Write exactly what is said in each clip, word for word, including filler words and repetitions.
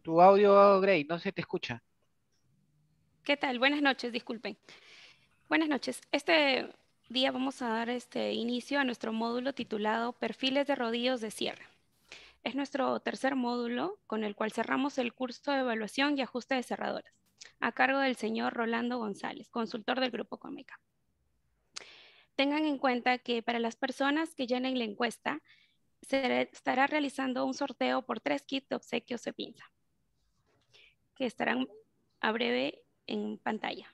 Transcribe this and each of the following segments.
Tu audio, Gray, no se te escucha. ¿Qué tal? Buenas noches, disculpen. Buenas noches. Este día vamos a dar este inicio a nuestro módulo titulado Perfiles de rodillos de cierre. Es nuestro tercer módulo con el cual cerramos el curso de evaluación y ajuste de cerradoras, a cargo del señor Rolando González, consultor del Grupo Comeca. Tengan en cuenta que para las personas que llenen la encuesta, se estará realizando un sorteo por tres kits de obsequios de pinza, que estarán a breve en pantalla.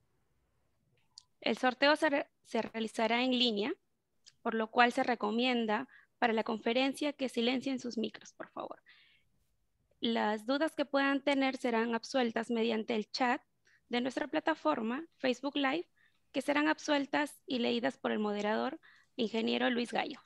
El sorteo se, re se realizará en línea, por lo cual se recomienda para la conferencia que silencien sus micros, por favor. Las dudas que puedan tener serán absueltas mediante el chat de nuestra plataforma Facebook Live, que serán absueltas y leídas por el moderador, ingeniero Luis Gallo.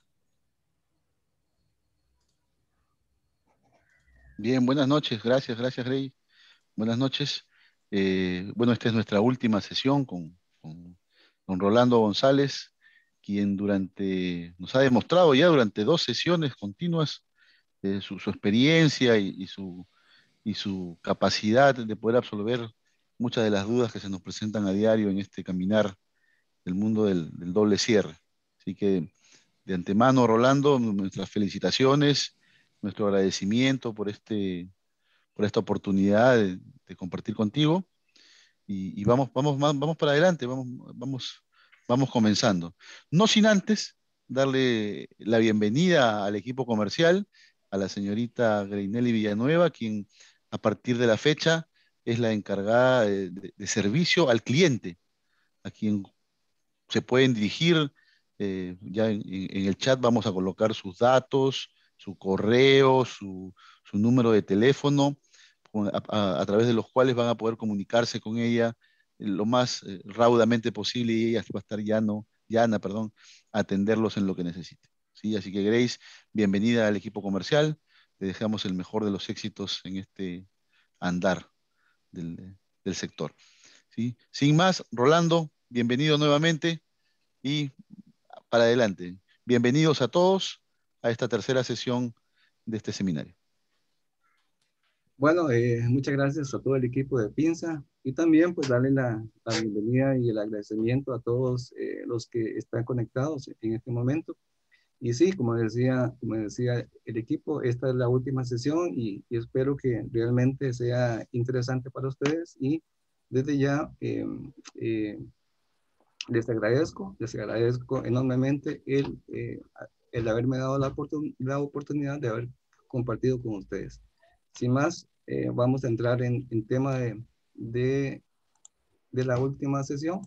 Bien, buenas noches, gracias, gracias, Grey. Buenas noches. Eh, bueno, esta es nuestra última sesión con, con, con Rolando González, quien durante, nos ha demostrado ya durante dos sesiones continuas eh, su, su experiencia y, y su, y su capacidad de poder absolver muchas de las dudas que se nos presentan a diario en este caminar del mundo del, del doble cierre. Así que de antemano, Rolando, nuestras felicitaciones, nuestro agradecimiento por este por esta oportunidad de, de compartir contigo y, y vamos, vamos, vamos para adelante, vamos, vamos, vamos comenzando. No sin antes darle la bienvenida al equipo comercial, a la señorita Greinelli Villanueva, quien a partir de la fecha es la encargada de, de, de servicio al cliente, a quien se pueden dirigir. Eh, ya en, en, el chat vamos a colocar sus datos, su correo, su, su número de teléfono, a, a, a, través de los cuales van a poder comunicarse con ella lo más eh, raudamente posible y ella va a estar llano, llana, perdón, a atenderlos en lo que necesite. ¿Sí? Así que Grace, bienvenida al equipo comercial, te dejamos el mejor de los éxitos en este andar del, del sector. ¿Sí? Sin más, Rolando, bienvenido nuevamente y para adelante. Bienvenidos a todos a esta tercera sesión de este seminario. Bueno, eh, muchas gracias a todo el equipo de Pinza y también pues darle la, la bienvenida y el agradecimiento a todos eh, los que están conectados en este momento. Y sí, como decía, como decía el equipo, esta es la última sesión y, y espero que realmente sea interesante para ustedes y desde ya eh, eh, les agradezco, les agradezco enormemente el, eh, el haberme dado la, oportun la oportunidad de haber compartido con ustedes. Sin más, eh, vamos a entrar en, en tema de, de, de la última sesión.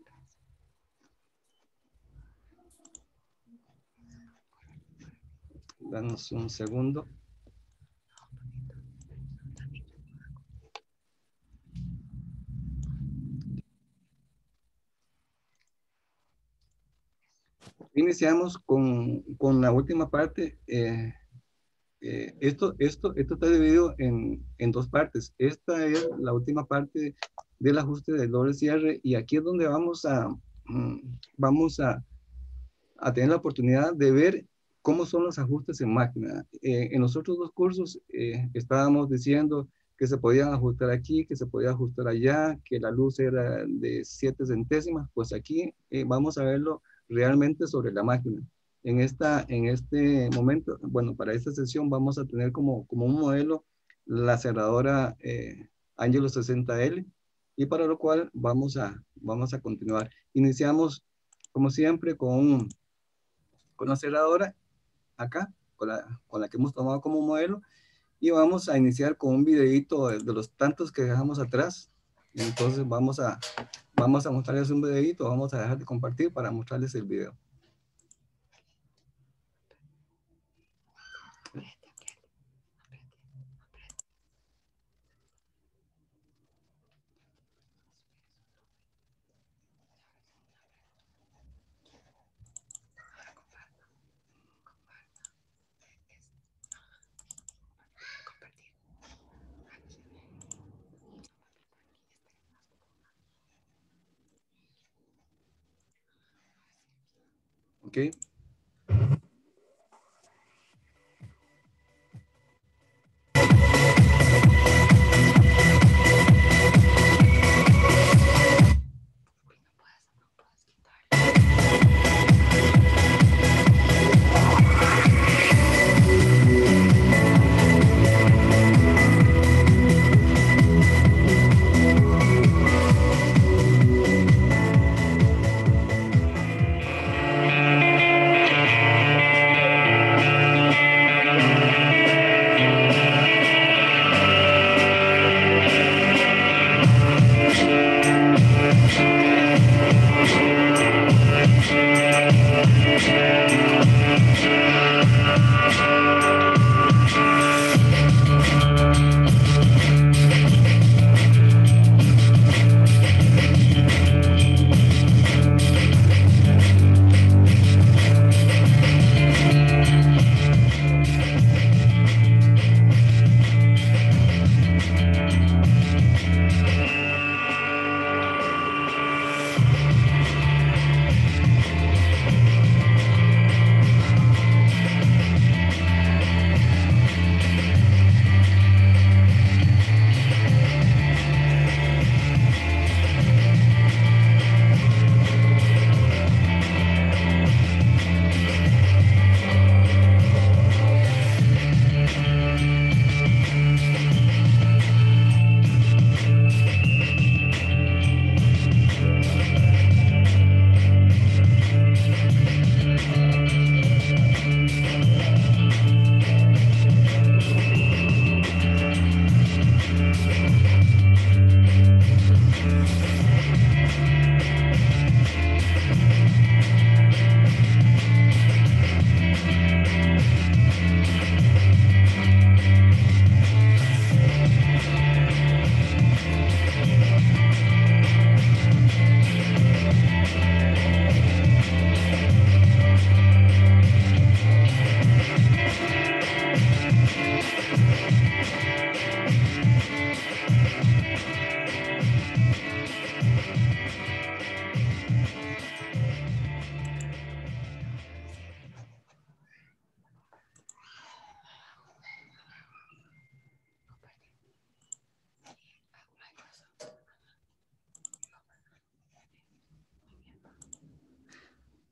Danos un segundo. Iniciamos con, con la última parte. Eh, eh, esto, esto, esto está dividido en, en dos partes. Esta es la última parte del ajuste del doble cierre y aquí es donde vamos a, vamos a, a tener la oportunidad de ver cómo son los ajustes en máquina. Eh, en los otros dos cursos eh, estábamos diciendo que se podían ajustar aquí, que se podía ajustar allá, que la luz era de siete centésimas. Pues aquí eh, vamos a verlo realmente sobre la máquina. En, esta, en este momento, bueno, para esta sesión vamos a tener como, como un modelo la cerradora eh, Angelo sesenta L y para lo cual vamos a, vamos a continuar. Iniciamos, como siempre, con, con la cerradora acá, con la, con la que hemos tomado como modelo y vamos a iniciar con un videito de, de los tantos que dejamos atrás. Entonces vamos a, vamos a mostrarles un videito, vamos a dejar de compartir para mostrarles el video. ¿Ok?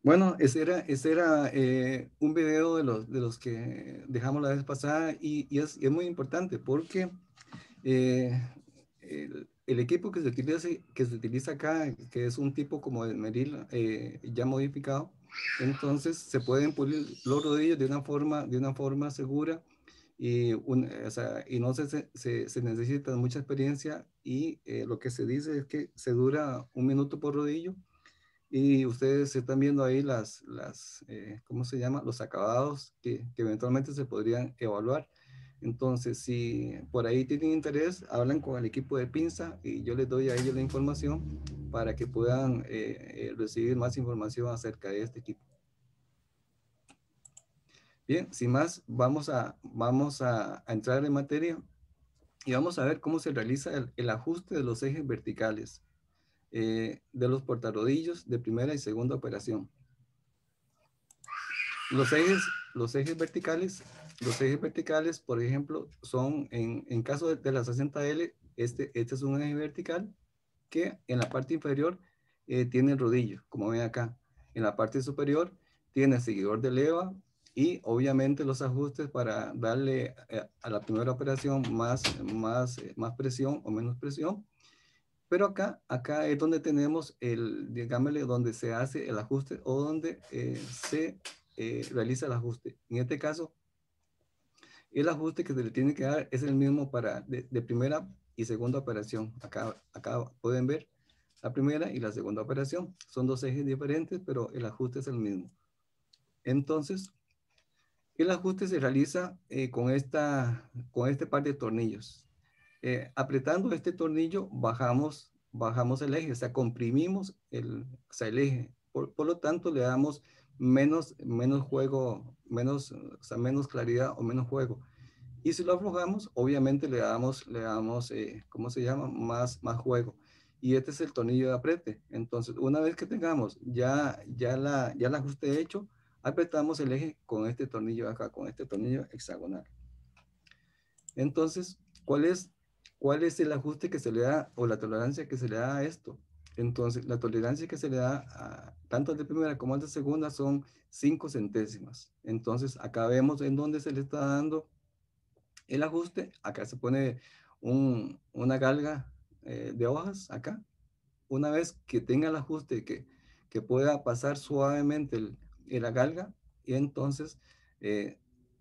Bueno, ese era, ese era eh, un video de los, de los que dejamos la vez pasada y, y es, y es muy importante porque eh, el, el equipo que se, utiliza, que se utiliza acá, que es un tipo como el Meril eh, ya modificado, entonces se pueden pulir los rodillos de una forma, de una forma segura y, un, o sea, y no se, se, se necesita mucha experiencia y eh, lo que se dice es que se dura un minuto por rodillo. Y ustedes están viendo ahí las, las eh, ¿cómo se llama? Los acabados que, que eventualmente se podrían evaluar. Entonces, si por ahí tienen interés, hablan con el equipo de Pinza y yo les doy a ellos la información para que puedan eh, eh, recibir más información acerca de este equipo. Bien, sin más, vamos a, vamos a, a entrar en materia y vamos a ver cómo se realiza el, el ajuste de los ejes verticales eh, de los portarrodillos de primera y segunda operación. Los ejes, los ejes verticales, los ejes verticales, por ejemplo, son en, en caso de, de la sesenta L, este, este es un eje vertical que en la parte inferior eh, tiene el rodillo, como ven acá. En la parte superior tiene seguidor de leva y obviamente los ajustes para darle eh, a la primera operación más, más, eh, más presión o menos presión. Pero acá, acá es donde tenemos el, digámosle, donde se hace el ajuste o donde eh, se eh, realiza el ajuste. En este caso, el ajuste que se le tiene que dar es el mismo para de, de primera y segunda operación. Acá, acá pueden ver la primera y la segunda operación. Son dos ejes diferentes, pero el ajuste es el mismo. Entonces, el ajuste se realiza eh, con, esta, con este par de tornillos. Eh, apretando este tornillo, bajamos, bajamos el eje, o sea, comprimimos el, o sea, el eje. Por, por lo tanto, le damos menos, menos juego, menos, o sea, menos claridad o menos juego. Y si lo aflojamos, obviamente le damos, le damos eh, ¿cómo se llama? Más, más juego. Y este es el tornillo de apriete. Entonces, una vez que tengamos ya, ya, la, ya el ajuste hecho, apretamos el eje con este tornillo acá, con este tornillo hexagonal. Entonces, ¿cuál es, cuál es el ajuste que se le da o la tolerancia que se le da a esto? Entonces, la tolerancia que se le da a, tanto al de primera como al de segunda son cinco centésimas. Entonces, acá vemos en dónde se le está dando el ajuste. Acá se pone un, una galga eh, de hojas, acá. Una vez que tenga el ajuste, que, que pueda pasar suavemente el, la galga, y entonces eh,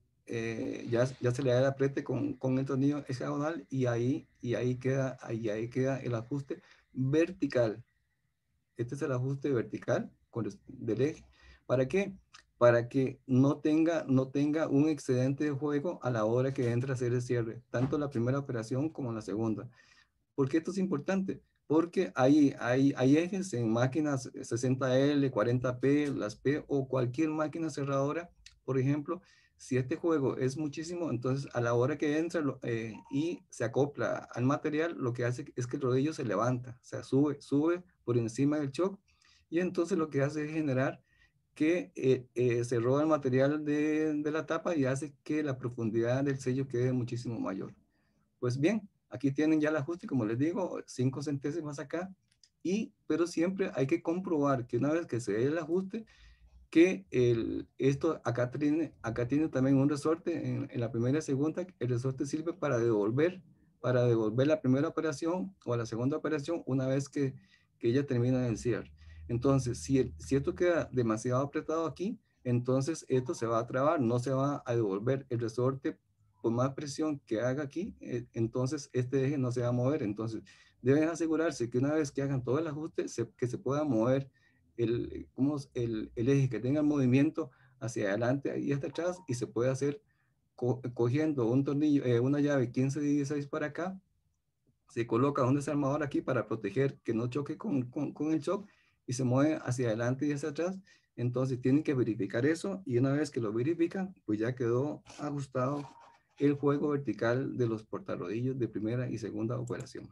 eh, ya, ya se le da el apriete con, con el tornillo hexagonal y ahí, y ahí, queda, ahí, ahí queda el ajuste vertical. Este es el ajuste vertical con el, del eje. ¿Para qué? Para que no tenga, no tenga un excedente de juego a la hora que entra a hacer el cierre, tanto la primera operación como la segunda. ¿Por qué esto es importante? Porque hay, hay, hay ejes en máquinas sesenta L, cuarenta P, las P o cualquier máquina cerradora, por ejemplo, si este juego es muchísimo, entonces a la hora que entra eh, y se acopla al material, lo que hace es que el rodillo se levanta, o sea, sube, sube por encima del shock y entonces lo que hace es generar que eh, eh, se roba el material de, de la tapa y hace que la profundidad del sello quede muchísimo mayor. Pues bien, aquí tienen ya el ajuste, como les digo, cinco centésimas acá, y, pero siempre hay que comprobar que una vez que se dé el ajuste, que el, esto acá tiene, acá tiene también un resorte en, en la primera y segunda. El resorte sirve para devolver, para devolver la primera operación o la segunda operación una vez que, que ella termina el cierre. Entonces, si, el, si esto queda demasiado apretado aquí, entonces esto se va a trabar, no se va a devolver el resorte por más presión que haga aquí, eh, entonces este eje no se va a mover. Entonces, deben asegurarse que una vez que hagan todo el ajuste, se, que se pueda mover el, como el, el eje, que tenga movimiento hacia adelante y hasta atrás, y se puede hacer co cogiendo un tornillo, eh, una llave quince dieciséis para acá, se coloca un desarmador aquí para proteger que no choque con, con, con el shock y se mueve hacia adelante y hacia atrás. Entonces tienen que verificar eso y una vez que lo verifican, pues ya quedó ajustado el juego vertical de los portarrodillos de primera y segunda operación.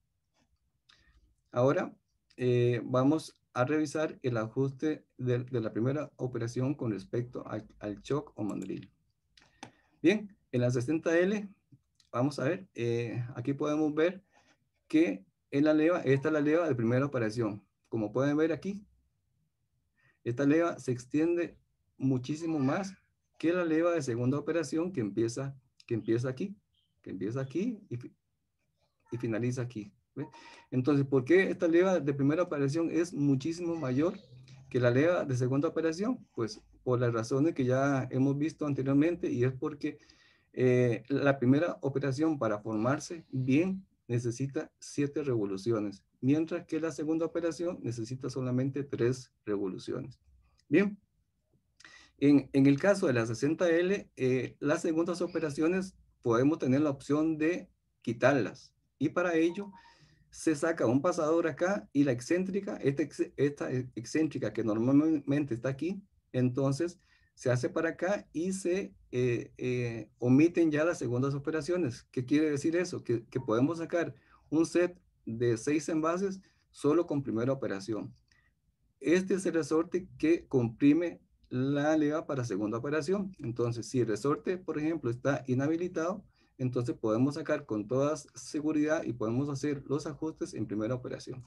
Ahora eh, vamos a revisar el ajuste de, de la primera operación con respecto al, al shock o mandril. Bien, en la sesenta L, vamos a ver, eh, aquí podemos ver que en la leva, esta es la leva de primera operación. Como pueden ver aquí, esta leva se extiende muchísimo más que la leva de segunda operación que empieza, que empieza aquí, que empieza aquí y, y finaliza aquí. ¿Ve? Entonces, ¿por qué esta leva de primera operación es muchísimo mayor que la leva de segunda operación? Pues por las razones que ya hemos visto anteriormente, y es porque eh, la primera operación para formarse bien necesita siete revoluciones, mientras que la segunda operación necesita solamente tres revoluciones. Bien, en, en el caso de la sesenta L, eh, las segundas operaciones podemos tener la opción de quitarlas, y para ello se saca un pasador acá y la excéntrica, esta, ex, esta excéntrica que normalmente está aquí, entonces se hace para acá y se eh, eh, omiten ya las segundas operaciones. ¿Qué quiere decir eso? Que, que podemos sacar un set de seis envases solo con primera operación. Este es el resorte que comprime la leva para segunda operación. Entonces, si el resorte, por ejemplo, está inhabilitado, entonces podemos sacar con toda seguridad y podemos hacer los ajustes en primera operación.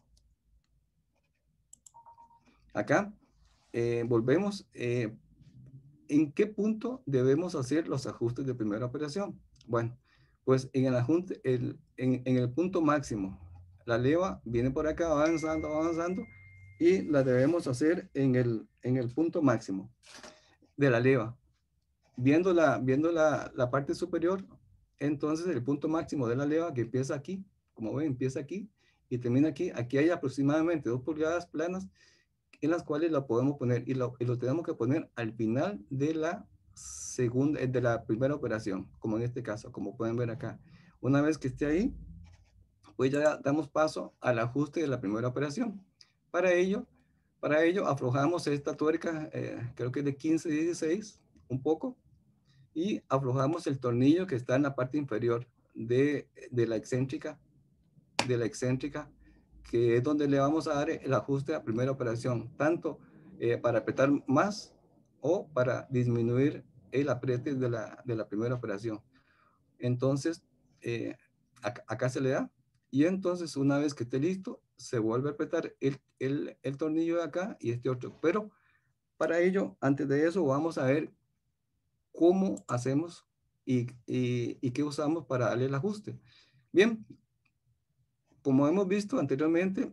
Acá eh, volvemos. Eh, ¿En qué punto debemos hacer los ajustes de primera operación? Bueno, pues en el, ajuste, el, en, en el punto máximo, la leva viene por acá avanzando, avanzando, y la debemos hacer en el, en el punto máximo de la leva. Viendo, la, viendo la, la parte superior, entonces el punto máximo de la leva que empieza aquí, como ven, empieza aquí y termina aquí. Aquí hay aproximadamente dos pulgadas planas en las cuales la podemos poner, y lo, y lo tenemos que poner al final de la segunda, de la primera operación, como en este caso, como pueden ver acá. Una vez que esté ahí, pues ya damos paso al ajuste de la primera operación. Para ello, para ello aflojamos esta tuerca, eh, creo que es de quince dieciséis, un poco, y aflojamos el tornillo que está en la parte inferior de, de la excéntrica, de la excéntrica, que es donde le vamos a dar el ajuste a primera operación, tanto eh, para apretar más o para disminuir el apriete de la, de la primera operación. Entonces, eh, acá, acá se le da, y entonces una vez que esté listo, se vuelve a apretar el, el, el tornillo de acá y este otro. Pero para ello, antes de eso, vamos a ver cómo hacemos y, y, y qué usamos para darle el ajuste. Bien, como hemos visto anteriormente,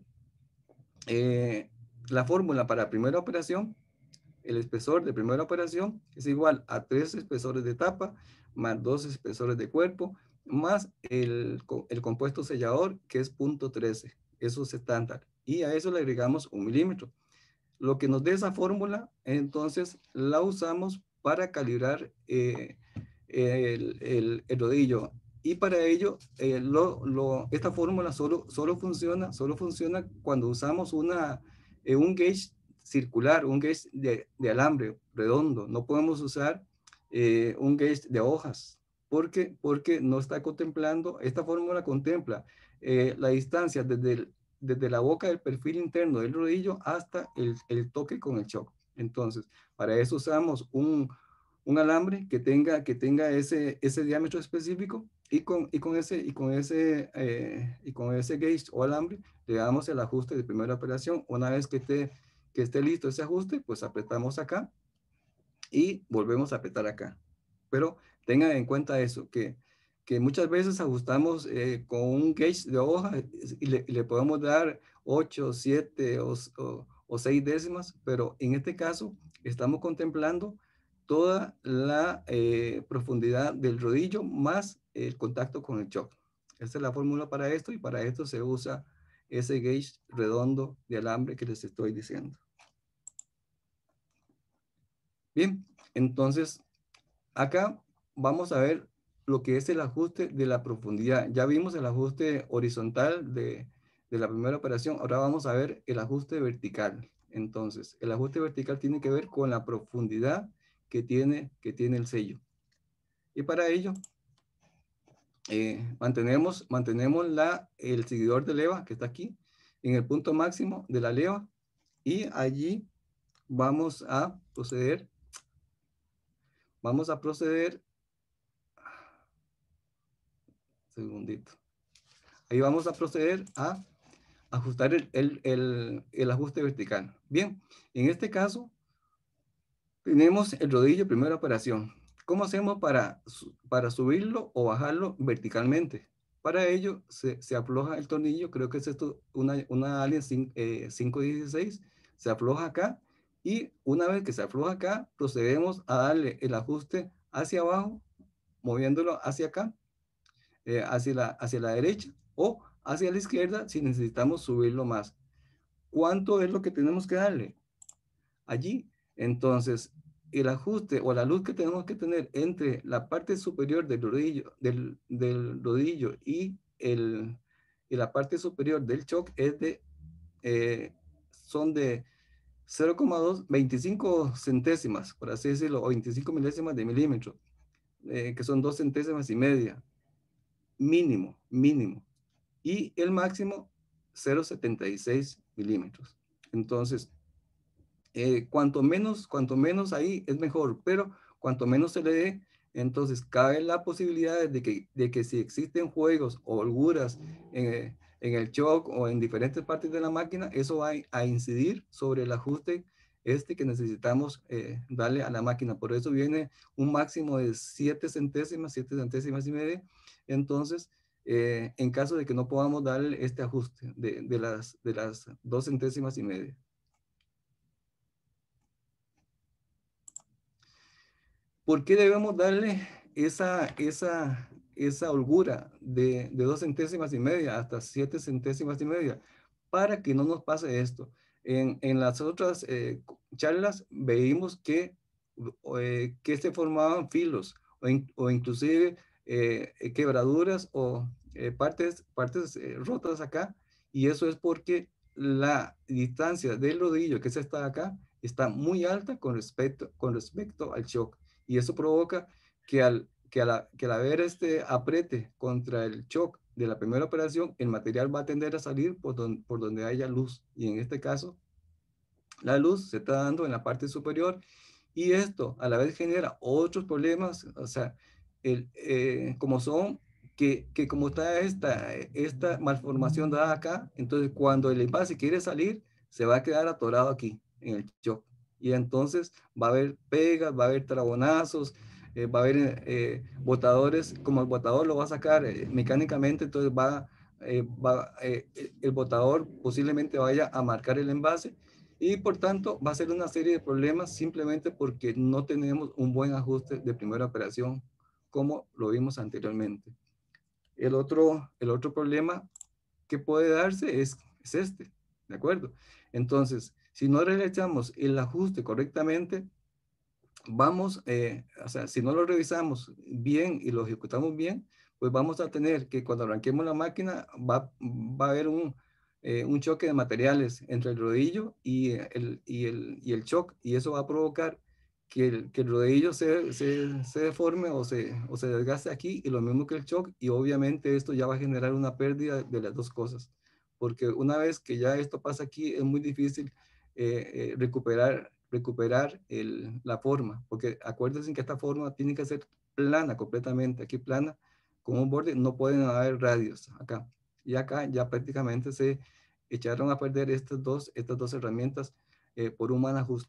eh, la fórmula para primera operación, el espesor de primera operación es igual a tres espesores de tapa más dos espesores de cuerpo más el, el compuesto sellador, que es punto trece. Eso es estándar. Y a eso le agregamos un milímetro. Lo que nos dé esa fórmula, entonces la usamos para calibrar eh, el, el, el rodillo. Y para ello, eh, lo, lo, esta fórmula solo, solo, funciona, solo funciona cuando usamos una, eh, un gauge circular, un gauge de, de alambre redondo. No podemos usar eh, un gauge de hojas, porque, porque no está contemplando, esta fórmula contempla eh, la distancia desde, el, desde la boca del perfil interno del rodillo hasta el, el toque con el shock. Entonces, para eso usamos un, un alambre que tenga, que tenga ese, ese diámetro específico, y con, y con ese, y con ese, eh, y con ese gauge o alambre le damos el ajuste de primera operación. Una vez que esté, que esté listo ese ajuste, pues apretamos acá y volvemos a apretar acá. Pero tengan en cuenta eso, que, que muchas veces ajustamos eh, con un gauge de hoja y le, y le podemos dar ocho, siete o, o, o seis décimas, pero en este caso estamos contemplando toda la eh, profundidad del rodillo más el contacto con el shock. Esta es la fórmula para esto, y para esto se usa ese gauge redondo de alambre que les estoy diciendo. Bien, entonces acá vamos a ver lo que es el ajuste de la profundidad. Ya vimos el ajuste horizontal de, de la primera operación. Ahora vamos a ver el ajuste vertical. Entonces, el ajuste vertical tiene que ver con la profundidad que tiene, que tiene el sello. Y para ello, eh, mantenemos, mantenemos la, el seguidor de leva que está aquí en el punto máximo de la leva, y allí vamos a proceder, vamos a proceder, segundito, ahí vamos a proceder a ajustar el, el, el, el ajuste vertical. Bien, en este caso Tenemos el rodillo, primera operación. ¿Cómo hacemos para, para subirlo o bajarlo verticalmente? Para ello se, se afloja el tornillo, creo que es esto, una, una Allen cinco dieciséis, se afloja acá y una vez que se afloja acá, procedemos a darle el ajuste hacia abajo, moviéndolo hacia acá, eh, hacia, la, hacia la derecha o hacia la izquierda si necesitamos subirlo más. ¿Cuánto es lo que tenemos que darle? Allí, entonces, el ajuste o la luz que tenemos que tener entre la parte superior del rodillo, del, del rodillo y, el, y la parte superior del shock es de, eh, son de cero coma dos, veinticinco centésimas, por así decirlo, o veinticinco milésimas de milímetro, eh, que son dos centésimas y media, mínimo, mínimo. Y el máximo, cero coma setenta y seis milímetros. Entonces, Eh, cuanto menos, cuanto menos ahí es mejor, pero cuanto menos se le dé, entonces cabe la posibilidad de que, de que si existen juegos o holguras en, en el shock o en diferentes partes de la máquina, eso va a incidir sobre el ajuste este que necesitamos eh, darle a la máquina. Por eso viene un máximo de siete centésimas, siete centésimas y media. Entonces, eh, en caso de que no podamos darle este ajuste de, de, las, de las dos centésimas y media. ¿Por qué debemos darle esa, esa, esa holgura de, de dos centésimas y media hasta siete centésimas y media? Para que no nos pase esto. En, en las otras eh, charlas veíamos que, eh, que se formaban filos o, in, o inclusive eh, quebraduras o eh, partes, partes eh, rotas acá, y eso es porque la distancia del rodillo que se está acá está muy alta con respecto, con respecto al shock. Y eso provoca que al, que al, que al haber este aprete contra el shock de la primera operación, el material va a tender a salir por, don, por donde haya luz. Y en este caso, la luz se está dando en la parte superior y esto a la vez genera otros problemas, o sea, el, eh, como son, que, que como está esta, esta malformación dada acá, entonces cuando el envase quiere salir, se va a quedar atorado aquí en el shock. Y entonces va a haber pegas, va a haber trabonazos, eh, va a haber eh, botadores, como el botador lo va a sacar eh, mecánicamente, entonces va, eh, va eh, el botador posiblemente vaya a marcar el envase y por tanto va a ser una serie de problemas simplemente porque no tenemos un buen ajuste de primera operación como lo vimos anteriormente. El otro, el otro problema que puede darse es, es este, ¿de acuerdo? Entonces, si no realizamos el ajuste correctamente, vamos, eh, o sea, si no lo revisamos bien y lo ejecutamos bien, pues vamos a tener que cuando arranquemos la máquina va, va a haber un, eh, un choque de materiales entre el rodillo y el, y el, y el shock, y eso va a provocar que el, que el rodillo se, se, se deforme o se, o se desgaste aquí, y lo mismo que el shock, y obviamente esto ya va a generar una pérdida de las dos cosas, porque una vez que ya esto pasa aquí, es muy difícil eh, eh, recuperar recuperar el, la forma, porque acuérdense que esta forma tiene que ser plana completamente, aquí plana, con un borde, no pueden haber radios acá. Y acá ya prácticamente se echaron a perder estas dos, estas dos herramientas eh, por un mal ajuste.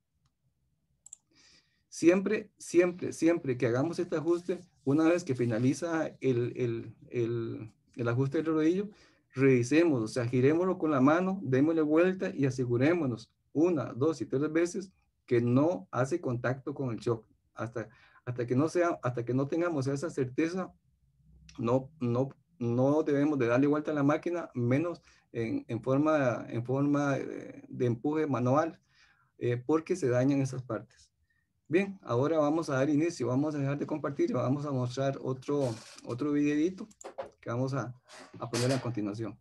Siempre, siempre, siempre que hagamos este ajuste, una vez que finaliza el, el, el, el ajuste del rodillo, revisemos, o sea, girémoslo con la mano, démosle vuelta y asegurémonos una, dos y tres veces que no hace contacto con el shock. Hasta, hasta, que, no sea, hasta que no tengamos esa certeza, no, no, no debemos de darle vuelta a la máquina, menos en, en forma, en forma de, de empuje manual, eh, porque se dañan esas partes. Bien, ahora vamos a dar inicio, vamos a dejar de compartir y vamos a mostrar otro, otro videito que vamos a, a poner a continuación.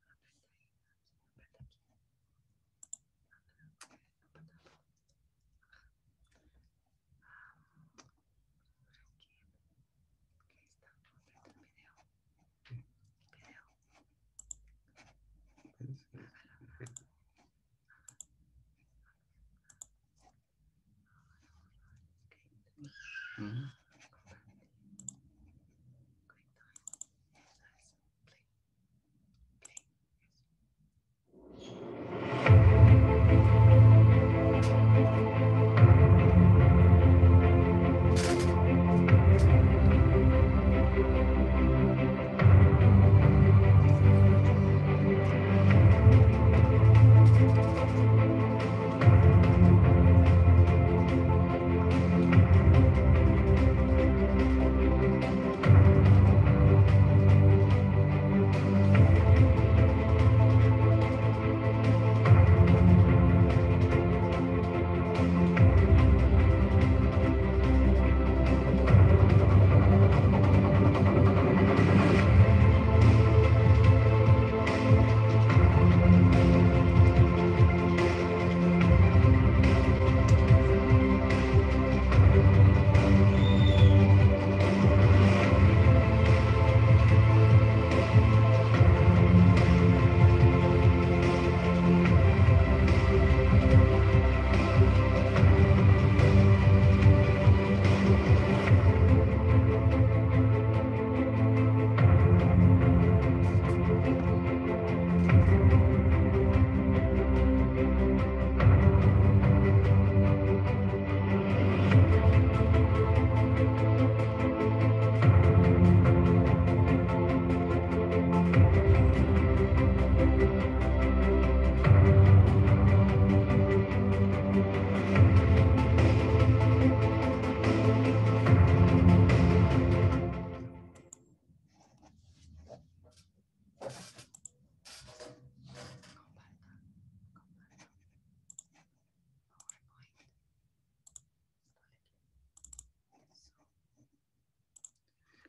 Uh-huh.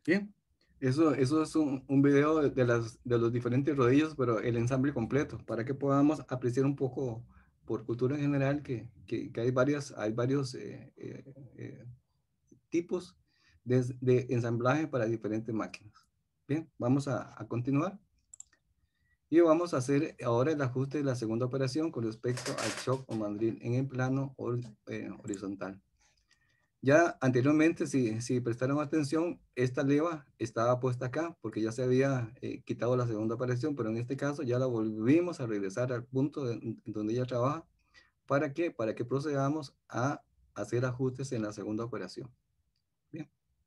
Bien, eso, eso es un, un video de, de las, de los diferentes rodillos, pero el ensamble completo, para que podamos apreciar un poco por cultura en general que, que, que hay, varias, hay varios eh, eh, eh, tipos de, de ensamblaje para diferentes máquinas. Bien, vamos a, a continuar. Y vamos a hacer ahora el ajuste de la segunda operación con respecto al shock o mandril en el plano hor, eh, horizontal. Ya anteriormente, si, si prestaron atención, esta leva estaba puesta acá porque ya se había eh, quitado la segunda operación, pero en este caso ya la volvimos a regresar al punto de, donde ella trabaja. ¿Para qué? Para que procedamos a hacer ajustes en la segunda operación. Bien.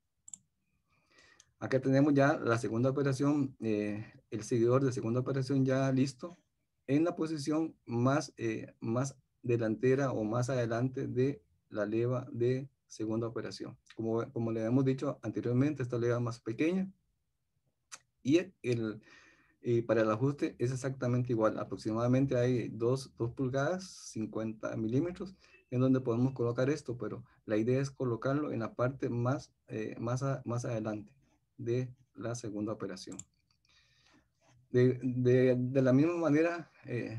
Acá tenemos ya la segunda operación, eh, el seguidor de segunda operación ya listo en la posición más, eh, más delantera o más adelante de la leva de segunda operación. Como, como le hemos dicho anteriormente, esta leva más pequeña y el, eh, para el ajuste es exactamente igual. Aproximadamente hay dos pulgadas, cincuenta milímetros, en donde podemos colocar esto, pero la idea es colocarlo en la parte más, eh, más, a, más adelante de la segunda operación. De, de, de la misma manera eh,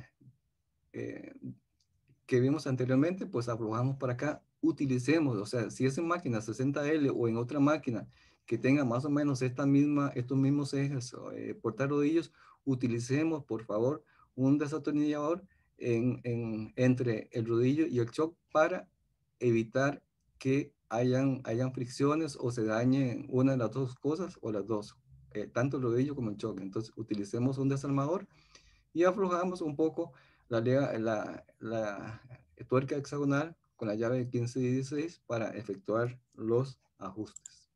eh, que vimos anteriormente, pues aflojamos para acá, utilicemos, o sea, si es en máquina sesenta L o en otra máquina que tenga más o menos esta misma, estos mismos ejes, eh, portar rodillos, utilicemos por favor un desatornillador en, en, entre el rodillo y el shock para evitar que hayan, hayan fricciones o se dañen una de las dos cosas o las dos, eh, tanto el rodillo como el shock. Entonces utilicemos un desarmador y aflojamos un poco la, la, la tuerca hexagonal con la llave quince y dieciséis para efectuar los ajustes.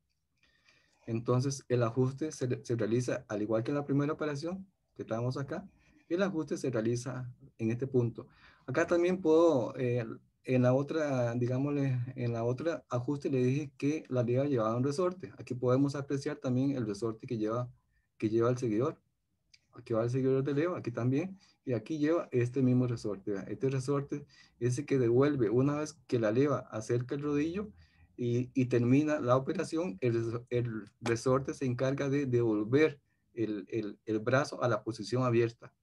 Entonces el ajuste se, se realiza al igual que en la primera operación que estábamos acá, el ajuste se realiza en este punto. Acá también puedo, eh, en la otra, digámosle, en la otra ajuste le dije que la liga llevaba un resorte. Aquí podemos apreciar también el resorte que lleva, que lleva el seguidor. Aquí va el seguidor de leva, aquí también, y aquí lleva este mismo resorte. Este resorte es el que devuelve una vez que la leva acerca el rodillo y, y termina la operación, el, el, resorte se encarga de devolver el, el, el brazo a la posición abierta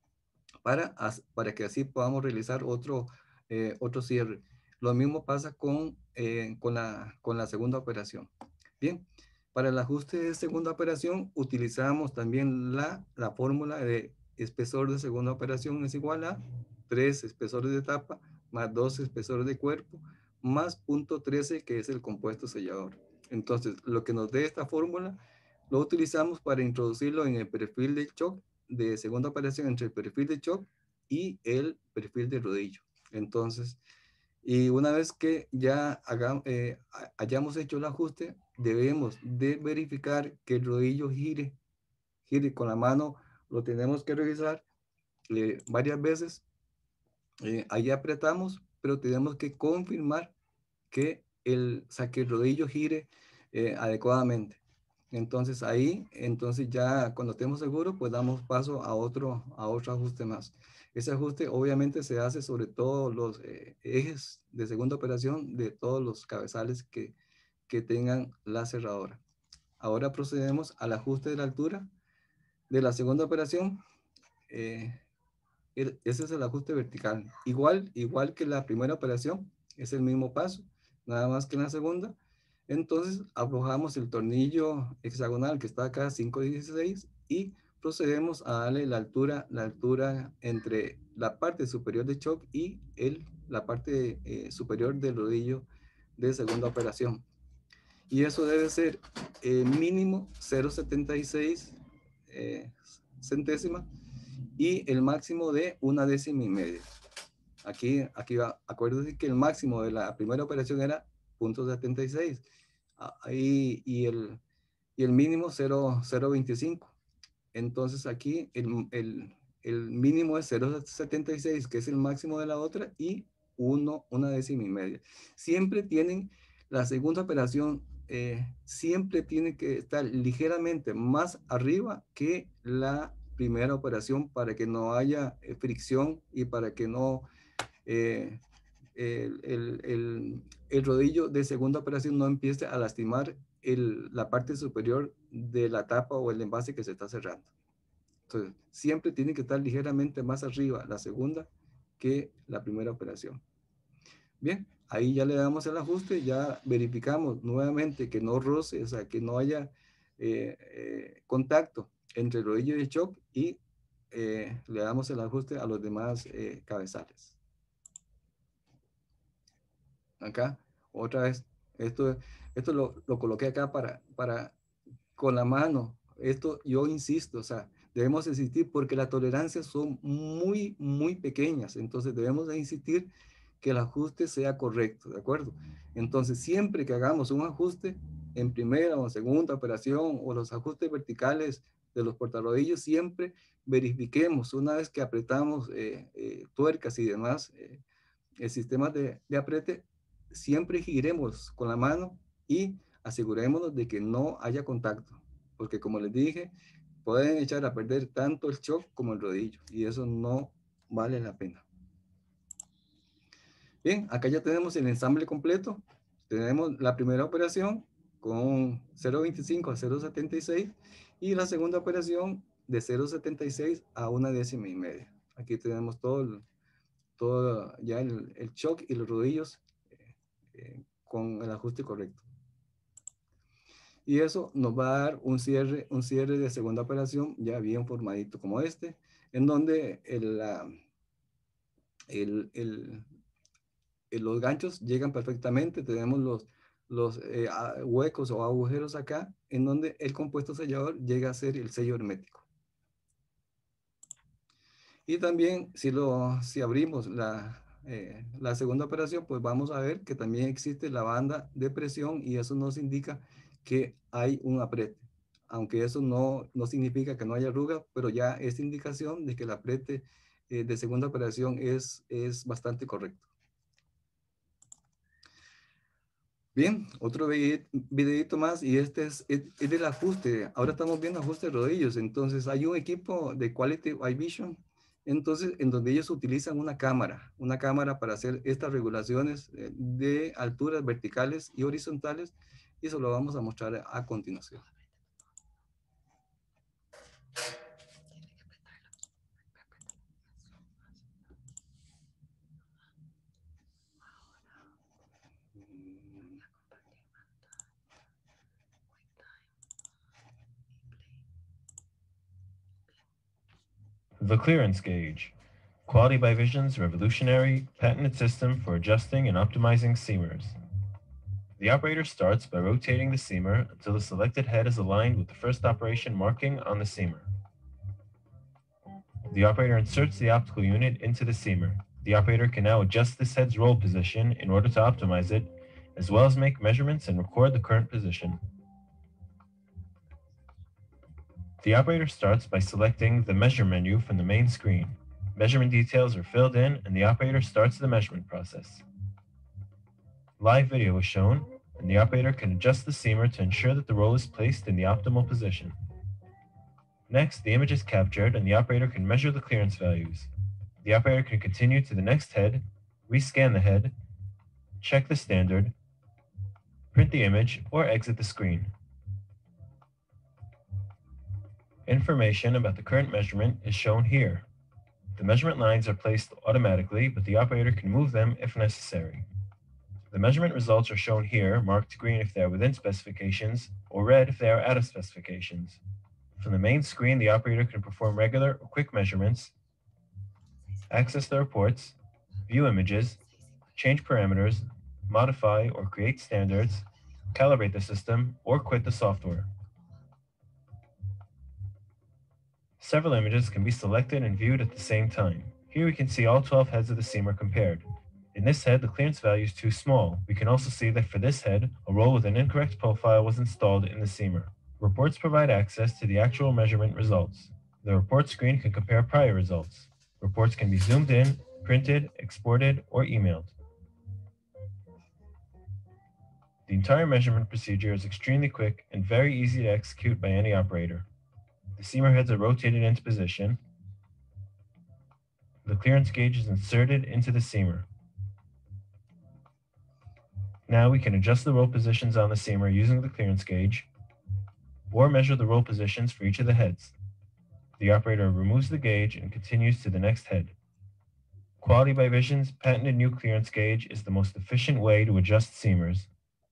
para, para que así podamos realizar otro, eh, otro cierre. Lo mismo pasa con, eh, con, la, con la segunda operación. Bien. Para el ajuste de segunda operación utilizamos también la, la fórmula de espesor de segunda operación es igual a tres espesores de tapa más dos espesores de cuerpo más punto trece que es el compuesto sellador. Entonces lo que nos dé esta fórmula lo utilizamos para introducirlo en el perfil de shock de segunda operación entre el perfil de shock y el perfil de rodillo. Entonces, y una vez que ya hagamos, eh, hayamos hecho el ajuste, debemos de verificar que el rodillo gire, gire con la mano, lo tenemos que revisar eh, varias veces. Eh, ahí apretamos, pero tenemos que confirmar que el, o sea, que el rodillo gire eh, adecuadamente. Entonces ahí, entonces ya cuando estemos seguros, pues damos paso a otro, a otro ajuste más. Ese ajuste obviamente se hace sobre todos los eh, ejes de segunda operación de todos los cabezales que, que tengan la cerradura. Ahora procedemos al ajuste de la altura de la segunda operación. Eh, el, ese es el ajuste vertical. Igual, igual que la primera operación, es el mismo paso, nada más que en la segunda. Entonces aflojamos el tornillo hexagonal que está acá, cinco dieciséis, y procedemos a darle la altura, la altura entre la parte superior de shock y el, la parte eh, superior del rodillo de segunda operación. Y eso debe ser eh, mínimo cero punto setenta y seis eh, centésimas y el máximo de una décima y media. Aquí, aquí va, acuérdense que el máximo de la primera operación era punto setenta y seis ahí, y, el, y el mínimo cero punto veinticinco. Entonces aquí el, el, el mínimo es cero punto setenta y seis, que es el máximo de la otra, y uno, una décima y media. Siempre tienen, la segunda operación eh, siempre tiene que estar ligeramente más arriba que la primera operación para que no haya eh, fricción y para que no eh, el, el, el, el rodillo de segunda operación no empiece a lastimar el, la parte superior de la tapa o el envase que se está cerrando. Entonces, siempre tiene que estar ligeramente más arriba la segunda que la primera operación. Bien, ahí ya le damos el ajuste, ya verificamos nuevamente que no roce, o sea, que no haya eh, eh, contacto entre el rodillo y el shock, y eh, le damos el ajuste a los demás eh, cabezales. Acá, otra vez, esto, esto lo, lo coloqué acá para, para, con la mano. Esto yo insisto, o sea, debemos insistir porque las tolerancias son muy, muy pequeñas. Entonces debemos de insistir que el ajuste sea correcto, ¿de acuerdo? Entonces siempre que hagamos un ajuste en primera o en segunda operación o los ajustes verticales de los portarrodillos, siempre verifiquemos una vez que apretamos eh, eh, tuercas y demás eh, el sistema de, de apriete, siempre giremos con la mano y asegurémonos de que no haya contacto, porque como les dije, pueden echar a perder tanto el shock como el rodillo, y eso no vale la pena. Bien, acá ya tenemos el ensamble completo. Tenemos la primera operación con cero punto veinticinco a cero punto setenta y seis y la segunda operación de cero punto setenta y seis a una décima y media. Aquí tenemos todo el, todo ya el, el shock y los rodillos eh, eh, con el ajuste correcto. Y eso nos va a dar un cierre, un cierre de segunda operación ya bien formadito como este, en donde el, la, el, el, el, los ganchos llegan perfectamente, tenemos los, los eh, huecos o agujeros acá, en donde el compuesto sellador llega a ser el sello hermético. Y también si, lo, si abrimos la, eh, la segunda operación, pues vamos a ver que también existe la banda de presión y eso nos indica que hay un apriete. Aunque eso no, no significa que no haya arruga, pero ya es indicación de que el apriete eh, de segunda operación es, es bastante correcto. Bien, otro videito más y este es, es, es del ajuste. Ahora estamos viendo ajuste de rodillos. Entonces hay un equipo de Quality Eye Vision, entonces en donde ellos utilizan una cámara, una cámara para hacer estas regulaciones de alturas verticales y horizontales, y eso lo vamos a mostrar a continuación. The clearance gauge, Quality by Vision's revolutionary patented system for adjusting and optimizing seamers. The operator starts by rotating the seamer until the selected head is aligned with the first operation marking on the seamer. The operator inserts the optical unit into the seamer. The operator can now adjust this head's roll position in order to optimize it, as well as make measurements and record the current position. The operator starts by selecting the measure menu from the main screen. Measurement details are filled in and the operator starts the measurement process. Live video is shown and the operator can adjust the seamer to ensure that the roll is placed in the optimal position. Next, the image is captured and the operator can measure the clearance values. The operator can continue to the next head, rescan the head, check the standard, print the image, or exit the screen. Information about the current measurement is shown here. The measurement lines are placed automatically, but the operator can move them if necessary. The measurement results are shown here, marked green if they are within specifications, or red if they are out of specifications. From the main screen, the operator can perform regular or quick measurements, access the reports, view images, change parameters, modify or create standards, calibrate the system, or quit the software. Several images can be selected and viewed at the same time. Here we can see all twelve heads of the seamer compared. In this head, the clearance value is too small. We can also see that for this head, a roll with an incorrect profile was installed in the seamer. Reports provide access to the actual measurement results. The report screen can compare prior results. Reports can be zoomed in, printed, exported, or emailed. The entire measurement procedure is extremely quick and very easy to execute by any operator. The seamer heads are rotated into position. The clearance gauge is inserted into the seamer. Now we can adjust the roll positions on the seamer using the clearance gauge, or measure the roll positions for each of the heads. The operator removes the gauge and continues to the next head. Quality by Vision's patented new clearance gauge is the most efficient way to adjust seamers.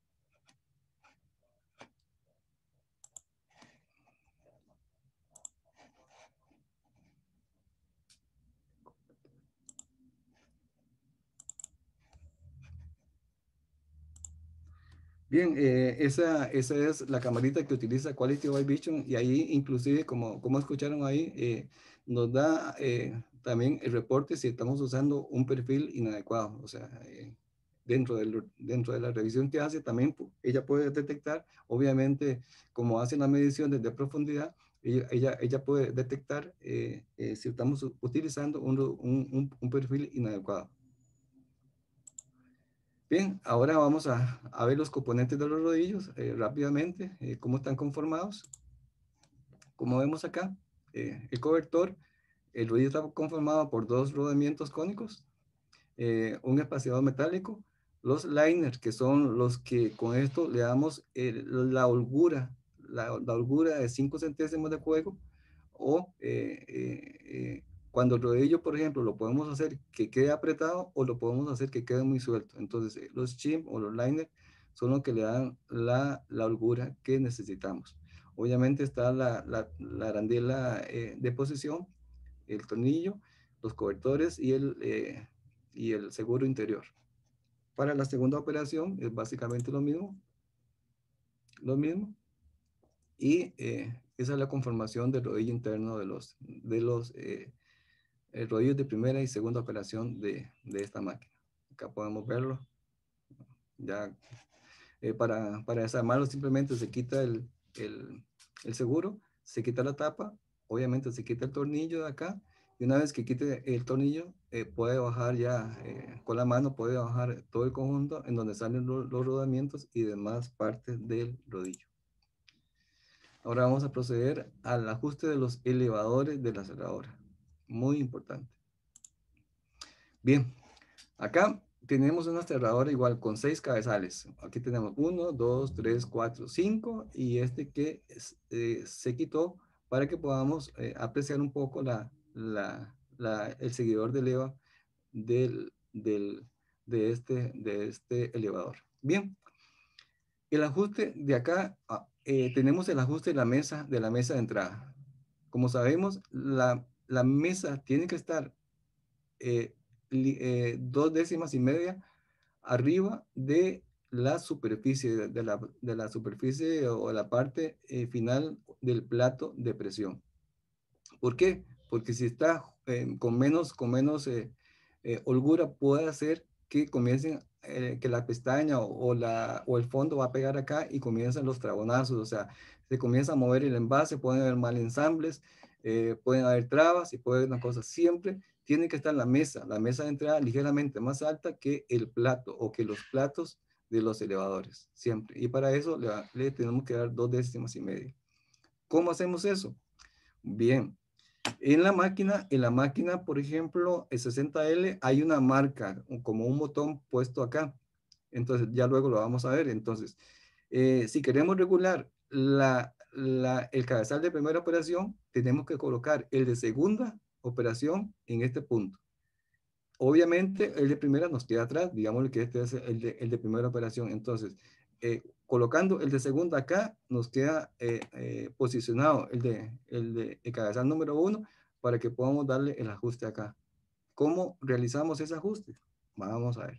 Bien, eh, esa, esa es la camarita que utiliza Quality by Vision, y ahí inclusive, como, como escucharon ahí, eh, nos da eh, también el reporte si estamos usando un perfil inadecuado. O sea, eh, dentro, del, dentro de la revisión que hace, también ella puede detectar, obviamente, como hacen las mediciones de profundidad, ella, ella, ella puede detectar eh, eh, si estamos utilizando un, un, un perfil inadecuado. Bien, ahora vamos a, a ver los componentes de los rodillos eh, rápidamente, eh, cómo están conformados. Como vemos acá, eh, el cobertor, el rodillo está conformado por dos rodamientos cónicos, eh, un espaciador metálico, los liners, que son los que con esto le damos eh, la holgura, la, la holgura de cinco centésimos de juego, o eh, eh, eh, cuando el rodillo, por ejemplo, lo podemos hacer que quede apretado o lo podemos hacer que quede muy suelto. Entonces, eh, los shim o los liners son los que le dan la, la holgura que necesitamos. Obviamente está la, la, la arandela eh, de posición, el tornillo, los cobertores y el, eh, y el seguro interior. Para la segunda operación es básicamente lo mismo. Lo mismo. Y eh, esa es la conformación del rodillo interno de los, de los eh, rodillos de primera y segunda operación de, de esta máquina. Acá podemos verlo. Ya eh, para, para desarmarlo simplemente se quita el, el, el seguro, se quita la tapa, obviamente se quita el tornillo de acá, y una vez que quite el tornillo, eh, puede bajar ya eh, con la mano, puede bajar todo el conjunto en donde salen los, los rodamientos y demás partes del rodillo. Ahora vamos a proceder al ajuste de los elevadores de la cerradura. Muy importante. Bien, acá tenemos una cerradura igual con seis cabezales. Aquí tenemos uno, dos, tres, cuatro, cinco, y este que eh, se quitó para que podamos eh, apreciar un poco la, la, la, el seguidor de leva del, del, de, este, de este elevador. Bien, el ajuste de acá, eh, tenemos el ajuste de la mesa, de la mesa de entrada. Como sabemos, la, la mesa tiene que estar eh, li, eh, dos décimas y media arriba de la superficie, de, de, la, de la superficie o la parte eh, final del plato de presión. ¿Por qué? Porque si está eh, con menos, con menos eh, eh, holgura, puede hacer que comiencen, eh, que la pestaña o, o, la, o el fondo va a pegar acá y comienzan los trabonazos. O sea, se comienza a mover el envase, pueden haber mal ensambles, eh, pueden haber trabas y puede haber una cosa. Siempre tiene que estar la mesa, la mesa de entrada ligeramente más alta que el plato o que los platos de los elevadores, siempre. Y para eso le, le tenemos que dar dos décimas y media. ¿Cómo hacemos eso? Bien, en la máquina, en la máquina, por ejemplo, el sesenta L, hay una marca, como un botón puesto acá. Entonces, ya luego lo vamos a ver. Entonces, eh, si queremos regular la, la, el cabezal de primera operación, tenemos que colocar el de segunda operación en este punto. Obviamente, el de primera nos queda atrás, digamos que este es el de, el de primera operación. Entonces, eh, colocando el de segunda acá, nos queda eh, eh, posicionado el de, el de el cabezal número uno para que podamos darle el ajuste acá. ¿Cómo realizamos ese ajuste? Vamos a ver.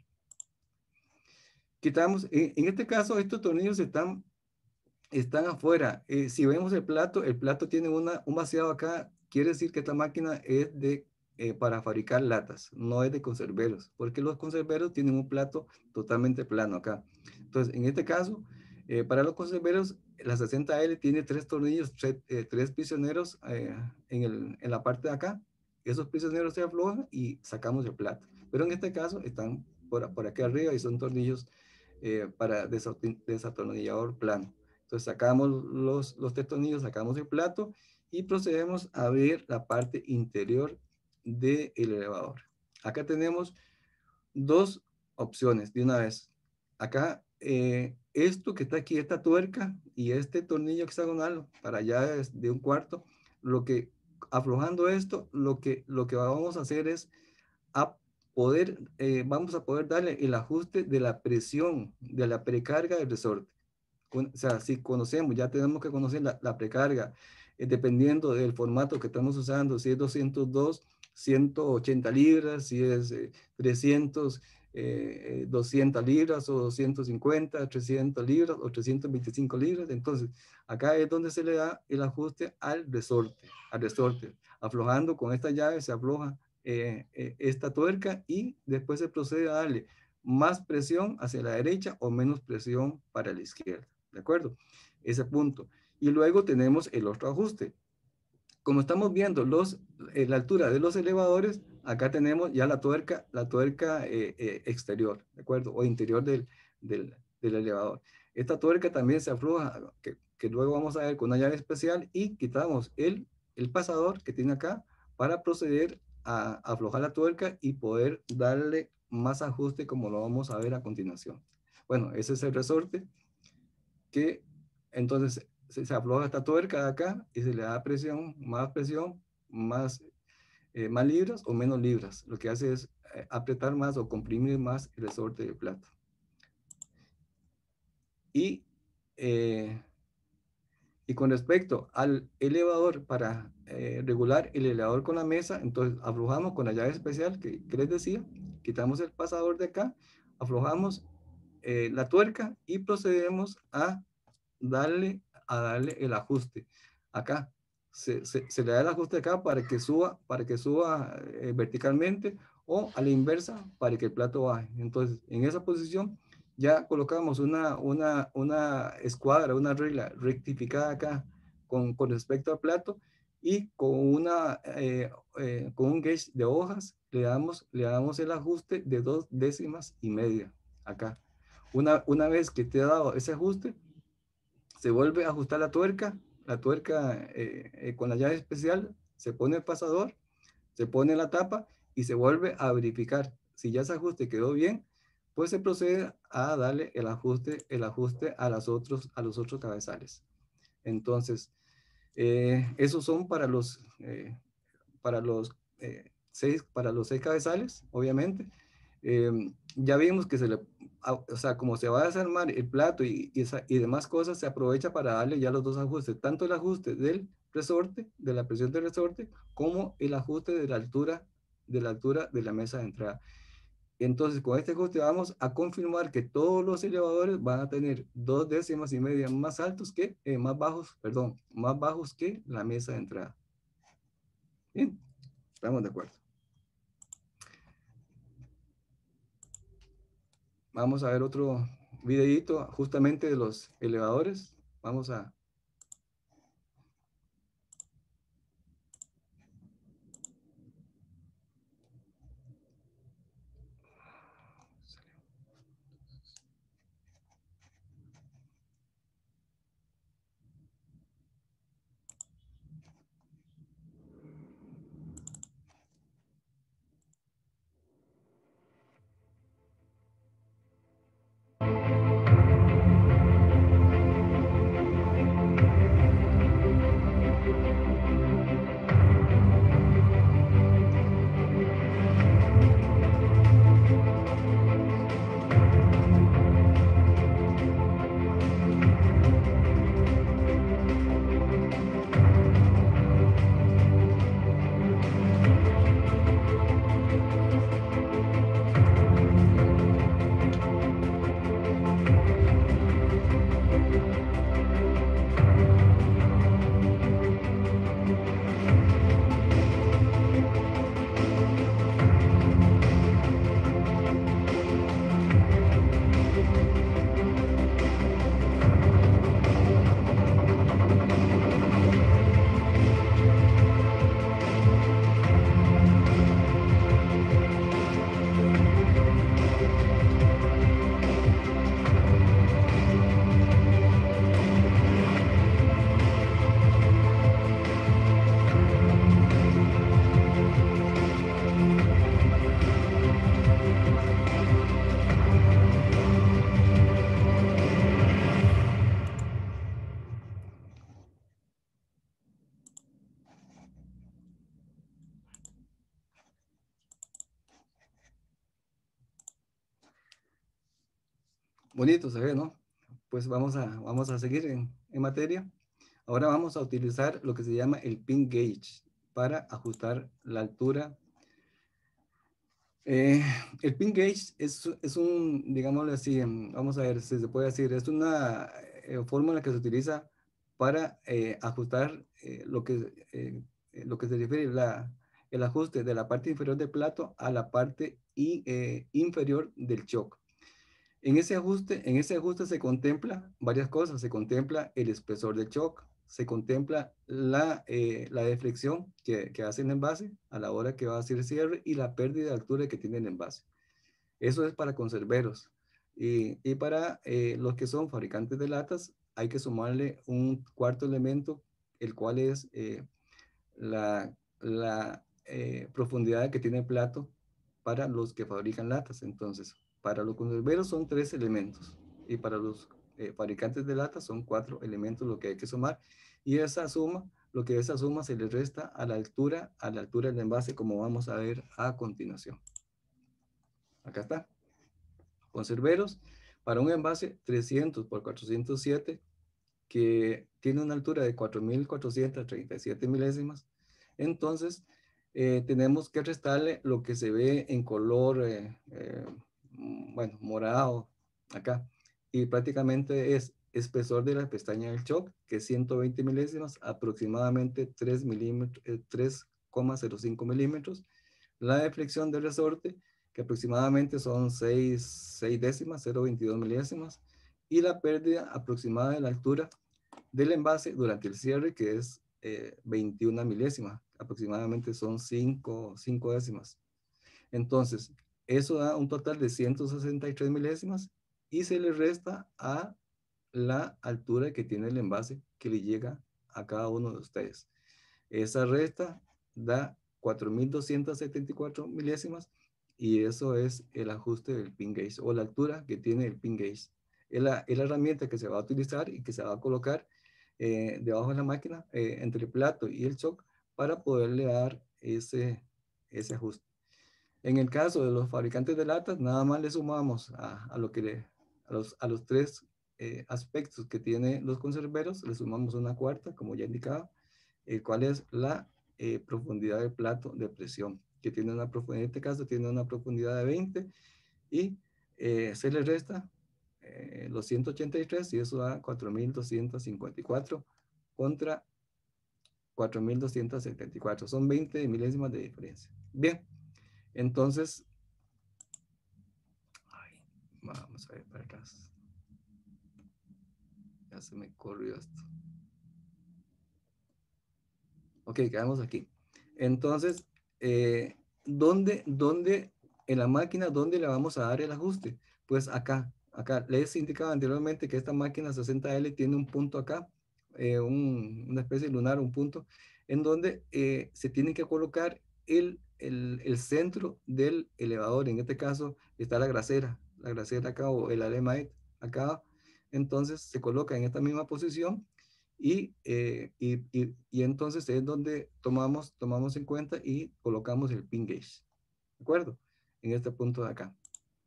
Quitamos, en, en este caso, estos tornillos están, están afuera. Eh, si vemos el plato, el plato tiene una, un vaciado acá, quiere decir que esta máquina es de Eh, para fabricar latas, no es de conserveros, porque los conserveros tienen un plato totalmente plano acá. Entonces, en este caso, eh, para los conserveros, la sesenta L tiene tres tornillos, tres, eh, tres prisioneros eh, en, el, en la parte de acá. Esos prisioneros se aflojan y sacamos el plato. Pero en este caso están por, por aquí arriba y son tornillos eh, para desatornillador plano. Entonces sacamos los, los tres tornillos, sacamos el plato y procedemos a ver la parte interior del elevador. Acá tenemos dos opciones de una vez. Acá eh, esto que está aquí, esta tuerca y este tornillo hexagonal para allá de un cuarto, lo que, aflojando esto, lo que, lo que vamos a hacer es a poder, eh, vamos a poder darle el ajuste de la presión, de la precarga del resorte. Con, o sea, si conocemos, ya tenemos que conocer la, la precarga, eh, dependiendo del formato que estamos usando, si es doscientos dos, ciento ochenta libras, si es eh, trescientos, eh, doscientas libras, o doscientos cincuenta, trescientas libras, o trescientas veinticinco libras. Entonces, acá es donde se le da el ajuste al resorte, al resorte. Aflojando con esta llave se afloja eh, eh, esta tuerca y después se procede a darle más presión hacia la derecha o menos presión para la izquierda. ¿De acuerdo? Ese punto. Y luego tenemos el otro ajuste. Como estamos viendo los, eh, la altura de los elevadores, acá tenemos ya la tuerca, la tuerca eh, eh, exterior, ¿de acuerdo? O interior del, del, del elevador. Esta tuerca también se afloja, que, que luego vamos a ver con una llave especial, y quitamos el, el pasador que tiene acá para proceder a, a aflojar la tuerca y poder darle más ajuste, como lo vamos a ver a continuación. Bueno, ese es el resorte que entonces se, se afloja esta tuerca de acá y se le da presión, más presión, más, eh, más libras o menos libras. Lo que hace es eh, apretar más o comprimir más el resorte de plata. Y, eh, y con respecto al elevador, para eh, regular el elevador con la mesa, entonces aflojamos con la llave especial que, que les decía, quitamos el pasador de acá, aflojamos eh, la tuerca y procedemos a darle, a darle el ajuste. Acá se, se, se le da el ajuste acá para que suba, para que suba eh, verticalmente, o a la inversa para que el plato baje. Entonces, en esa posición ya colocamos una, una, una escuadra, una regla rectificada acá con, con respecto al plato, y con, una, eh, eh, con un gauge de hojas le damos, le damos el ajuste de dos décimas y media acá. Una, una vez que te ha dado ese ajuste, se vuelve a ajustar la tuerca, la tuerca eh, eh, con la llave especial, se pone el pasador, se pone la tapa y se vuelve a verificar. Si ya ese ajuste quedó bien, pues se procede a darle el ajuste, el ajuste a, las otros, a los otros cabezales. Entonces, eh, esos son para los, eh, para los, eh, seis, para los seis cabezales, obviamente. Eh, ya vimos que se le, o sea, como se va a desarmar el plato y, y, esa, y demás cosas, se aprovecha para darle ya los dos ajustes, tanto el ajuste del resorte, de la presión del resorte, como el ajuste de la altura, de la altura de la mesa de entrada. Entonces, con este ajuste vamos a confirmar que todos los elevadores van a tener dos décimas y media más altos que, eh, más bajos, perdón, más bajos que la mesa de entrada. Bien, estamos de acuerdo. Vamos a ver otro videito justamente de los elevadores. Vamos a... bonito se ve, ¿no? Pues vamos a, vamos a seguir en, en materia. Ahora vamos a utilizar lo que se llama el pin gauge para ajustar la altura. Eh, el pin gauge es, es un, digámoslo así, vamos a ver si se puede decir, es una eh, fórmula que se utiliza para eh, ajustar eh, lo, que, eh, lo que se refiere la, el ajuste de la parte inferior del plato a la parte in, eh, inferior del choke. En ese ajuste, en ese ajuste se contempla varias cosas. Se contempla el espesor del choke, se contempla la, eh, la deflexión que, que hace el envase a la hora que va a hacer cierre y la pérdida de altura que tiene el envase. Eso es para conserveros. Y, y para eh, los que son fabricantes de latas, hay que sumarle un cuarto elemento, el cual es eh, la, la eh, profundidad que tiene el plato para los que fabrican latas. Entonces, para los conserveros son tres elementos y para los eh, fabricantes de latas son cuatro elementos lo que hay que sumar. Y esa suma, lo que esa suma se le resta a la altura, a la altura del envase, como vamos a ver a continuación. Acá está. Conserveros, para un envase trescientos por cuatrocientos siete, que tiene una altura de cuatro mil cuatrocientos treinta y siete milésimas, entonces eh, tenemos que restarle lo que se ve en color, eh, eh, bueno, morado, acá, y prácticamente es espesor de la pestaña del choke, que es ciento veinte milésimas, aproximadamente tres milímetros, eh, tres coma cero cinco milímetros, la deflexión del resorte, que aproximadamente son seis, seis décimas, cero coma veintidós milésimas, y la pérdida aproximada de la altura del envase durante el cierre, que es eh, veintiuna milésimas, aproximadamente son cinco, cinco décimas. Entonces, eso da un total de ciento sesenta y tres milésimas y se le resta a la altura que tiene el envase que le llega a cada uno de ustedes. Esa resta da cuatro mil doscientos setenta y cuatro milésimas y eso es el ajuste del pin gauge o la altura que tiene el pin gauge. Es la, es la herramienta que se va a utilizar y que se va a colocar eh, debajo de la máquina, eh, entre el plato y el choke, para poderle dar ese, ese ajuste. En el caso de los fabricantes de latas, nada más le sumamos a, a, lo que le, a, los, a los tres eh, aspectos que tienen los conserveros, le sumamos una cuarta, como ya indicaba, el cual es la eh, profundidad del plato de presión, que tiene una profundidad, en este caso tiene una profundidad de veinte y eh, se le resta eh, los ciento ochenta y tres y eso da cuatro mil doscientos cincuenta y cuatro contra cuatro mil doscientos setenta y cuatro. Son veinte milésimas de diferencia. Bien, entonces, ay, vamos a ver para atrás. Ya se me corrió esto. Ok, quedamos aquí. Entonces, eh, ¿dónde, dónde en la máquina, dónde le vamos a dar el ajuste? Pues acá, acá. Les indicaba anteriormente que esta máquina sesenta L tiene un punto acá, eh, un, una especie de lunar, un punto, en donde eh, se tiene que colocar el, el, el centro del elevador. En este caso está la grasera, la grasera acá o el alemite acá. Entonces se coloca en esta misma posición. Y, eh, y, y, y entonces es donde tomamos, tomamos en cuenta y colocamos el pin gauge, ¿de acuerdo? En este punto de acá.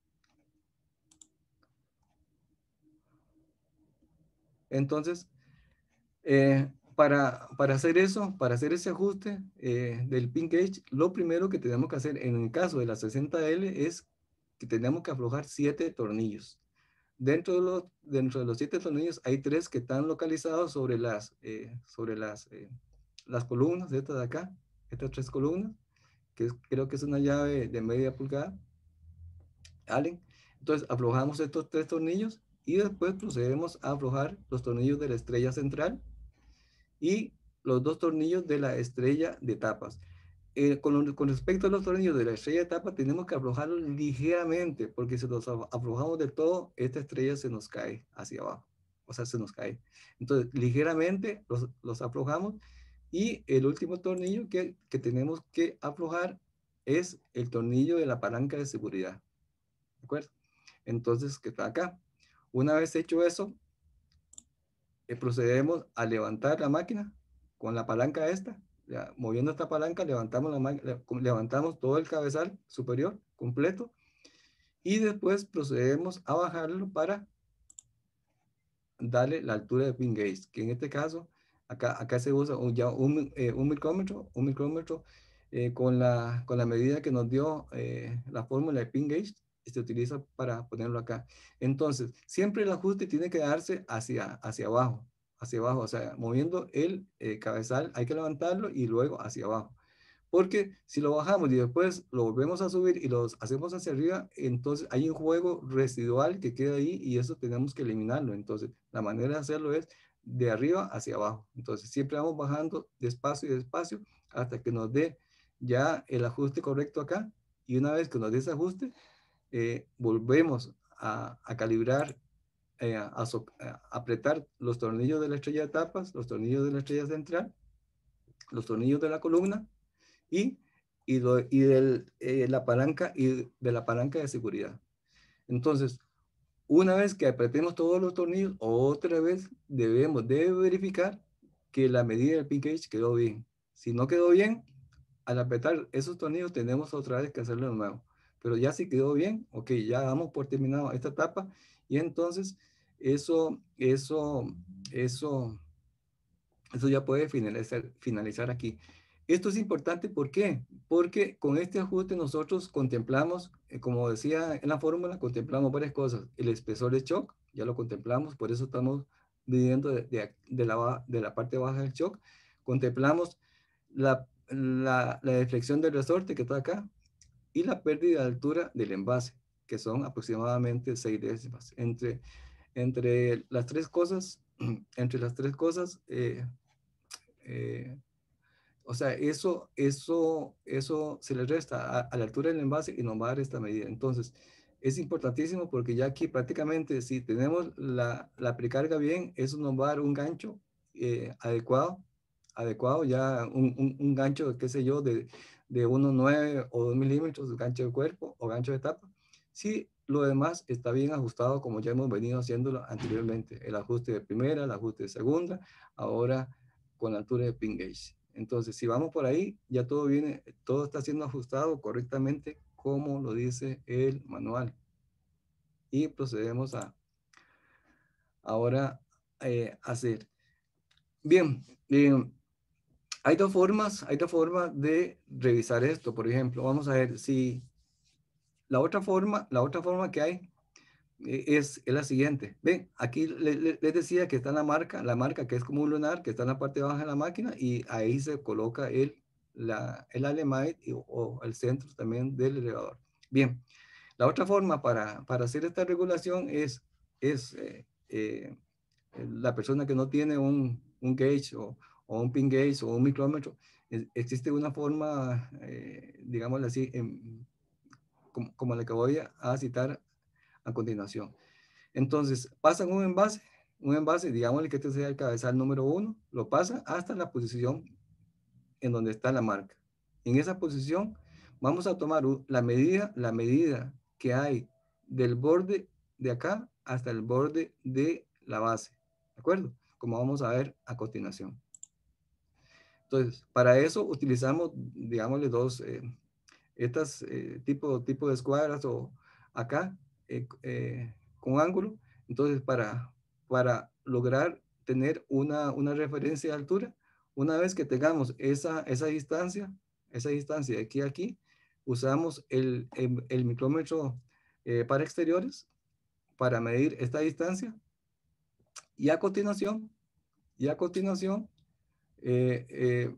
Entonces, eh, para, para hacer eso, para hacer ese ajuste eh, del pin gauge, lo primero que tenemos que hacer en el caso de la sesenta L es que tenemos que aflojar siete tornillos. Dentro de, los, dentro de los siete tornillos hay tres que están localizados sobre las, eh, sobre las, eh, las columnas de estas de acá, estas tres columnas, que es, creo que es una llave de media pulgada, Allen. Entonces aflojamos estos tres tornillos y después procedemos a aflojar los tornillos de la estrella central y los dos tornillos de la estrella de tapas. Eh, con, con respecto a los tornillos de la estrella de tapa, tenemos que aflojarlos ligeramente, porque si los aflojamos de todo, esta estrella se nos cae hacia abajo, o sea, se nos cae. Entonces, ligeramente los, los aflojamos y el último tornillo que, que tenemos que aflojar es el tornillo de la palanca de seguridad, ¿de acuerdo? Entonces, que está acá. Una vez hecho eso, eh, procedemos a levantar la máquina con la palanca esta. Ya, moviendo esta palanca, levantamos, la, levantamos todo el cabezal superior completo y después procedemos a bajarlo para darle la altura de pin gauge, que en este caso, acá, acá se usa un, ya un, eh, un micrómetro, un micrómetro eh, con, la, con la medida que nos dio eh, la fórmula de pin gauge, se utiliza para ponerlo acá. Entonces, siempre el ajuste tiene que darse hacia, hacia abajo, hacia abajo, o sea, moviendo el eh, cabezal, hay que levantarlo y luego hacia abajo. Porque si lo bajamos y después lo volvemos a subir y los hacemos hacia arriba, entonces hay un juego residual que queda ahí y eso tenemos que eliminarlo. Entonces, la manera de hacerlo es de arriba hacia abajo. Entonces, siempre vamos bajando despacio y despacio hasta que nos dé ya el ajuste correcto acá. Y una vez que nos dé ese ajuste, eh, volvemos a, a calibrar, eh, a, a, so, a apretar los tornillos de la estrella de tapas, los tornillos de la estrella central, los tornillos de la columna, y, y, lo, y del, eh, la palanca y de la palanca de seguridad. Entonces, una vez que apretemos todos los tornillos, otra vez debemos de verificar que la medida del pin gauge quedó bien. Si no quedó bien, al apretar esos tornillos tenemos otra vez que hacerlo de nuevo. Pero ya si quedó bien, ok, ya damos por terminado esta etapa y entonces eso, eso, eso, eso ya puede finalizar, finalizar aquí. Esto es importante, ¿por qué? Porque con este ajuste nosotros contemplamos, eh, como decía en la fórmula, contemplamos varias cosas. El espesor de shock, ya lo contemplamos, por eso estamos midiendo de, de, de, la, de la parte baja del shock. Contemplamos la, la, la deflexión del resorte que está acá y la pérdida de altura del envase, que son aproximadamente seis décimas. Entre, entre las tres cosas, entre las tres cosas, eh, eh, o sea, eso, eso, eso se le resta a, a la altura del envase y nos va a dar esta medida. Entonces, es importantísimo porque ya aquí prácticamente si tenemos la, la precarga bien, eso nos va a dar un gancho eh, adecuado, adecuado, ya un, un, un gancho, qué sé yo, de, de uno punto nueve o dos milímetros, gancho de cuerpo o gancho de tapa. Si lo demás está bien ajustado como ya hemos venido haciéndolo anteriormente, el ajuste de primera, el ajuste de segunda, ahora con la altura de pin gauge. Entonces, si vamos por ahí, ya todo viene, todo está siendo ajustado correctamente como lo dice el manual. Y procedemos a ahora eh, hacer. Bien, eh, hay dos formas, hay dos formas de revisar esto. Por ejemplo, vamos a ver si la otra forma, la otra forma que hay eh, es, es la siguiente. Ven, aquí les le, le decía que está la marca, la marca que es como un lunar, que está en la parte baja de la máquina y ahí se coloca el, la, el alemite y, o el centro también del elevador. Bien, la otra forma para, para hacer esta regulación es, es eh, eh, la persona que no tiene un, un gauge o, o un pin gauge o un micrómetro, es, existe una forma, eh, digámoslo así, en, como, como la que voy a citar a continuación. Entonces, pasan un envase, un envase, digámosle que este sea el cabezal número uno, lo pasa hasta la posición en donde está la marca. En esa posición vamos a tomar la medida, la medida que hay del borde de acá hasta el borde de la base, ¿de acuerdo? Como vamos a ver a continuación. Entonces, para eso utilizamos, digámosle, dos, eh, estas eh, tipo, tipo de escuadras o acá, eh, eh, con ángulo. Entonces, para, para lograr tener una, una referencia de altura, una vez que tengamos esa, esa distancia, esa distancia de aquí a aquí, usamos el, el, el micrómetro eh, para exteriores para medir esta distancia. Y a continuación, y a continuación, eh, eh,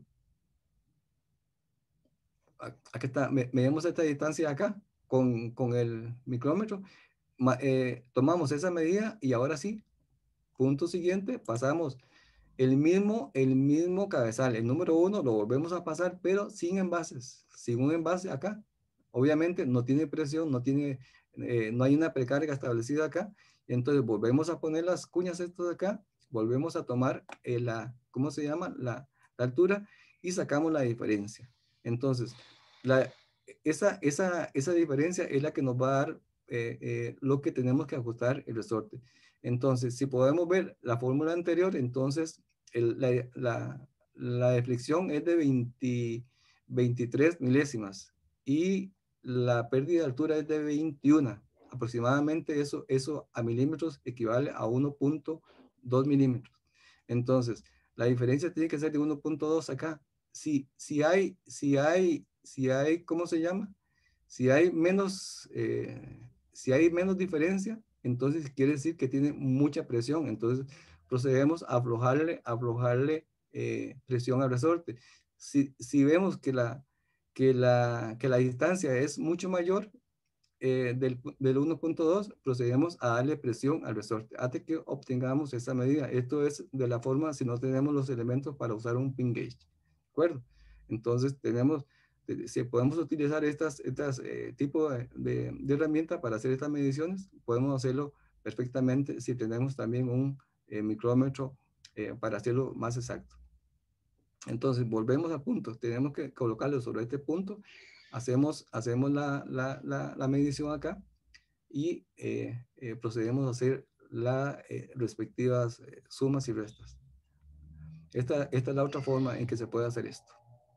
aquí está, medimos esta distancia acá con, con el micrómetro, eh, tomamos esa medida y ahora sí, punto siguiente, pasamos el mismo, el mismo cabezal, el número uno lo volvemos a pasar, pero sin envases, sin un envase acá. Obviamente no tiene presión, no tiene, eh, no hay una precarga establecida acá, entonces volvemos a poner las cuñas estas de acá, volvemos a tomar eh, la, ¿cómo se llama? La, la altura y sacamos la diferencia. Entonces, la, esa, esa, esa diferencia es la que nos va a dar eh, eh, lo que tenemos que ajustar el resorte. Entonces, si podemos ver la fórmula anterior, entonces el, la, la, la deflexión es de veinte, veintitrés milésimas y la pérdida de altura es de veintiuno. Aproximadamente eso, eso a milímetros equivale a uno punto dos milímetros. Entonces, la diferencia tiene que ser de uno punto dos acá. Si, si hay, si hay, si hay, ¿cómo se llama? Si hay menos, eh, si hay menos diferencia, entonces quiere decir que tiene mucha presión. Entonces procedemos a aflojarle, aflojarle eh, presión al resorte. Si, si vemos que la, que, la, que la distancia es mucho mayor eh, del, del uno punto dos, procedemos a darle presión al resorte hasta que obtengamos esa medida. Esto es de la forma si no tenemos los elementos para usar un pin gauge. ¿De acuerdo? Entonces tenemos, si podemos utilizar estas, estas eh, tipo de, de, de herramienta para hacer estas mediciones, podemos hacerlo perfectamente si tenemos también un eh, micrómetro eh, para hacerlo más exacto. Entonces volvemos al punto, tenemos que colocarlo sobre este punto, hacemos, hacemos la, la, la, la medición acá y eh, eh, procedemos a hacer las eh, respectivas eh, sumas y restas. Esta, esta es la otra forma en que se puede hacer esto.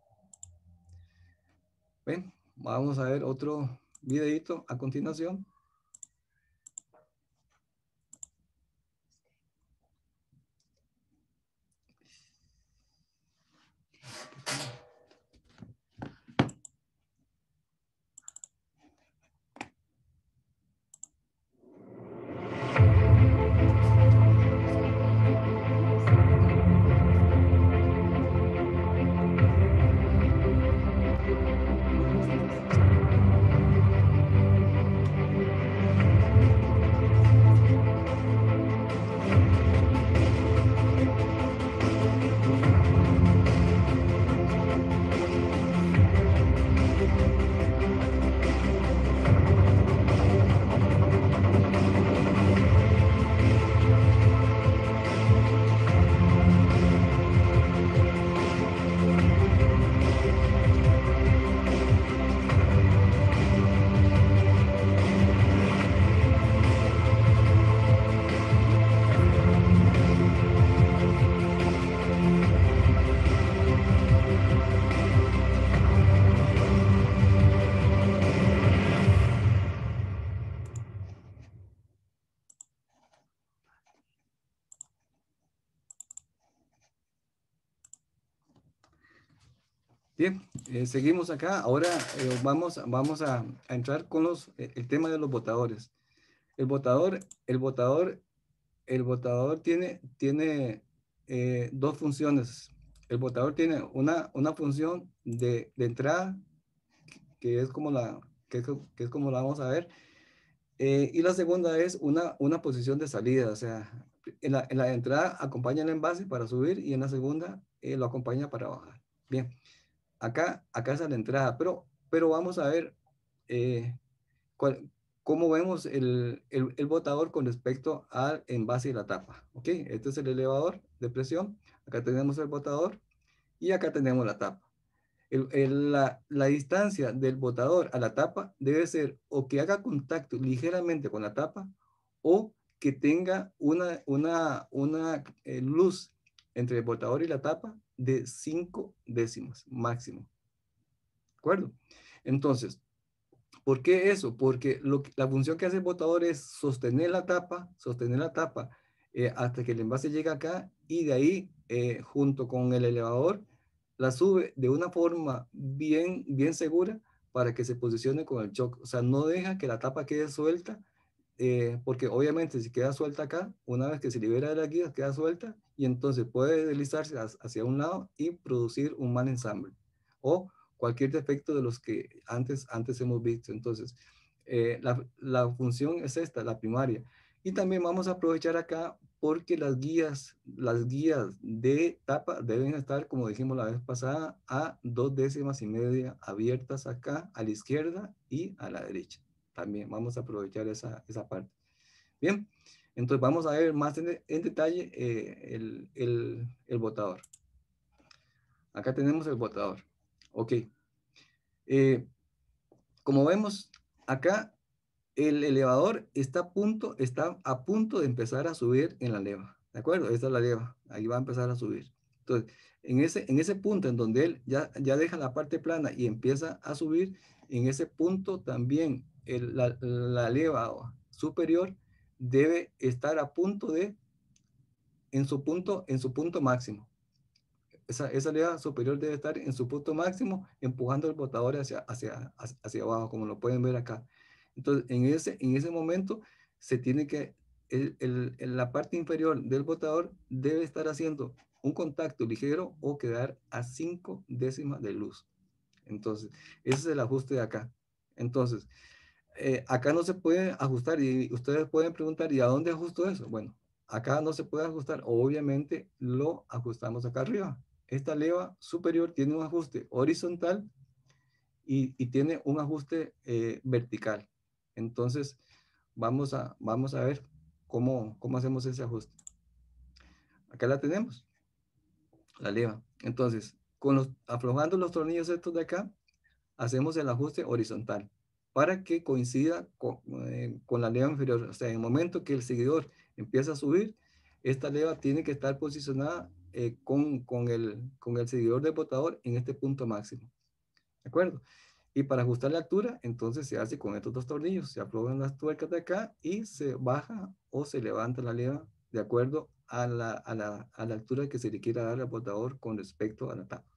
Ven, vamos a ver otro videito a continuación. Bien, eh, seguimos acá. Ahora eh, vamos, vamos a, a entrar con los, eh, el tema de los botadores. El botador, el botador, el botador tiene, tiene eh, dos funciones. El botador tiene una, una función de, de entrada, que es como la, que, que es como la vamos a ver, eh, y la segunda es una, una posición de salida. O sea, en la, en la entrada acompaña el envase para subir y en la segunda eh, lo acompaña para bajar. Bien. Acá, acá es la entrada, pero, pero vamos a ver eh, cuál, cómo vemos el, el, el botador con respecto al envase y la tapa. ¿Ok? Este es el elevador de presión. Acá tenemos el botador y acá tenemos la tapa. El, el, la, la distancia del botador a la tapa debe ser o que haga contacto ligeramente con la tapa o que tenga una, una, una eh, luz entre el botador y la tapa de cinco décimas máximo. ¿De acuerdo? Entonces, ¿por qué eso? Porque lo que, la función que hace el botador es sostener la tapa, sostener la tapa eh, hasta que el envase llega acá y de ahí, eh, junto con el elevador, la sube de una forma bien, bien segura para que se posicione con el choque. O sea, no deja que la tapa quede suelta, eh, porque obviamente si queda suelta acá, una vez que se libera de la guía, queda suelta y entonces puede deslizarse hacia un lado y producir un mal ensamble o cualquier defecto de los que antes, antes hemos visto. Entonces, eh, la, la función es esta, la primaria. Y también vamos a aprovechar acá porque las guías, las guías de tapa deben estar, como dijimos la vez pasada, a dos décimas y media abiertas acá a la izquierda y a la derecha. También vamos a aprovechar esa, esa parte. Bien, entonces vamos a ver más en, en detalle eh, el, el, el botador. Acá tenemos el botador. Ok. Eh, como vemos acá, el elevador está a punto, está a punto de empezar a subir en la leva. ¿De acuerdo? Esta es la leva. Ahí va a empezar a subir. Entonces, en ese, en ese punto en donde él ya, ya deja la parte plana y empieza a subir, en ese punto también el, la, la leva superior debe estar a punto de en su punto, en su punto máximo. Esa, esa leva superior debe estar en su punto máximo, empujando el botador hacia, hacia, hacia abajo, como lo pueden ver acá. Entonces, en ese, en ese momento, se tiene que, el, el, en la parte inferior del botador debe estar haciendo un contacto ligero o quedar a cinco décimas de luz. Entonces, ese es el ajuste de acá. Entonces, eh, acá no se puede ajustar y ustedes pueden preguntar, ¿y a dónde ajusto eso? Bueno, acá no se puede ajustar, obviamente lo ajustamos acá arriba. Esta leva superior tiene un ajuste horizontal y, y tiene un ajuste eh, vertical. Entonces, vamos a, vamos a ver cómo, cómo hacemos ese ajuste. Acá la tenemos, la leva. Entonces, con los, aflojando los tornillos estos de acá, hacemos el ajuste horizontal para que coincida con, eh, con la leva inferior. O sea, en el momento que el seguidor empieza a subir, esta leva tiene que estar posicionada eh, con, con, el, con el seguidor del botador en este punto máximo. ¿De acuerdo? Y para ajustar la altura, entonces se hace con estos dos tornillos. Se aflojan las tuercas de acá y se baja o se levanta la leva de acuerdo a la, a la, a la altura que se le quiera dar al botador con respecto a la tapa.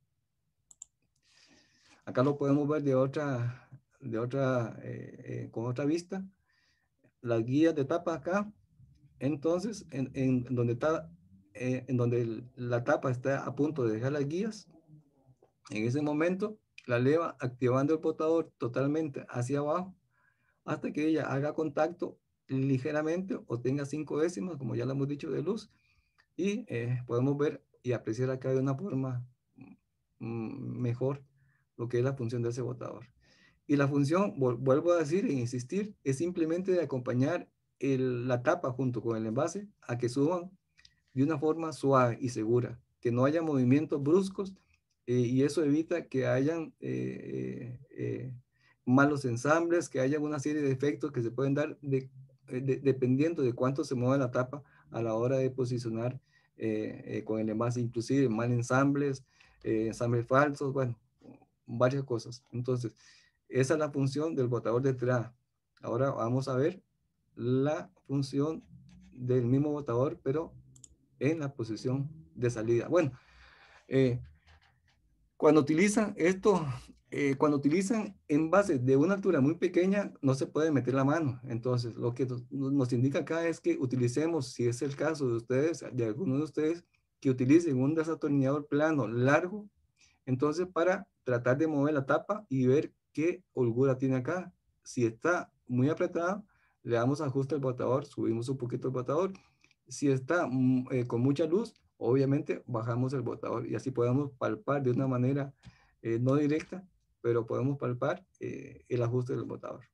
Acá lo podemos ver de otra, de otra, eh, eh, con otra vista. Las guías de tapa acá. Entonces, en, en donde está, eh, en donde el, la tapa está a punto de dejar las guías, en ese momento, la leva activando el botador totalmente hacia abajo hasta que ella haga contacto ligeramente o tenga cinco décimas, como ya lo hemos dicho, de luz. Y eh, podemos ver y apreciar acá de una forma mm, mejor lo que es la función de ese botador. Y la función, vuelvo a decir e insistir, es simplemente de acompañar el, la tapa junto con el envase a que suban de una forma suave y segura, que no haya movimientos bruscos eh, y eso evita que hayan eh, eh, malos ensambles, que haya una serie de efectos que se pueden dar de, de, dependiendo de cuánto se mueva la tapa a la hora de posicionar eh, eh, con el envase, inclusive mal ensambles, eh, ensambles falsos, bueno, varias cosas. Entonces, esa es la función del botador de entrada. Ahora vamos a ver la función del mismo botador, pero en la posición de salida. Bueno, eh, cuando utilizan esto, eh, cuando utilizan envases de una altura muy pequeña, no se puede meter la mano. Entonces, lo que nos, nos indica acá es que utilicemos, si es el caso de ustedes, de alguno de ustedes, que utilicen un desatornillador plano largo, entonces para tratar de mover la tapa y ver qué holgura tiene acá. Si está muy apretada, le damos ajuste al botador, subimos un poquito el botador. Si está mm, eh, con mucha luz, obviamente bajamos el botador y así podemos palpar de una manera eh, no directa, pero podemos palpar eh, el ajuste del botador.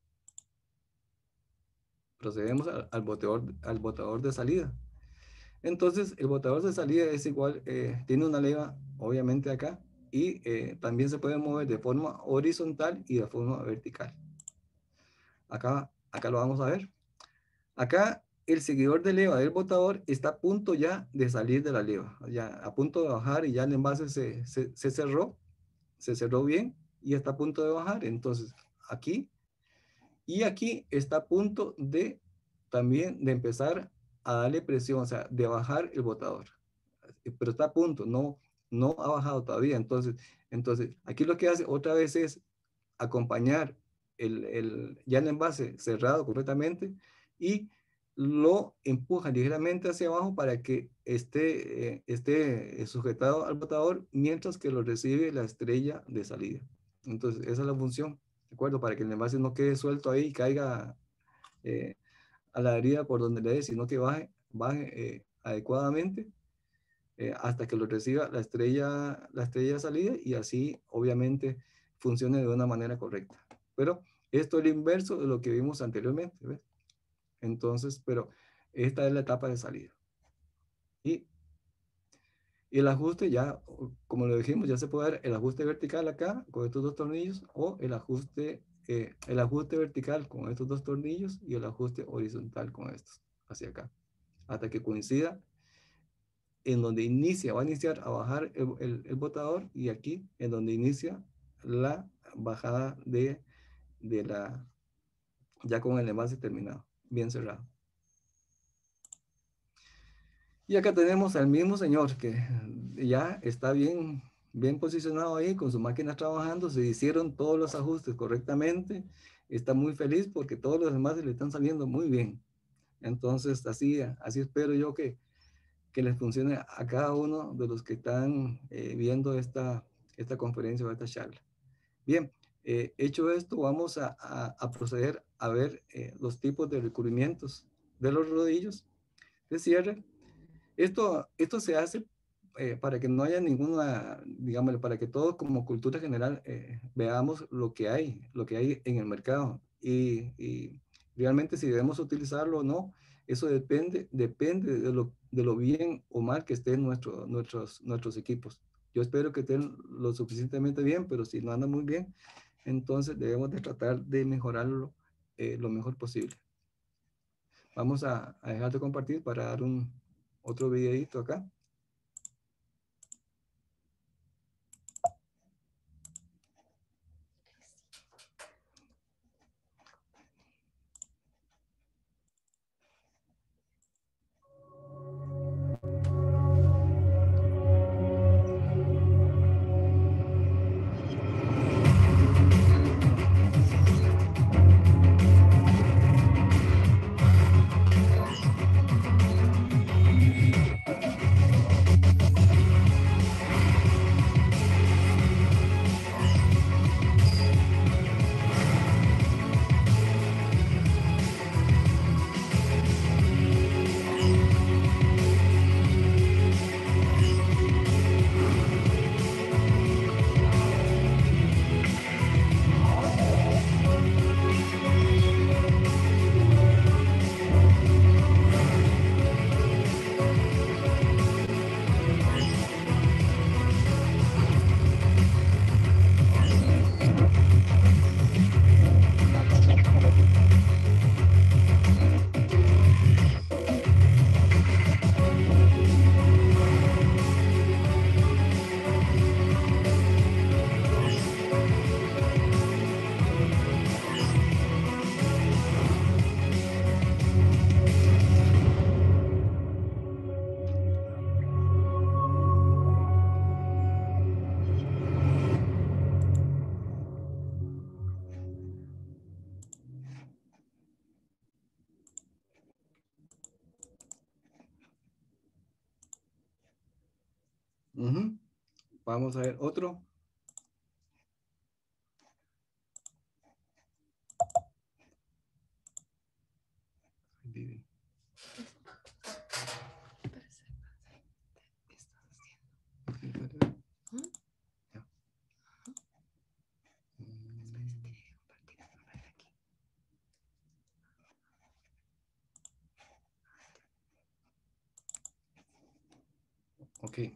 Procedemos al, al, botador, al botador de salida. Entonces, el botador de salida es igual, eh, tiene una leva, obviamente acá, y eh, también se puede mover de forma horizontal y de forma vertical. Acá, acá lo vamos a ver. Acá el seguidor de leva del botador está a punto ya de salir de la leva, ya a punto de bajar y ya el envase se, se, se cerró, se cerró bien y está a punto de bajar. Entonces, aquí y aquí está a punto de también de empezar a darle presión, o sea, de bajar el botador. Pero está a punto, no, no ha bajado todavía. Entonces, entonces, aquí lo que hace otra vez es acompañar el, el, ya el envase cerrado completamente y lo empuja ligeramente hacia abajo para que esté, eh, esté sujetado al botador mientras que lo recibe la estrella de salida. Entonces, esa es la función, ¿de acuerdo? Para que el envase no quede suelto ahí y caiga eh, a la herida por donde le dé, sino que baje, baje eh, adecuadamente eh, hasta que lo reciba la estrella, la estrella de salida y así obviamente funcione de una manera correcta. Pero esto es lo inverso de lo que vimos anteriormente, ¿ves? Entonces, pero esta es la etapa de salida. Y, y el ajuste ya, como lo dijimos, ya se puede dar el ajuste vertical acá con estos dos tornillos o el ajuste, eh, el ajuste vertical con estos dos tornillos y el ajuste horizontal con estos, hacia acá, hasta que coincida en donde inicia, va a iniciar a bajar el, el, el botador y aquí en donde inicia la bajada de, de la, ya con el envase terminado, bien cerrado. Y acá tenemos al mismo señor que ya está bien, bien posicionado ahí con su máquina trabajando, se hicieron todos los ajustes correctamente, está muy feliz porque todos los demás le están saliendo muy bien. Entonces, así, así espero yo que, que les funcione a cada uno de los que están eh, viendo esta, esta conferencia o esta charla. Bien, eh, hecho esto, vamos a, a, a proceder a ver eh, los tipos de recubrimientos de los rodillos de cierre. Esto, esto se hace eh, para que no haya ninguna, digamos, para que todos como cultura general eh, veamos lo que hay, lo que hay en el mercado y, y realmente si debemos utilizarlo o no, eso depende, depende de lo, de lo bien o mal que estén nuestro, nuestros, nuestros equipos. Yo espero que estén lo suficientemente bien, pero si no andan muy bien, entonces debemos de tratar de mejorarlo eh, lo mejor posible. Vamos a, a dejar de compartir para dar un otro videito acá. Uh-huh. Vamos a ver otro. Ok.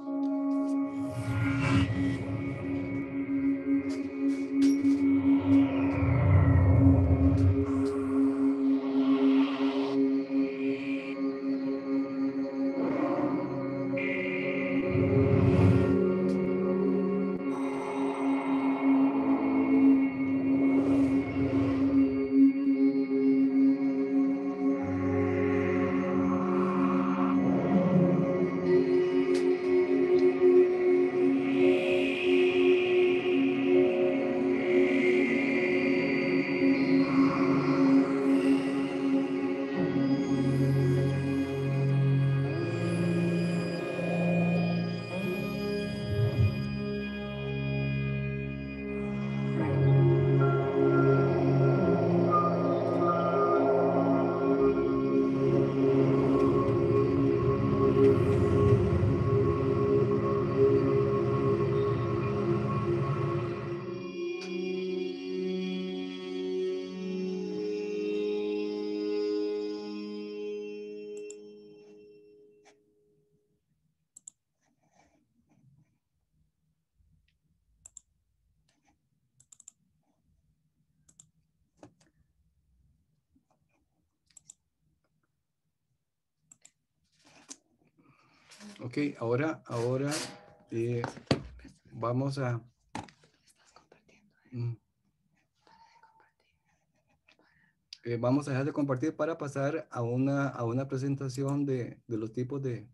Ok, ahora, ahora eh, vamos a... Mm. eh, vamos a dejar de compartir para pasar a una, a una presentación de, de los tipos de,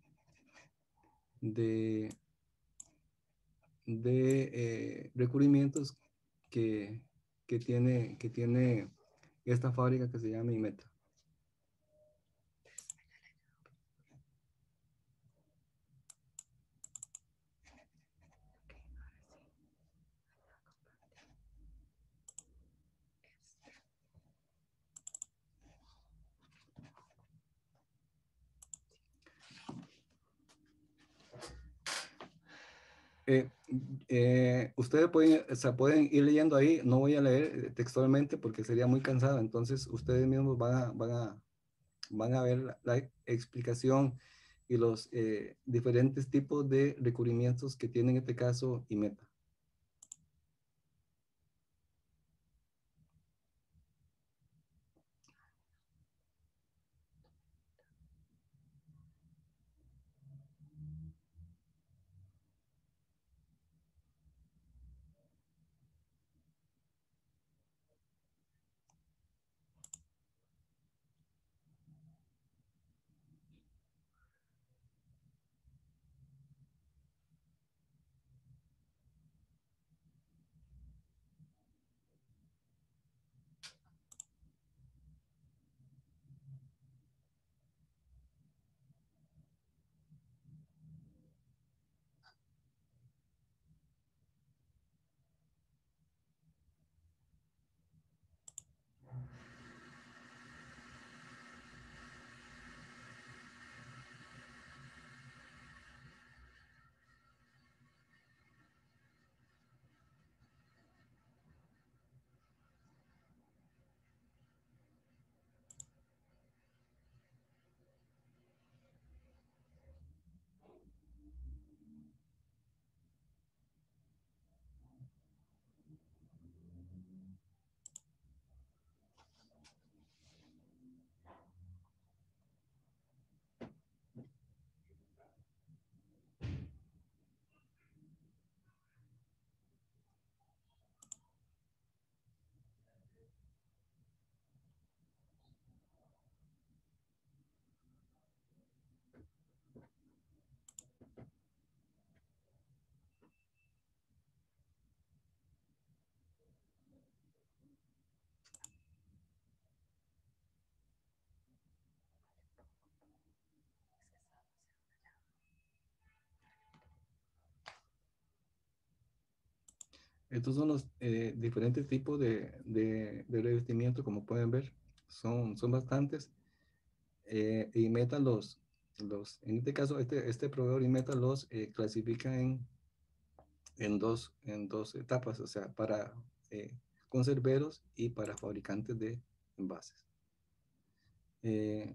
de, de eh, recubrimientos que, que, tiene, que tiene esta fábrica que se llama Imeta. Eh, eh, ustedes pueden, o sea, pueden ir leyendo ahí, no voy a leer eh, textualmente porque sería muy cansado, entonces ustedes mismos van a, van a, van a ver la, la explicación y los eh, diferentes tipos de recubrimientos que tiene en este caso Imeta. Estos son los eh, diferentes tipos de, de, de revestimiento, como pueden ver, son, son bastantes. Eh, y Meta los, los, en este caso, este, este proveedor y Meta los eh, clasifica en, en, dos, en dos etapas, o sea, para eh, conserveros y para fabricantes de envases. Eh,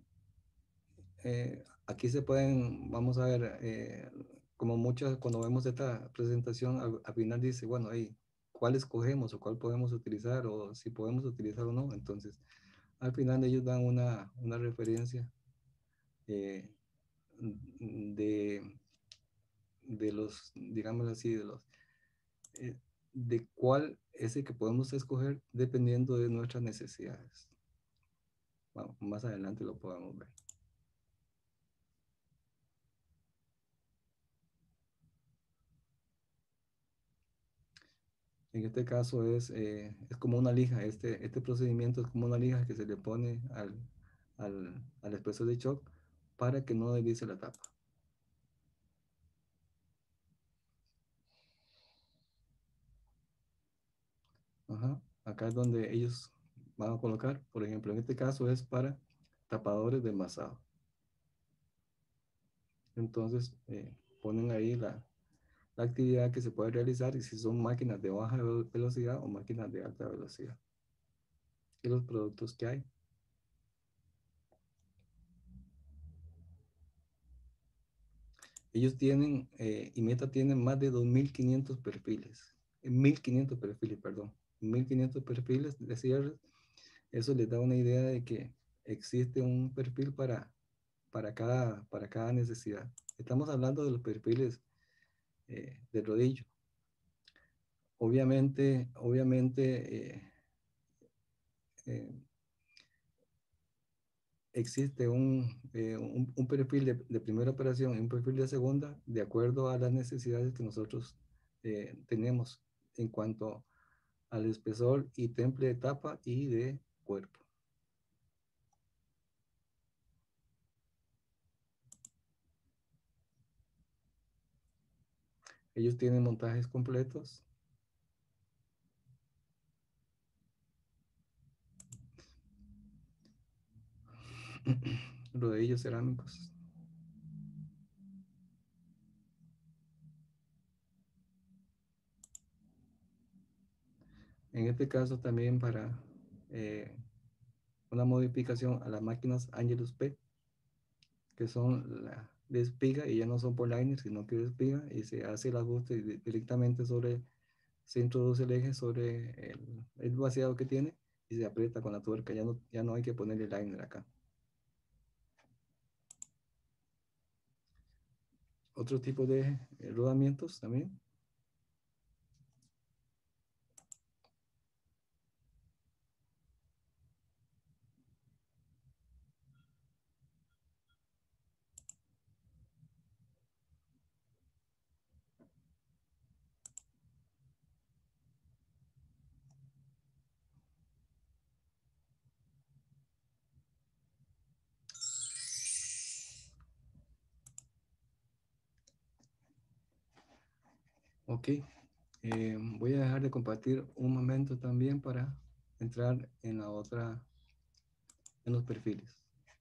eh, aquí se pueden, vamos a ver, eh, como muchas, cuando vemos esta presentación, al, al final dice, bueno, ahí, ¿cuál escogemos o cuál podemos utilizar o si podemos utilizar o no? Entonces, al final ellos dan una, una referencia eh, de, de los, digámoslo así, de los, eh, de cuál es el que podemos escoger dependiendo de nuestras necesidades. Bueno, más adelante lo podemos ver. En este caso es, eh, es como una lija, este, este procedimiento es como una lija que se le pone al, al, al espeso de shock para que no deslice la tapa. Ajá. Acá es donde ellos van a colocar, por ejemplo, en este caso es para tapadores de envasado. Entonces eh, ponen ahí la, la actividad que se puede realizar y si son máquinas de baja velocidad o máquinas de alta velocidad. Y los productos que hay. Ellos tienen, eh, Imeta tiene más de dos mil quinientos perfiles, eh, mil quinientos perfiles, perdón, mil quinientos perfiles de cierres. Eso les da una idea de que existe un perfil para, para, cada, para cada necesidad. Estamos hablando de los perfiles eh, de rodillo. Obviamente, obviamente, eh, eh, existe un, eh, un, un perfil de, de primera operación y un perfil de segunda de acuerdo a las necesidades que nosotros eh, tenemos en cuanto al espesor y temple de tapa y de cuerpo. Ellos tienen montajes completos. Rodillos cerámicos. En este caso también para eh, una modificación a las máquinas Angelus P, que son la de espiga y ya no son por liner, sino que de espiga, y se hace el ajuste directamente sobre, se introduce el eje sobre el, el vaciado que tiene y se aprieta con la tuerca, ya no, ya no hay que ponerle liner acá. Otro tipo de eh, rodamientos también. Ok, eh, voy a dejar de compartir un momento también para entrar en la otra, en los perfiles.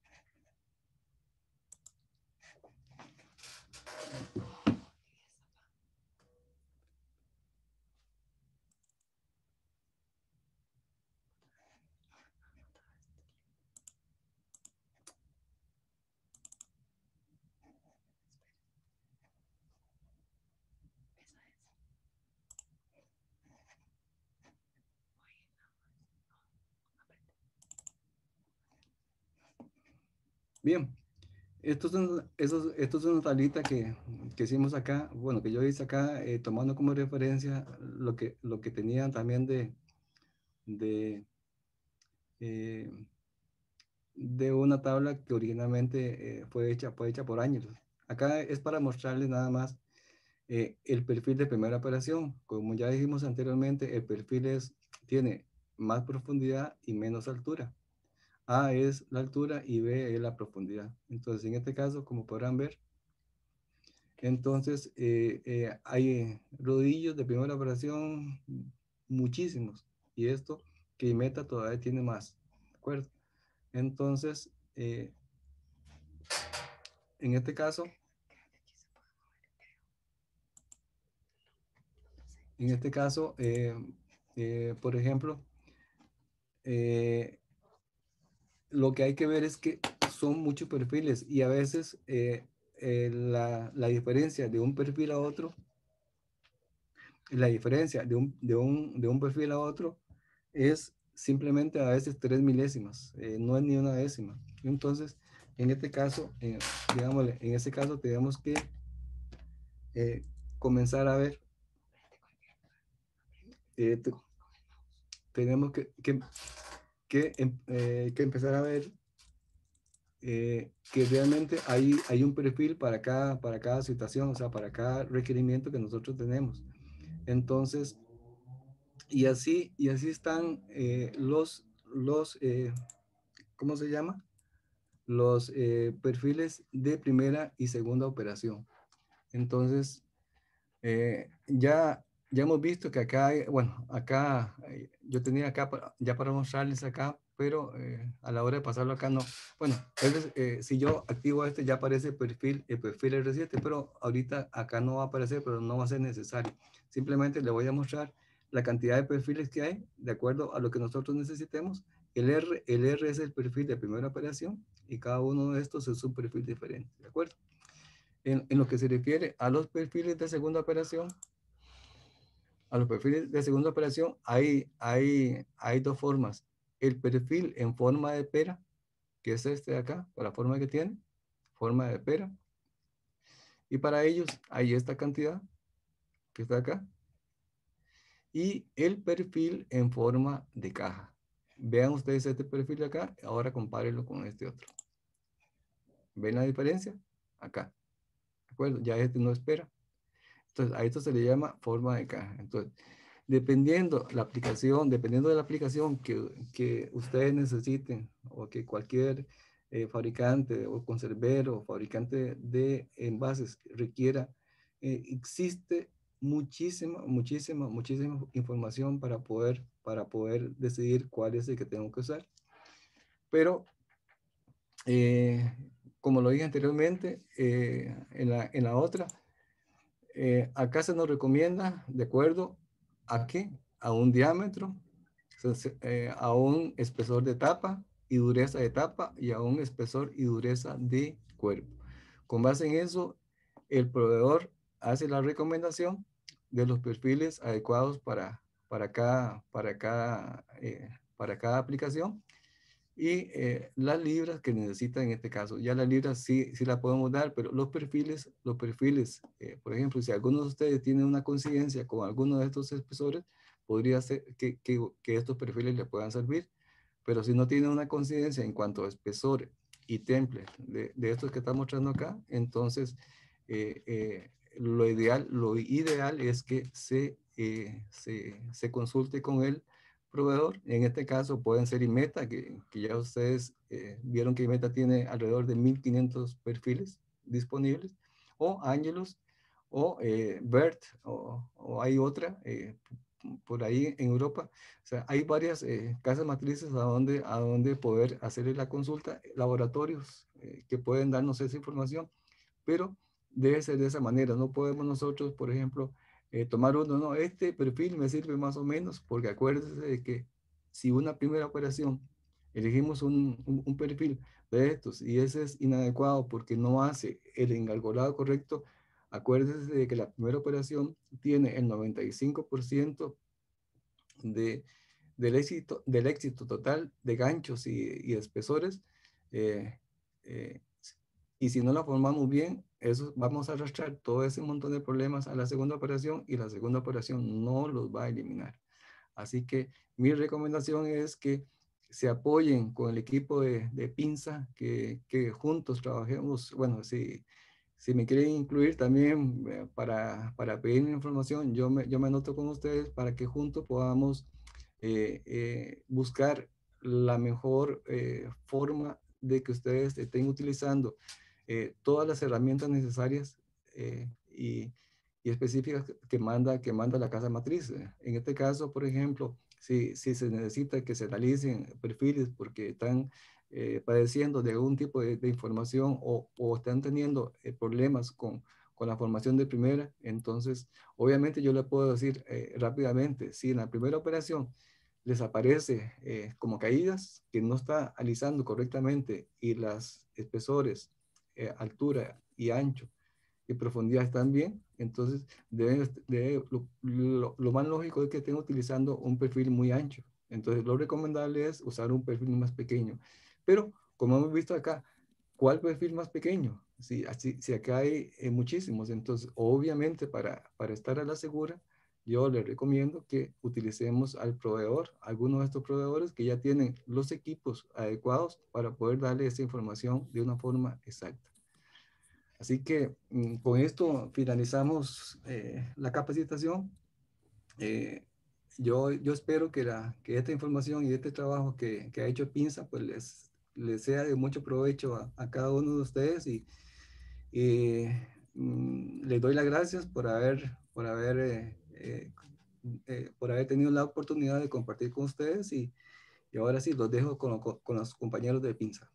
Bien, estos son, esos, estos son una tablita que, que hicimos acá, bueno, que yo hice acá, eh, tomando como referencia lo que, lo que tenían también de, de, eh, de una tabla que originalmente eh, fue, hecha, fue hecha por años. Acá es para mostrarles nada más eh, el perfil de primera operación. Como ya dijimos anteriormente, el perfil es, tiene más profundidad y menos altura. A es la altura y B es la profundidad. Entonces, en este caso, como podrán ver, entonces eh, eh, hay rodillos de primera operación muchísimos. Y esto que Meta todavía tiene más. ¿De acuerdo? Entonces, eh, en este caso, en este caso, eh, eh, por ejemplo, eh, lo que hay que ver es que son muchos perfiles y a veces eh, eh, la, la diferencia de un perfil a otro, la diferencia de un, de un, de un perfil a otro es simplemente a veces tres milésimas, eh, no es ni una décima. Entonces, en este caso, eh, digamos, en este caso tenemos que eh, comenzar a ver, eh, te, tenemos que, que, que, eh, que empezar a ver Eh, que realmente hay, hay un perfil para cada, para cada situación, o sea, para cada requerimiento que nosotros tenemos. Entonces, y así, y así están eh, los, los eh, ¿cómo se llama? Los eh, perfiles de primera y segunda operación. Entonces, eh, ya, ya hemos visto que acá, hay, bueno, acá, eh, yo tenía acá para, ya para mostrarles acá, pero eh, a la hora de pasarlo acá no. Bueno, entonces, eh, si yo activo este ya aparece el perfil, el perfil R siete, pero ahorita acá no va a aparecer, pero no va a ser necesario. Simplemente le voy a mostrar la cantidad de perfiles que hay, de acuerdo a lo que nosotros necesitemos. El R, el R es el perfil de primera operación y cada uno de estos es un perfil diferente, ¿de acuerdo? En, en lo que se refiere a los perfiles de segunda operación, a los perfiles de segunda operación hay, hay, hay dos formas. El perfil en forma de pera, que es este de acá, por la forma que tiene, forma de pera. Y para ellos hay esta cantidad que está acá. Y el perfil en forma de caja. Vean ustedes este perfil de acá, ahora compárenlo con este otro. ¿Ven la diferencia? Acá. ¿De acuerdo? Ya este no espera. Entonces, a esto se le llama forma de caja. Entonces, dependiendo la aplicación, dependiendo de la aplicación que, que ustedes necesiten o que cualquier eh, fabricante o conservero o fabricante de envases requiera, eh, existe muchísima, muchísima, muchísima información para poder, para poder decidir cuál es el que tengo que usar. Pero, eh, como lo dije anteriormente, eh, en, la, en la otra, eh, acá se nos recomienda, de acuerdo a qué, a un diámetro, eh, a un espesor de tapa y dureza de tapa y a un espesor y dureza de cuerpo. Con base en eso, el proveedor hace la recomendación de los perfiles adecuados para, para, cada, para, cada, eh, para cada aplicación y eh, las libras que necesita en este caso. Ya las libras sí, sí la podemos dar, pero los perfiles, los perfiles, eh, por ejemplo, si alguno de ustedes tiene una coincidencia con alguno de estos espesores, podría ser que, que, que estos perfiles le puedan servir, pero si no tiene una coincidencia en cuanto a espesor y temple de, de estos que está mostrando acá, entonces eh, eh, lo ideal, lo ideal es que se, eh, se, se consulte con él proveedor. En este caso pueden ser Imeta, que, que ya ustedes eh, vieron que Imeta tiene alrededor de mil quinientos perfiles disponibles, o Angelus, o eh, BERT, o, o hay otra eh, por ahí en Europa. O sea, hay varias eh, casas matrices a donde, a donde poder hacer la consulta, laboratorios eh, que pueden darnos esa información, pero debe ser de esa manera. No podemos nosotros, por ejemplo, eh, tomar uno, no, este perfil me sirve más o menos, porque acuérdense de que si una primera operación elegimos un, un, un perfil de estos y ese es inadecuado porque no hace el engalgolado correcto, acuérdense de que la primera operación tiene el noventa y cinco por ciento de, del, éxito, del éxito total de ganchos y, y espesores, eh, eh, y si no la formamos bien, eso vamos a arrastrar todo ese montón de problemas a la segunda operación y la segunda operación no los va a eliminar. Así que mi recomendación es que se apoyen con el equipo de, de Pinza, que, que juntos trabajemos. Bueno, si, si me quieren incluir también eh, para, para pedir información, yo me, yo me anoto con ustedes para que juntos podamos eh, eh, buscar la mejor eh, forma de que ustedes estén utilizando eh, todas las herramientas necesarias eh, y, y específicas que manda, que manda la casa matriz. En este caso, por ejemplo, si, si se necesita que se analicen perfiles porque están eh, padeciendo de algún tipo de, de información o, o están teniendo eh, problemas con, con la formación de primera, entonces obviamente yo le puedo decir eh, rápidamente, si en la primera operación les aparece eh, como caídas, que no está alisando correctamente y las espesores, eh, altura y ancho y profundidad están bien, entonces deben, debe, lo, lo, lo más lógico es que estén utilizando un perfil muy ancho. Entonces lo recomendable es usar un perfil más pequeño. Pero como hemos visto acá, ¿cuál perfil más pequeño? Si, así, si acá hay eh, muchísimos, entonces obviamente para, para estar a la segura, yo les recomiendo que utilicemos al proveedor, algunos de estos proveedores que ya tienen los equipos adecuados para poder darle esa información de una forma exacta. Así que mm, con esto finalizamos eh, la capacitación. Eh, yo, yo espero que, la, que esta información y este trabajo que, que ha hecho Pinza pues les, les sea de mucho provecho a, a cada uno de ustedes y, y mm, les doy las gracias por haber, por haber, eh, eh, eh, por haber tenido la oportunidad de compartir con ustedes y, y ahora sí los dejo con, con, con los compañeros de Pinza.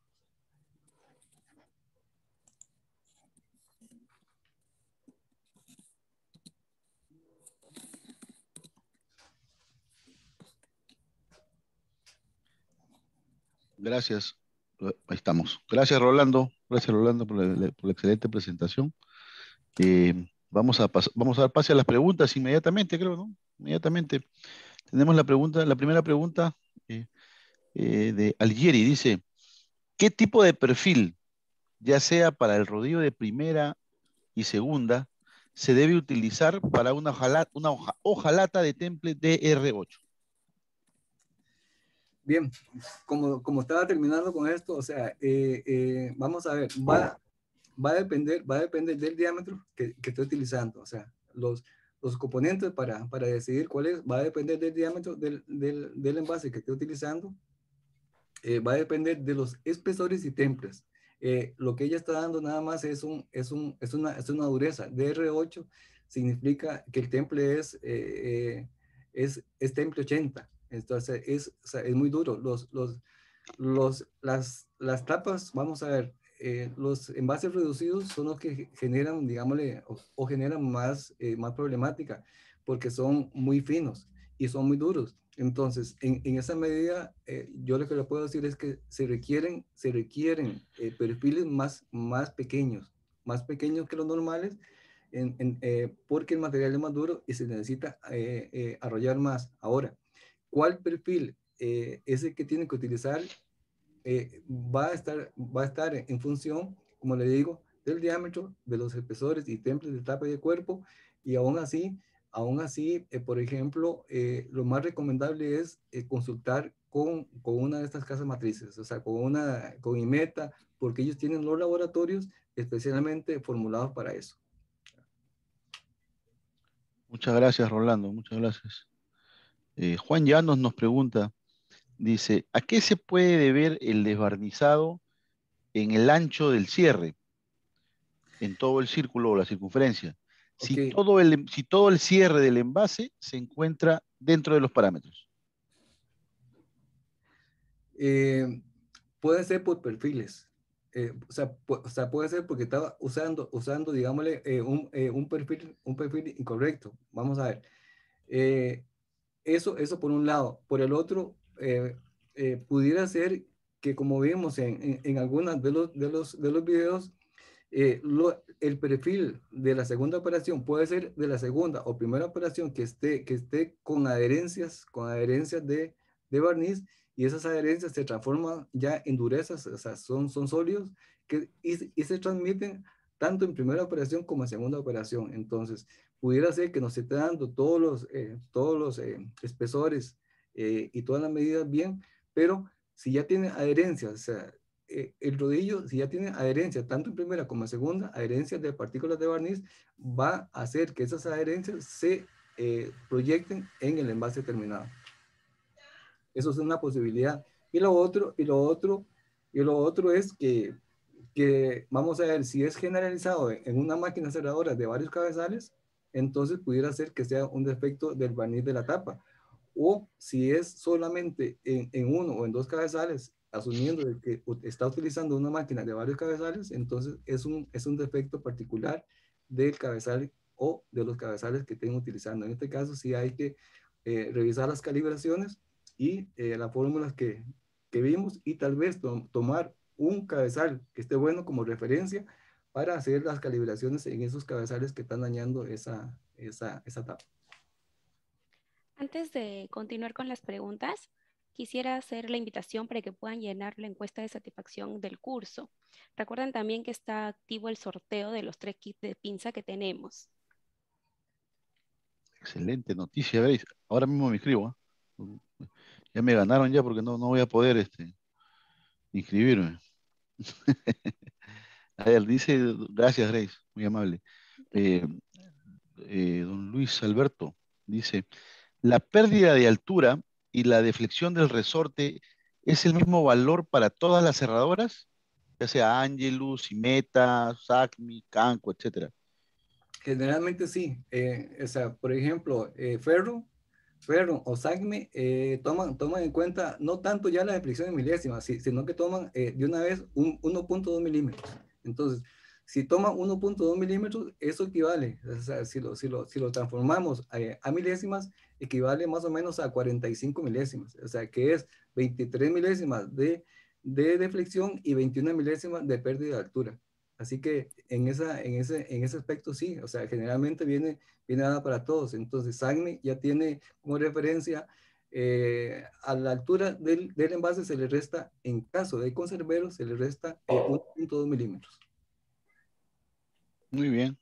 Gracias. Ahí estamos. Gracias, Rolando. Gracias, Rolando, por la, por la excelente presentación. Eh, vamos a pas- vamos a dar pase a las preguntas inmediatamente, creo, ¿no? Inmediatamente. Tenemos la pregunta, la primera pregunta eh, eh, de Algieri. Dice, ¿qué tipo de perfil, ya sea para el rodillo de primera y segunda, se debe utilizar para una hojalata, una hoja, hojalata de temple D R ocho? Bien, como, como estaba terminando con esto, o sea, eh, eh, vamos a ver, va, va, a depender, va a depender del diámetro que, que esté utilizando, o sea, los, los componentes para, para decidir cuál es, va a depender del diámetro del, del, del envase que esté utilizando, eh, va a depender de los espesores y temples. Eh, lo que ella está dando nada más es, un, es, un, es, una, es una dureza. D R ocho significa que el temple es, eh, eh, es, es temple ochenta. Entonces es, o sea, es muy duro. Los, los, los, las, las tapas, vamos a ver, eh, los envases reducidos son los que generan, digámosle, o, o generan más, eh, más problemática, porque son muy finos y son muy duros. Entonces, en, en esa medida, eh, yo lo que le puedo decir es que se requieren, se requieren eh, perfiles más, más pequeños, más pequeños que los normales, en, en, eh, porque el material es más duro y se necesita eh, eh, arrollar más. Ahora, ¿cuál perfil eh, es el que tiene que utilizar? Eh, va, a estar, va a estar en función, como le digo, del diámetro, de los espesores y temples de tapa y de cuerpo, y aún así, aún así, eh, por ejemplo, eh, lo más recomendable es eh, consultar con, con una de estas casas matrices, o sea, con una, con IMETA, porque ellos tienen los laboratorios especialmente formulados para eso. Muchas gracias, Rolando, muchas gracias. Eh, Juan Llanos nos pregunta, dice, ¿a qué se puede deber el desbarnizado en el ancho del cierre, en todo el círculo o la circunferencia, Ok, si todo el, si todo el cierre del envase se encuentra dentro de los parámetros? eh, puede ser por perfiles. Eh, o, sea, pu o sea, puede ser porque estaba usando, usando digámosle, eh, un, eh, un, perfil, un perfil incorrecto. Vamos a ver. Eh, eso, eso por un lado. Por el otro, eh, eh, pudiera ser que como vimos en, en, en algunos de los, de los, de los videos, eh, lo, el perfil de la segunda operación puede ser de la segunda o primera operación que esté, que esté con adherencias, con adherencias de, de barniz, y esas adherencias se transforman ya en durezas, o sea, son, son sólidos que, y, y se transmiten tanto en primera operación como en segunda operación. Entonces, pudiera ser que nos esté dando todos los, eh, todos los eh, espesores eh, y todas las medidas bien, pero si ya tiene adherencias, o sea, eh, el rodillo, si ya tiene adherencia, tanto en primera como en segunda, adherencias de partículas de barniz, va a hacer que esas adherencias se eh, proyecten en el envase terminado. Eso es una posibilidad. Y lo otro, y lo otro, y lo otro es que, que vamos a ver, si es generalizado en una máquina cerradora de varios cabezales, entonces pudiera ser que sea un defecto del barniz de la tapa. O si es solamente en, en uno o en dos cabezales, asumiendo de que está utilizando una máquina de varios cabezales, entonces es un, es un defecto particular del cabezal o de los cabezales que estén utilizando. En este caso, sí hay que eh, revisar las calibraciones y eh, las fórmulas que, que vimos, y tal vez to tomar un cabezal que esté bueno como referencia para hacer las calibraciones en esos cabezales que están dañando esa, esa, esa tapa. Antes de continuar con las preguntas, quisiera hacer la invitación para que puedan llenar la encuesta de satisfacción del curso. Recuerden también que está activo el sorteo de los tres kits de pinza que tenemos. Excelente noticia, Grace. Ahora mismo me inscribo, ¿eh? Ya me ganaron ya porque no, no voy a poder este, inscribirme. A ver, dice, gracias Grace, muy amable. Eh, eh, don Luis Alberto dice, ¿la pérdida de altura y la deflexión del resorte es el mismo valor para todas las cerradoras? Ya sea Angelus, Imeta, Sacmi, Canco, etcétera. Generalmente sí. Eh, o sea, por ejemplo, eh, Ferro, Ferro o Sacme eh, toman, toman en cuenta no tanto ya la deflexión en milésimas, si, sino que toman eh, de una vez un uno punto dos milímetros. Entonces, si toman uno punto dos milímetros, eso equivale, o sea, si lo, si lo, si lo transformamos a, a milésimas, equivale más o menos a cuarenta y cinco milésimas, o sea, que es veintitrés milésimas de, de deflexión y veintiuna milésimas de pérdida de altura. Así que en, esa, en, ese, en ese aspecto sí, o sea, generalmente viene, viene dada para todos. Entonces, Sacme ya tiene como referencia eh, a la altura del, del envase se le resta, en caso de conservero, se le resta eh, uno punto dos milímetros. Muy bien.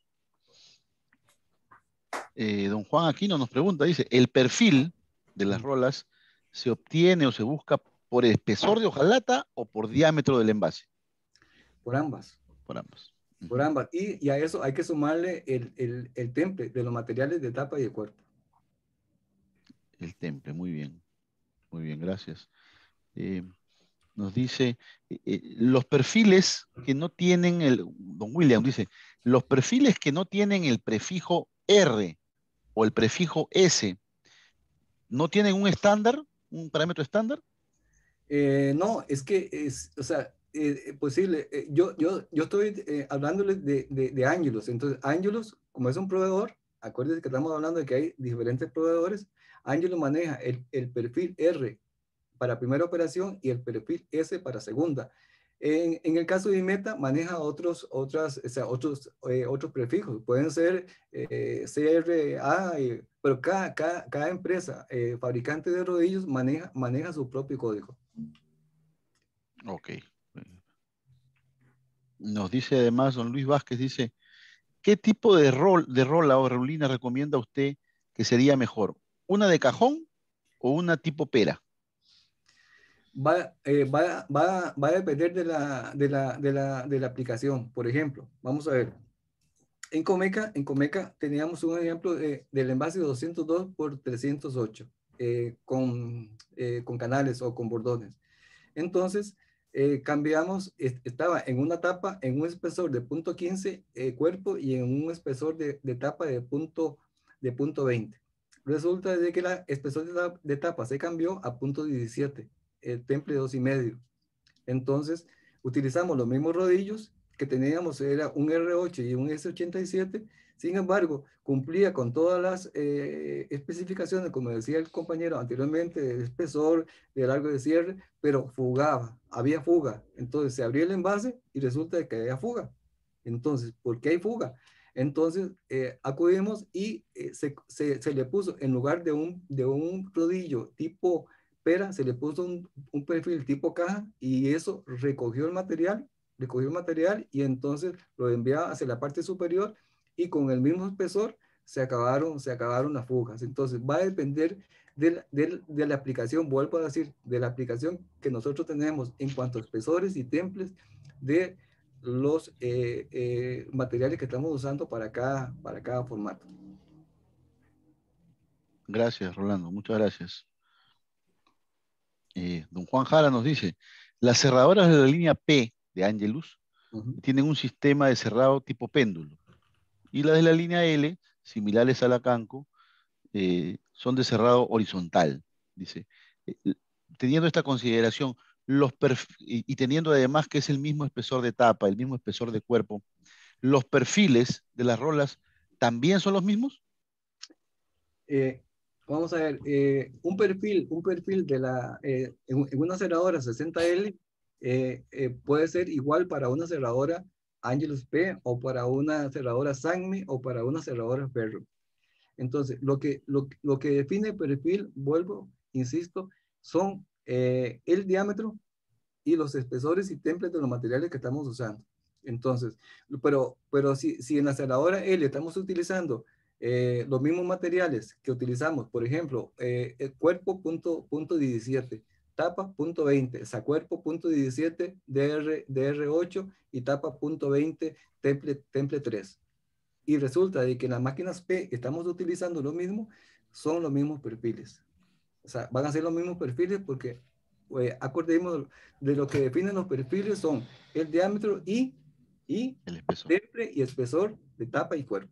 Eh, don Juan Aquino nos pregunta, dice, ¿el perfil de las rolas se obtiene o se busca por espesor de hojalata o por diámetro del envase? Por ambas. Por ambas. Por ambas. Y, y a eso hay que sumarle el, el, el temple de los materiales de tapa y de cuerpo. El temple, muy bien. Muy bien, gracias. Eh, nos dice, eh, eh, los perfiles que no tienen el, don William dice, los perfiles que no tienen el prefijo R o el prefijo S, ¿no tienen un estándar, un parámetro estándar? Eh, no, es que es, o sea, eh, posible. Eh, yo, yo, yo estoy eh, hablándoles de, de, de Angelus. Entonces, Angelus, como es un proveedor, acuérdense que estamos hablando de que hay diferentes proveedores. Angelus maneja el, el perfil R para primera operación y el perfil S para segunda. En, en el caso de Meta maneja otros, otras, o sea, otros, eh, otros prefijos. Pueden ser eh, C R A, eh, pero cada, cada, cada empresa eh, fabricante de rodillos maneja, maneja su propio código. Ok. Nos dice además don Luis Vázquez, dice, ¿qué tipo de, rol, de rola o rulina recomienda usted que sería mejor? ¿Una de cajón o una tipo pera? Va, eh, va, va, va a depender de la, de, la, de, la, de la aplicación. Por ejemplo, vamos a ver. En Comeca, en Comeca teníamos un ejemplo de, del envase doscientos dos por trescientos ocho eh, con, eh, con canales o con bordones. Entonces, eh, cambiamos, estaba en una tapa, en un espesor de punto quince eh, cuerpo y en un espesor de, de tapa de punto, de punto veinte. Resulta de que el espesor de tapa, de tapa se cambió a punto diecisiete, el temple dos y medio. Entonces, utilizamos los mismos rodillos que teníamos, era un R ocho y un S ochenta y siete. Sin embargo, cumplía con todas las eh, especificaciones, como decía el compañero anteriormente, de espesor, de largo de cierre, pero fugaba, había fuga. Entonces se abría el envase y resulta que había fuga. Entonces, ¿por qué hay fuga? Entonces eh, acudimos y eh, se, se, se le puso, en lugar de un, de un rodillo tipo pera, se le puso un, un perfil tipo caja y eso recogió el material, recogió el material y entonces lo enviaba hacia la parte superior y con el mismo espesor se acabaron, se acabaron las fugas. Entonces va a depender de la, de, de la aplicación, vuelvo a decir, de la aplicación que nosotros tenemos en cuanto a espesores y temples de los eh, eh, materiales que estamos usando para cada, para cada formato. Gracias, Rolando, muchas gracias. Eh, don Juan Jara nos dice, las cerradoras de la línea P de Angelus uh-huh. tienen un sistema de cerrado tipo péndulo y las de la línea L, similares a la Canco, eh, son de cerrado horizontal. Dice, eh, teniendo esta consideración los y, y teniendo además que es el mismo espesor de tapa, el mismo espesor de cuerpo, ¿los perfiles de las rolas también son los mismos? Eh, vamos a ver, eh, un perfil, un perfil de la, eh, en, en una cerradora sesenta L eh, eh, puede ser igual para una cerradora Angelus P o para una cerradora Sanmi o para una cerradora Ferro. Entonces, lo que, lo, lo que define perfil, vuelvo, insisto, son eh, el diámetro y los espesores y temples de los materiales que estamos usando. Entonces, pero, pero si, si en la cerradora L estamos utilizando eh, los mismos materiales que utilizamos, por ejemplo, eh, el cuerpo punto, punto diecisiete, tapa punto veinte, sacuerpo punto diecisiete, D R, D R ocho y tapa punto veinte, temple, temple tres. Y resulta de que en las máquinas P estamos utilizando lo mismo, son los mismos perfiles. O sea, van a ser los mismos perfiles porque pues, acordemos de lo que definen los perfiles son el diámetro y, y el espesor. temple y espesor de tapa y cuerpo.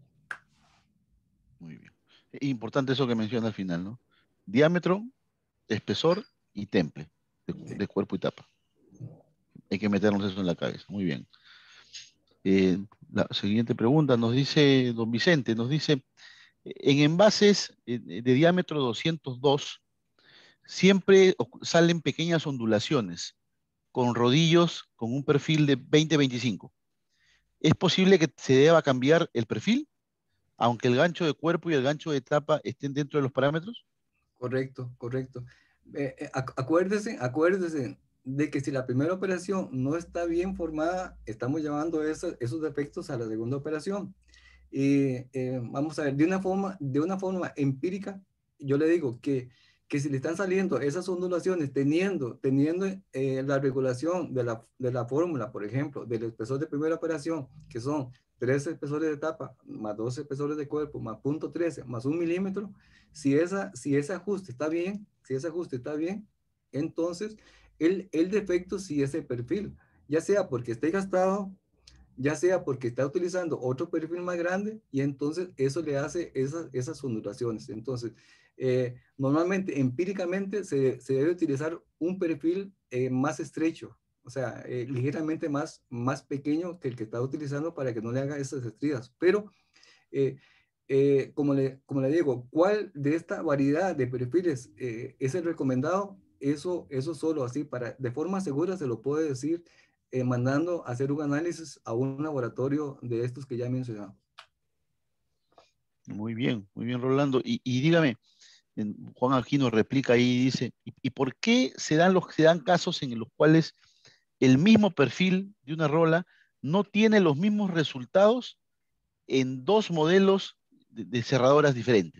Muy bien. Importante eso que menciona al final, ¿no? Diámetro, espesor y temple de, de cuerpo y tapa. Hay que meternos eso en la cabeza. Muy bien. Eh, la siguiente pregunta nos dice don Vicente, nos dice, en envases de diámetro doscientos dos, siempre salen pequeñas ondulaciones con rodillos con un perfil de veinte veinticinco. ¿Es posible que se deba cambiar el perfil, aunque el gancho de cuerpo y el gancho de tapa estén dentro de los parámetros? Correcto, correcto. Eh, eh, acuérdese, acuérdese de que si la primera operación no está bien formada, estamos llevando esos, esos defectos a la segunda operación. Y eh, vamos a ver, de una forma, de una forma empírica, yo le digo que que si le están saliendo esas ondulaciones teniendo, teniendo eh, la regulación de la, de la fórmula, por ejemplo, del espesor de primera operación, que son tres espesores de tapa, más dos espesores de cuerpo, más punto trece, más un milímetro, si, esa, si ese ajuste está bien, si ese ajuste está bien, entonces el, el defecto sí es el perfil, ya sea porque esté gastado, ya sea porque está utilizando otro perfil más grande y entonces eso le hace esas, esas ondulaciones. Entonces, eh, normalmente, empíricamente, se, se debe utilizar un perfil eh, más estrecho, o sea, eh, ligeramente más, más pequeño que el que está utilizando para que no le haga esas estrías. Pero, eh, eh, como, le, como le digo, ¿cuál de esta variedad de perfiles eh, es el recomendado? Eso, eso solo así, para, de forma segura se lo puede decir eh, mandando a hacer un análisis a un laboratorio de estos que ya he mencionado. Muy bien, muy bien, Rolando. Y, y dígame, Juan Aquino replica ahí y dice, ¿y, y por qué se dan, los, se dan casos en los cuales el mismo perfil de una rola no tiene los mismos resultados en dos modelos de, de cerradoras diferentes?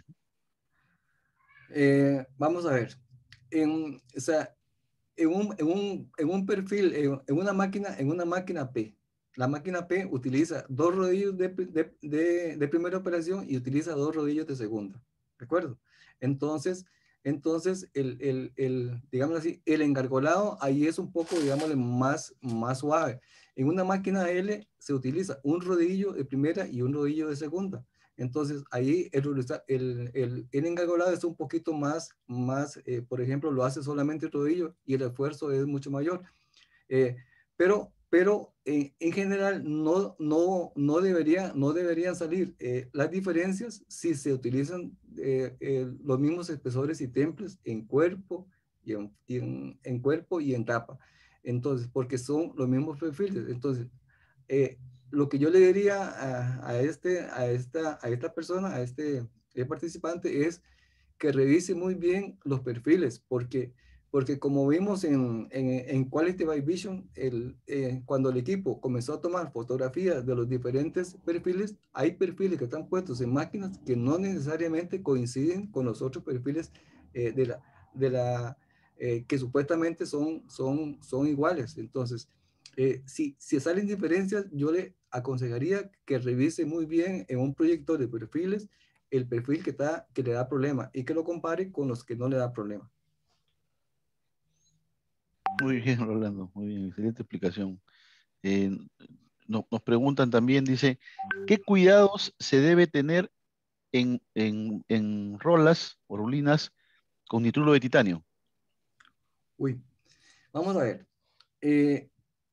Eh, vamos a ver. En, o sea, en un, en un, en un perfil, en, en, una máquina, en una máquina P, la máquina P utiliza dos rodillos de, de, de, de primera operación y utiliza dos rodillos de segunda. ¿De acuerdo? Entonces, entonces el, el, el, digamos así, el engargolado ahí es un poco, digámosle, más, más suave. En una máquina L se utiliza un rodillo de primera y un rodillo de segunda. Entonces, ahí el, el, el, el engargolado es un poquito más, más eh, por ejemplo, lo hace solamente el rodillo y el esfuerzo es mucho mayor. Eh, pero pero eh, en general no, no, no, debería, no deberían salir eh, las diferencias si se utilizan eh, eh, los mismos espesores y temples en cuerpo y en, y en, en cuerpo y en tapa. Entonces, porque son los mismos perfiles. Entonces, eh, lo que yo le diría a, a, este, a, esta, a esta persona, a este participante, es que revise muy bien los perfiles, porque, porque como vimos en, en, en Quality by Vision, el, eh, cuando el equipo comenzó a tomar fotografías de los diferentes perfiles, hay perfiles que están puestos en máquinas que no necesariamente coinciden con los otros perfiles eh, de la, de la eh, que supuestamente son, son, son iguales. Entonces, eh, si, si salen diferencias, yo le aconsejaría que revise muy bien en un proyector de perfiles el perfil que, está, que le da problema y que lo compare con los que no le da problema. Muy bien, Rolando, muy bien, excelente explicación. Eh, no, nos preguntan también, dice, ¿qué cuidados se debe tener en, en, en rolas o rulinas con nitruro de titanio? Uy, vamos a ver. Eh,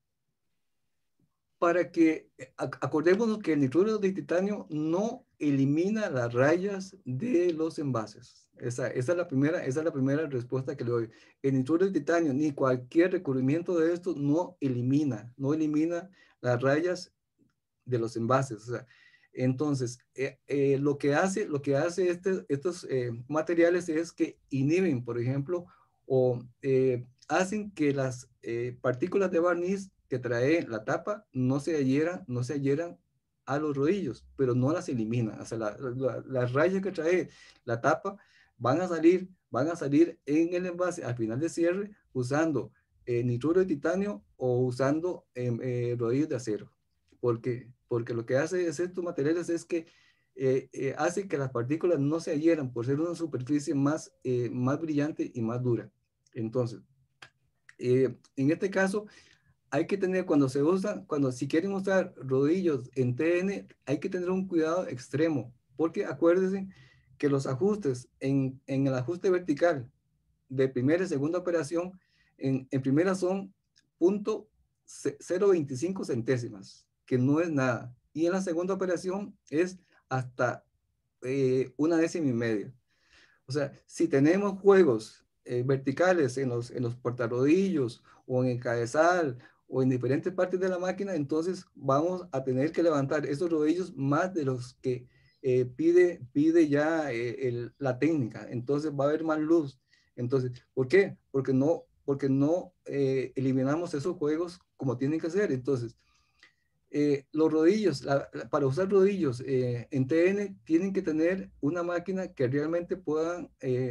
para que, acordémonos que el nitruro de titanio no elimina las rayas de los envases. Esa, esa, es la primera, esa es la primera respuesta que le doy. El nitruro de titanio ni cualquier recubrimiento de esto no elimina, no elimina las rayas de los envases. O sea, entonces, eh, eh, lo que hace, lo que hace este, estos eh, materiales es que inhiben, por ejemplo, o eh, hacen que las eh, partículas de barniz que trae la tapa no se adhieran, no se adhieran a los rodillos, pero no las eliminan. O sea, la, la, las rayas que trae la tapa van a salir, van a salir en el envase al final de cierre usando eh, nitruro de titanio o usando eh, eh, rodillos de acero. Porque, porque lo que hace es estos materiales es que eh, eh, hace que las partículas no se adhieran por ser una superficie más, eh, más brillante y más dura. Entonces, eh, en este caso, hay que tener, cuando se usa, cuando si quieren usar rodillos en T N, hay que tener un cuidado extremo, porque acuérdense que los ajustes en, en el ajuste vertical de primera y segunda operación, en, en primera son punto cero punto veinticinco centésimas, que no es nada. Y en la segunda operación es hasta eh, una décima y media. O sea, si tenemos juegos eh, verticales en los, en los portarrodillos o en el cabezal o en diferentes partes de la máquina, entonces vamos a tener que levantar esos rodillos más de los que eh, pide, pide ya eh, el, la técnica. Entonces va a haber más luz. Entonces, ¿por qué? Porque no, porque no eh, eliminamos esos juegos como tienen que ser. Entonces, eh, los rodillos, la, la, para usar rodillos eh, en T N, tienen que tener una máquina que realmente puedan, eh,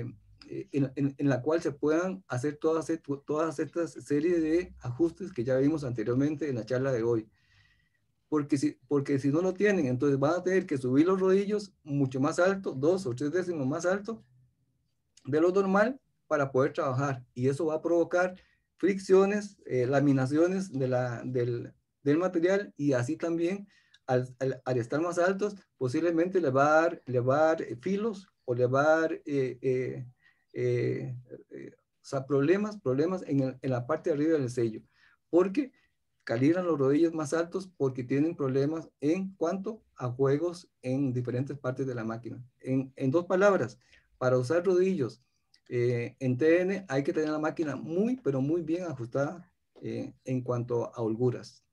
en, en, en la cual se puedan hacer todas, todas estas series de ajustes que ya vimos anteriormente en la charla de hoy. Porque si, porque si no lo tienen, entonces van a tener que subir los rodillos mucho más alto, dos o tres décimos más alto de lo normal para poder trabajar. Y eso va a provocar fricciones, eh, laminaciones de la, del, del material, y así también al, al, al estar más altos posiblemente le va a dar, le va a dar filos o le va a dar eh, eh, eh, eh, o sea, problemas, problemas en, el, en la parte de arriba del sello. Porque calibran los rodillos más altos porque tienen problemas en cuanto a juegos en diferentes partes de la máquina. En, en dos palabras, para usar rodillos eh, en T N hay que tener la máquina muy, pero muy bien ajustada eh, en cuanto a holguras.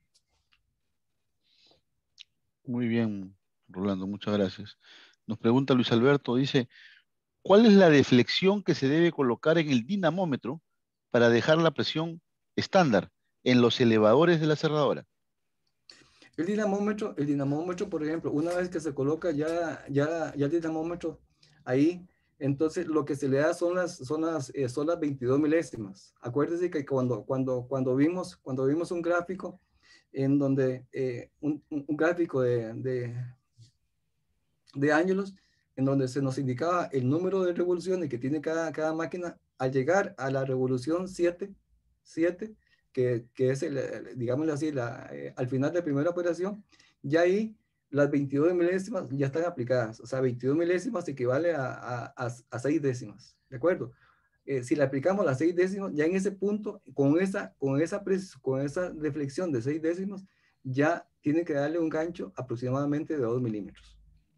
Muy bien, Rolando, muchas gracias. Nos pregunta Luis Alberto, dice, ¿cuál es la deflexión que se debe colocar en el dinamómetro para dejar la presión estándar en los elevadores de la cerradora? El dinamómetro, el dinamómetro, por ejemplo, una vez que se coloca ya, ya, ya el dinamómetro ahí, entonces lo que se le da son las, son las, eh, son las veintidós milésimas. Acuérdense que cuando, cuando, cuando, vimos, cuando vimos un gráfico en donde, eh, un, un, gráfico de, de, de ángulos, en donde se nos indicaba el número de revoluciones que tiene cada, cada máquina, al llegar a la revolución siete, siete que, que es, el, digámoslo así, la, eh, al final de la primera operación, ya ahí las veintidós milésimas ya están aplicadas. O sea, veintidós milésimas equivale a, a, a, a seis décimas, ¿de acuerdo? Eh, si le aplicamos las seis décimas, ya en ese punto, con esa, con esa, con esa deflexión de seis décimas, ya tiene que darle un gancho aproximadamente de dos milímetros.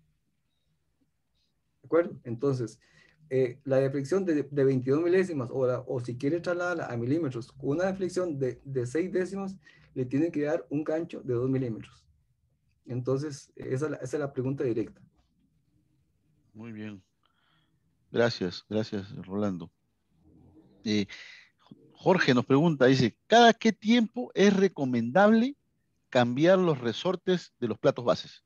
¿De acuerdo? Entonces, eh, la deflexión de, de veintidós milésimas, o, la, o si quiere trasladarla a milímetros, con una deflexión de, de seis décimas, le tiene que dar un gancho de dos milímetros. Entonces, esa, esa es la pregunta directa. Muy bien. Gracias, gracias, Rolando. Eh, Jorge nos pregunta, dice, ¿cada qué tiempo es recomendable cambiar los resortes de los platos bases?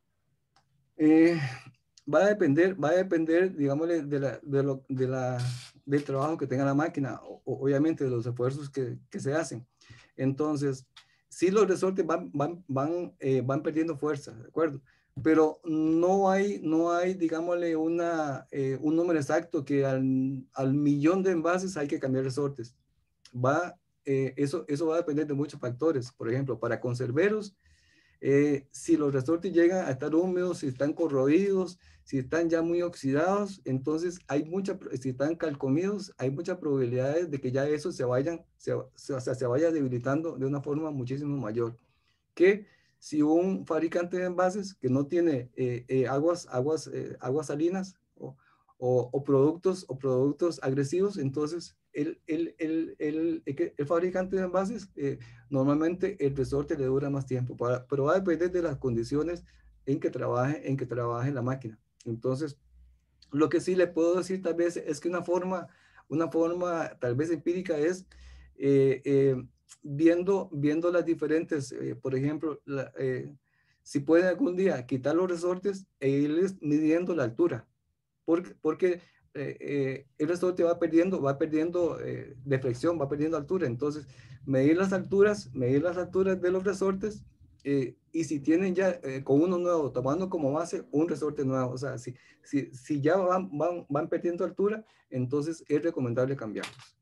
Eh, va a depender, va a depender, digámosle, de la, de lo, de la, del trabajo que tenga la máquina, o, obviamente de los esfuerzos que, que se hacen. Entonces, sí, los resortes van, van, van, eh, van perdiendo fuerza, ¿de acuerdo? Pero no hay, no hay, digámosle, una, eh, un número exacto que al, al millón de envases hay que cambiar resortes. Va, eh, eso, eso va a depender de muchos factores. Por ejemplo, para conserveros, Eh, si los resortes llegan a estar húmedos, si están corroídos, si están ya muy oxidados, entonces hay mucha, si están calcomidos, hay muchas probabilidades de que ya eso se vayan, se, se, o sea, se vaya debilitando de una forma muchísimo mayor. Que si un fabricante de envases que no tiene eh, eh, aguas, aguas, eh, aguas salinas o, o, o, productos, o productos agresivos, entonces el, el, el, el, el, el fabricante de envases, eh, normalmente el resorte le dura más tiempo, para, pero va a depender de las condiciones en que trabaje, en que trabaje la máquina. Entonces, lo que sí le puedo decir tal vez es que una forma, una forma tal vez empírica es eh, eh, viendo, viendo las diferentes, eh, por ejemplo, la, eh, si pueden algún día quitar los resortes e irles midiendo la altura, porque, porque eh, eh, el resorte va perdiendo, va perdiendo eh, deflexión, va perdiendo altura. Entonces, medir las alturas, medir las alturas de los resortes, eh, y si tienen ya eh, con uno nuevo, tomando como base un resorte nuevo, o sea, si, si, si ya van, van, van perdiendo altura, entonces es recomendable cambiarlos.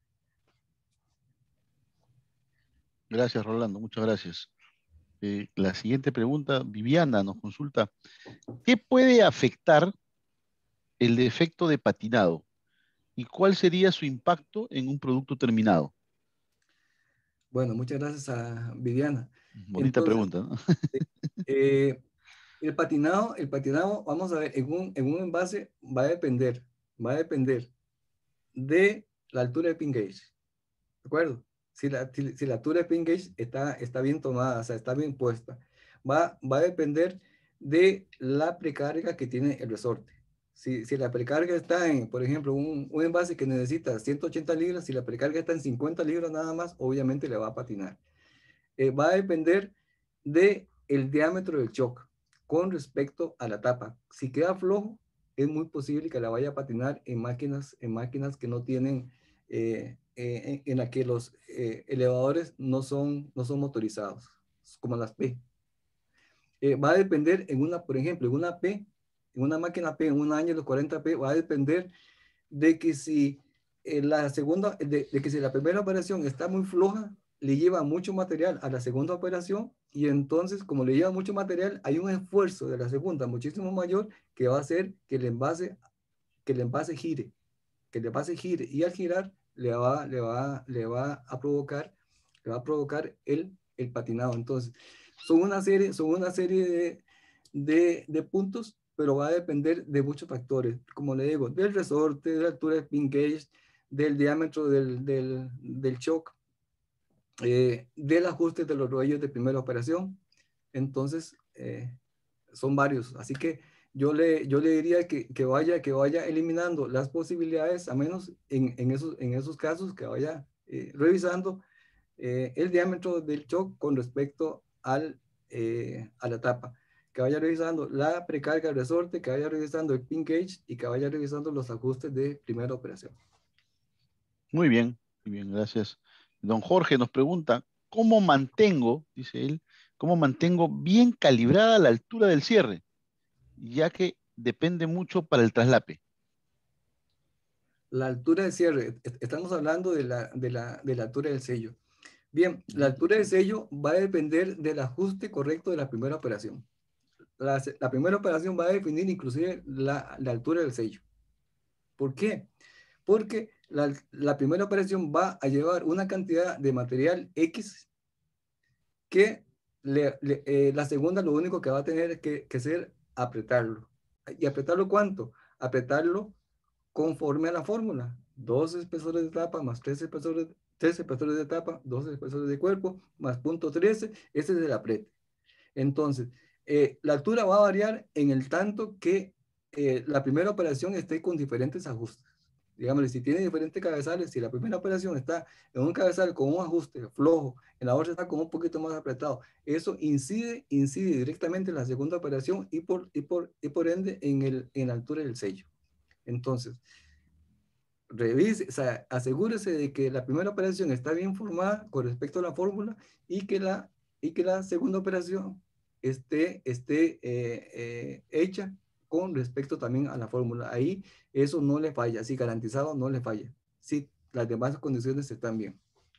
Gracias, Rolando, muchas gracias. Eh, la siguiente pregunta, Viviana nos consulta, ¿qué puede afectar el defecto de patinado y cuál sería su impacto en un producto terminado? Bueno, muchas gracias a Viviana. Bonita Entonces, pregunta, ¿no? eh, el patinado, el patinado, vamos a ver, en un, en un envase va a depender, va a depender de la altura de pin gauge, ¿de acuerdo? Si la, si la altura de pin gauge está, está bien tomada, o sea, está bien puesta, va, va a depender de la precarga que tiene el resorte. Si, si la precarga está en, por ejemplo, un, un envase que necesita ciento ochenta libras, si la precarga está en cincuenta libras nada más, obviamente le va a patinar. Eh, va a depender de el diámetro del shock con respecto a la tapa. Si queda flojo, es muy posible que la vaya a patinar en máquinas, en máquinas que no tienen, eh, eh, en, en la que los eh, elevadores no son, no son motorizados, como las P. Eh, va a depender en una, por ejemplo, en una P, en una máquina P, en un año los cuarenta P, va a depender de que si eh, la segunda, de, de que si la primera operación está muy floja, le lleva mucho material a la segunda operación y entonces como le lleva mucho material, hay un esfuerzo de la segunda muchísimo mayor que va a hacer que el envase, que el envase gire, que el envase gire y al girar le va, le va, le va a provocar, le va a provocar el, el patinado. Entonces, son una serie, son una serie de, de, de puntos, pero va a depender de muchos factores, como le digo, del resorte, de la altura del pin gauge, del diámetro del, del, del shock, eh, del ajuste de los rodillos de primera operación. Entonces, eh, son varios. Así que yo le, yo le diría que, que, vaya, que vaya eliminando las posibilidades, a menos en, en, esos, en esos casos, que vaya eh, revisando eh, el diámetro del shock con respecto al, eh, a la tapa, que vaya revisando la precarga del resorte, que vaya revisando el pin gauge y que vaya revisando los ajustes de primera operación. Muy bien, muy bien, gracias. Don Jorge nos pregunta, ¿cómo mantengo, dice él, cómo mantengo bien calibrada la altura del cierre? Ya que depende mucho para el traslape. La altura del cierre, estamos hablando de la, de la, de la altura del sello. Bien, la altura del sello va a depender del ajuste correcto de la primera operación. La, la primera operación va a definir inclusive la, la altura del sello. ¿Por qué? Porque la, la primera operación va a llevar una cantidad de material X que le, le, eh, la segunda lo único que va a tener que, que hacer apretarlo. ¿Y apretarlo cuánto? Apretarlo conforme a la fórmula. Dos espesores de tapa más tres espesores, tres espesores de tapa, dos espesores de cuerpo, más punto trece, ese es el aprete. Entonces, eh, la altura va a variar en el tanto que eh, la primera operación esté con diferentes ajustes. Digamos, si tiene diferentes cabezales, si la primera operación está en un cabezal con un ajuste flojo, en la otra está con un poquito más apretado, eso incide, incide directamente en la segunda operación y por, y por, y por ende en, el, en la altura del sello. Entonces, revise, o sea, asegúrese de que la primera operación está bien formada con respecto a la fórmula y que la, y que la segunda operación esté, esté eh, eh, hecha con respecto también a la fórmula. Ahí eso no le falla, así garantizado no le falla. Si las demás condiciones están bien.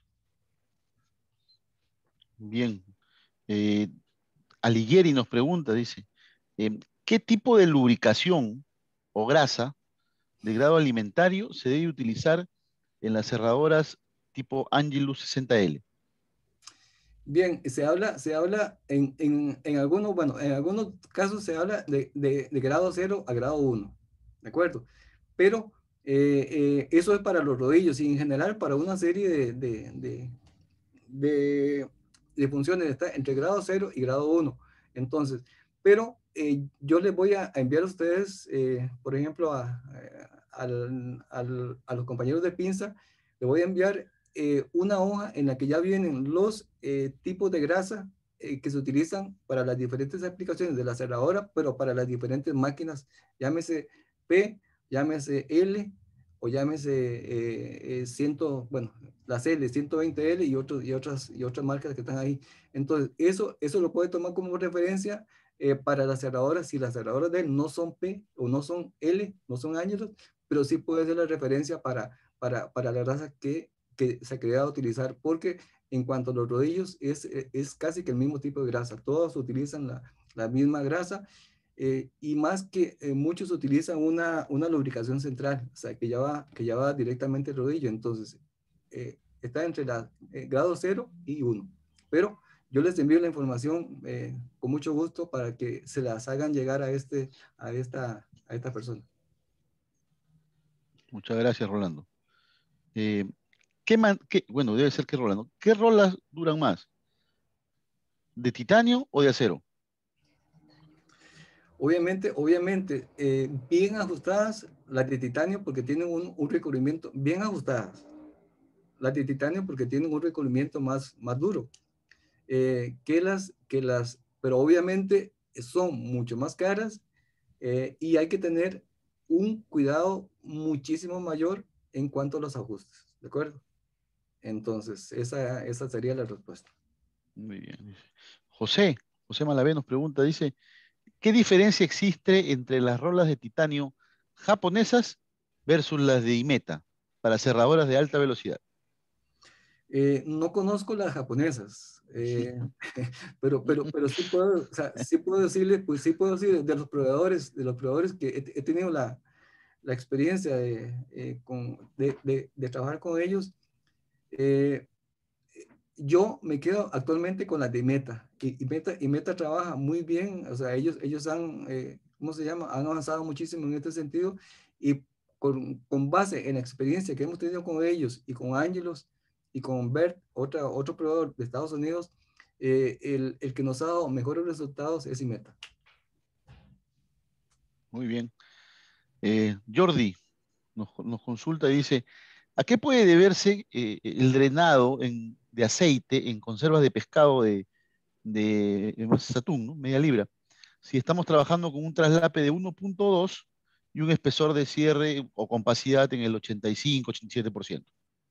Bien. Eh, Alighieri nos pregunta, dice, eh, ¿qué tipo de lubricación o grasa de grado alimentario se debe utilizar en las cerradoras tipo Angelus sesenta L? Bien, se habla, se habla en, en, en algunos, bueno, en algunos casos se habla de, de, de grado cero a grado uno, ¿de acuerdo? Pero eh, eh, eso es para los rodillos y en general para una serie de, de, de, de, de funciones está entre grado cero y grado uno. Entonces, pero eh, yo les voy a enviar a ustedes, eh, por ejemplo, a, a, al, al, a los compañeros de pinza, les voy a enviar eh, una hoja en la que ya vienen los eh, tipos de grasa eh, que se utilizan para las diferentes aplicaciones de la cerradora, pero para las diferentes máquinas, llámese P, llámese L, o llámese eh, eh, ciento, bueno, las L, ciento veinte L y, otros, y, otras, y otras marcas que están ahí. Entonces, eso, eso lo puede tomar como referencia eh, para las cerradoras. Si las cerradoras de él no son P o no son L, no son Angelus, pero sí puede ser la referencia para, para, para la raza que, que se quería utilizar, porque en cuanto a los rodillos, es, es casi que el mismo tipo de grasa. Todos utilizan la, la misma grasa. Eh, y más que eh, muchos utilizan una, una lubricación central, o sea, que ya va, que ya va directamente al rodillo. Entonces, eh, está entre la eh, grado cero y uno. Pero yo les envío la información eh, con mucho gusto para que se las hagan llegar a, este, a, esta, a esta persona. Muchas gracias, Rolando. Eh, ¿qué man, qué, bueno, debe ser que Rolando. ¿Qué rolas duran más? ¿De titanio o de acero? Obviamente, obviamente, eh, bien ajustadas las de titanio porque tienen un, un recubrimiento, bien ajustadas. Las de titanio porque tienen un recubrimiento más, más duro. Eh, que, las, que las, pero obviamente son mucho más caras eh, y hay que tener un cuidado muchísimo mayor en cuanto a los ajustes, ¿de acuerdo? Entonces, esa, esa sería la respuesta. Muy bien. José, José Malavé nos pregunta, dice, ¿qué diferencia existe entre las rolas de titanio japonesas versus las de Imeta para cerradoras de alta velocidad? Eh, no conozco las japonesas, eh, pero, pero, pero sí puedo, o sea, sí puedo decirle, pues sí puedo decir de los proveedores, de los proveedores que he, he tenido la, la experiencia de, eh, con, de, de, de trabajar con ellos. Eh, yo me quedo actualmente con las de Meta y, y Meta y Meta trabaja muy bien, o sea, ellos, ellos han, eh, ¿cómo se llama? Han avanzado muchísimo en este sentido y con, con base en la experiencia que hemos tenido con ellos y con Angelos y con Bert, otra, otro proveedor de Estados Unidos, eh, el, el que nos ha dado mejores resultados es Meta. Muy bien. Eh, Jordi nos, nos consulta y dice, ¿a qué puede deberse eh, el drenado en- de aceite en conservas de pescado de, de eh, atún, ¿no? Media libra? Si estamos trabajando con un traslape de uno punto dos y un espesor de cierre o compacidad en el ochenta y cinco, ochenta y siete por ciento.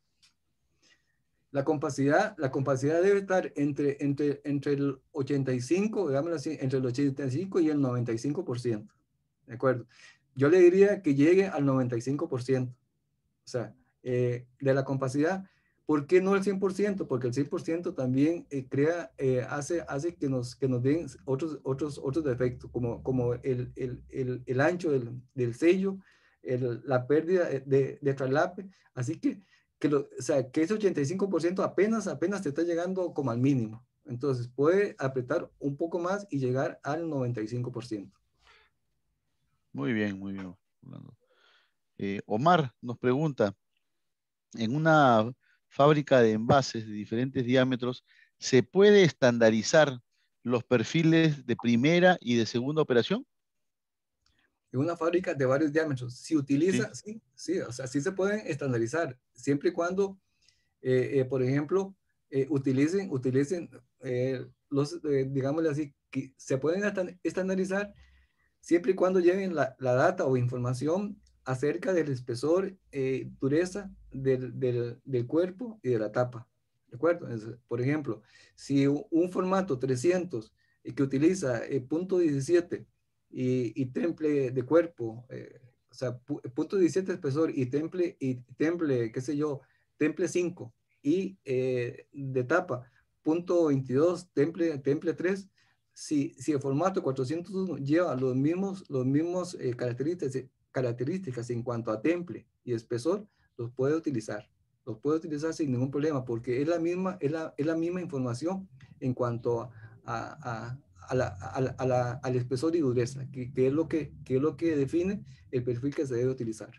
La compacidad, la compacidad debe estar entre, entre, entre el ochenta y cinco, digámoslo así, entre el ochenta y cinco y el noventa y cinco por ciento. ¿De acuerdo? Yo le diría que llegue al noventa y cinco por ciento. O sea, eh, de la compacidad. ¿Por qué no el cien por ciento? Porque el cien por ciento también eh, crea, eh, hace, hace que, nos, que nos den otros, otros, otros defectos, como, como el, el, el, el ancho del, del sello, el, la pérdida de, de traslape. Así que, que, lo, o sea, que ese ochenta y cinco por ciento apenas, apenas te está llegando como al mínimo. Entonces, puede apretar un poco más y llegar al noventa y cinco por ciento. Muy bien, muy bien. Eh, Omar nos pregunta, en una fábrica de envases de diferentes diámetros, ¿se puede estandarizar los perfiles de primera y de segunda operación? En una fábrica de varios diámetros. Si Sí, utiliza, sí, sí, o sea, sí se pueden estandarizar, siempre y cuando, eh, eh, por ejemplo, eh, utilicen, utilicen eh, los, eh, digámosle así, que se pueden estandarizar siempre y cuando lleven la, la data o información acerca del espesor, eh, dureza del, del, del cuerpo y de la tapa. ¿De acuerdo? Es, por ejemplo, si un, un formato trescientos eh, que utiliza eh, punto diecisiete y, y temple de cuerpo, eh, o sea, pu, punto diecisiete espesor y temple, y temple, qué sé yo, temple cinco y eh, de tapa, punto veintidós, temple, temple tres, si, si el formato cuatrocientos uno lleva los mismos, los mismos eh, características, características en cuanto a temple y espesor, los puede utilizar. Los puede utilizar sin ningún problema porque es la misma, es la, es la misma información en cuanto a, a, a, la, a, la, a la, al espesor y dureza, que, que, es lo que, que es lo que define el perfil que se debe utilizar.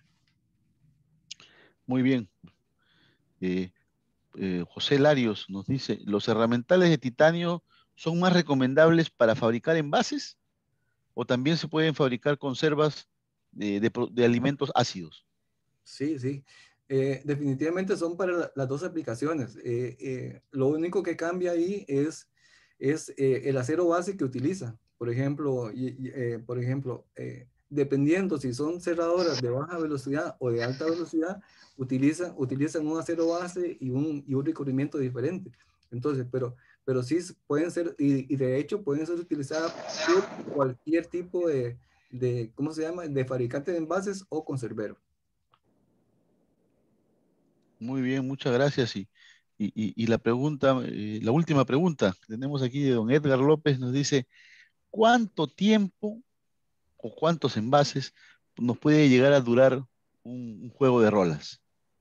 muy bien. Eh, eh, José Larios nos dice, ¿los herramientales de titanio son más recomendables para fabricar envases o también se pueden fabricar conservas de, de pro- de alimentos ácidos? Sí, sí. Eh, definitivamente son para la- las dos aplicaciones. Eh, eh, lo único que cambia ahí es, es eh, el acero base que utiliza. Por ejemplo, y- y, eh, por ejemplo eh, dependiendo si son cerradoras de baja velocidad o de alta velocidad, utilizan, utilizan un acero base y un, y un recubrimiento diferente. Entonces, pero, pero sí pueden ser, y, y de hecho pueden ser utilizadas por cualquier tipo de, de, ¿cómo se llama?, de fabricante de envases o conservero. Muy bien, muchas gracias. Y, y- y- y la pregunta, eh, la última pregunta que tenemos aquí de don Edgar López nos dice, ¿cuánto tiempo o cuántos envases nos puede llegar a durar un, un juego de rolas?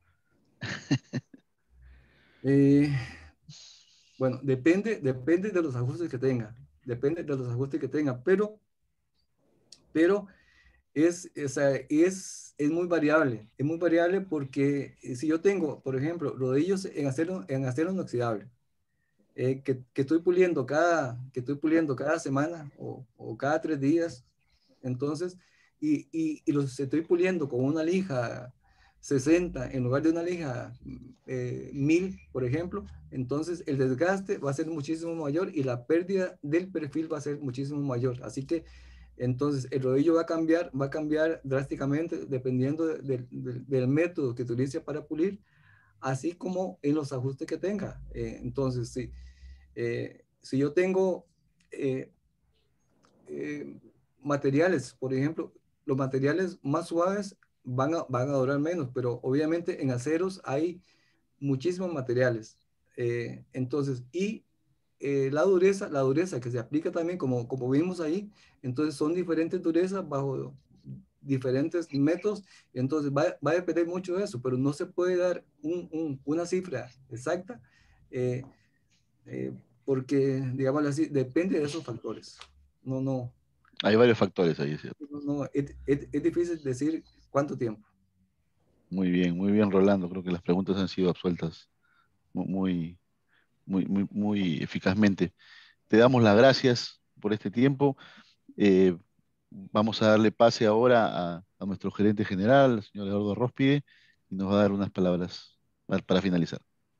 Eh, bueno, depende, depende de los ajustes que tenga, depende de los ajustes que tenga, pero, pero es, es, es, es muy variable, es muy variable porque eh, si yo tengo, por ejemplo, rodillos en acero, en acero inoxidable, eh, que, que, estoy puliendo cada, que estoy puliendo cada semana o, o cada tres días, entonces, y, y, y los estoy puliendo con una lija sesenta en lugar de una lija eh, mil, por ejemplo, entonces el desgaste va a ser muchísimo mayor y la pérdida del perfil va a ser muchísimo mayor. Así que Entonces, el rodillo va a cambiar, va a cambiar drásticamente dependiendo de, de, de, del método que utilice para pulir, así como en los ajustes que tenga. Eh, entonces, si, eh, si yo tengo eh, eh, materiales, por ejemplo, los materiales más suaves van a, van a durar menos, pero obviamente en aceros hay muchísimos materiales. Eh, entonces, y eh, la dureza, la dureza que se aplica también, como, como vimos ahí, entonces son diferentes durezas bajo diferentes métodos, entonces va, va a depender mucho de eso, pero no se puede dar un, un, una cifra exacta, eh, eh, porque, digamos así, depende de esos factores. No, no. Hay varios factores ahí, ¿cierto? No, no, es, es, es difícil decir cuánto tiempo. Muy bien, muy bien, Rolando. Creo que las preguntas han sido absueltas muy, muy, muy, muy eficazmente. Te damos las gracias por este tiempo. Eh, vamos a darle pase ahora a, a nuestro gerente general, el señor Eduardo Róspide, y nos va a dar unas palabras para, para finalizar.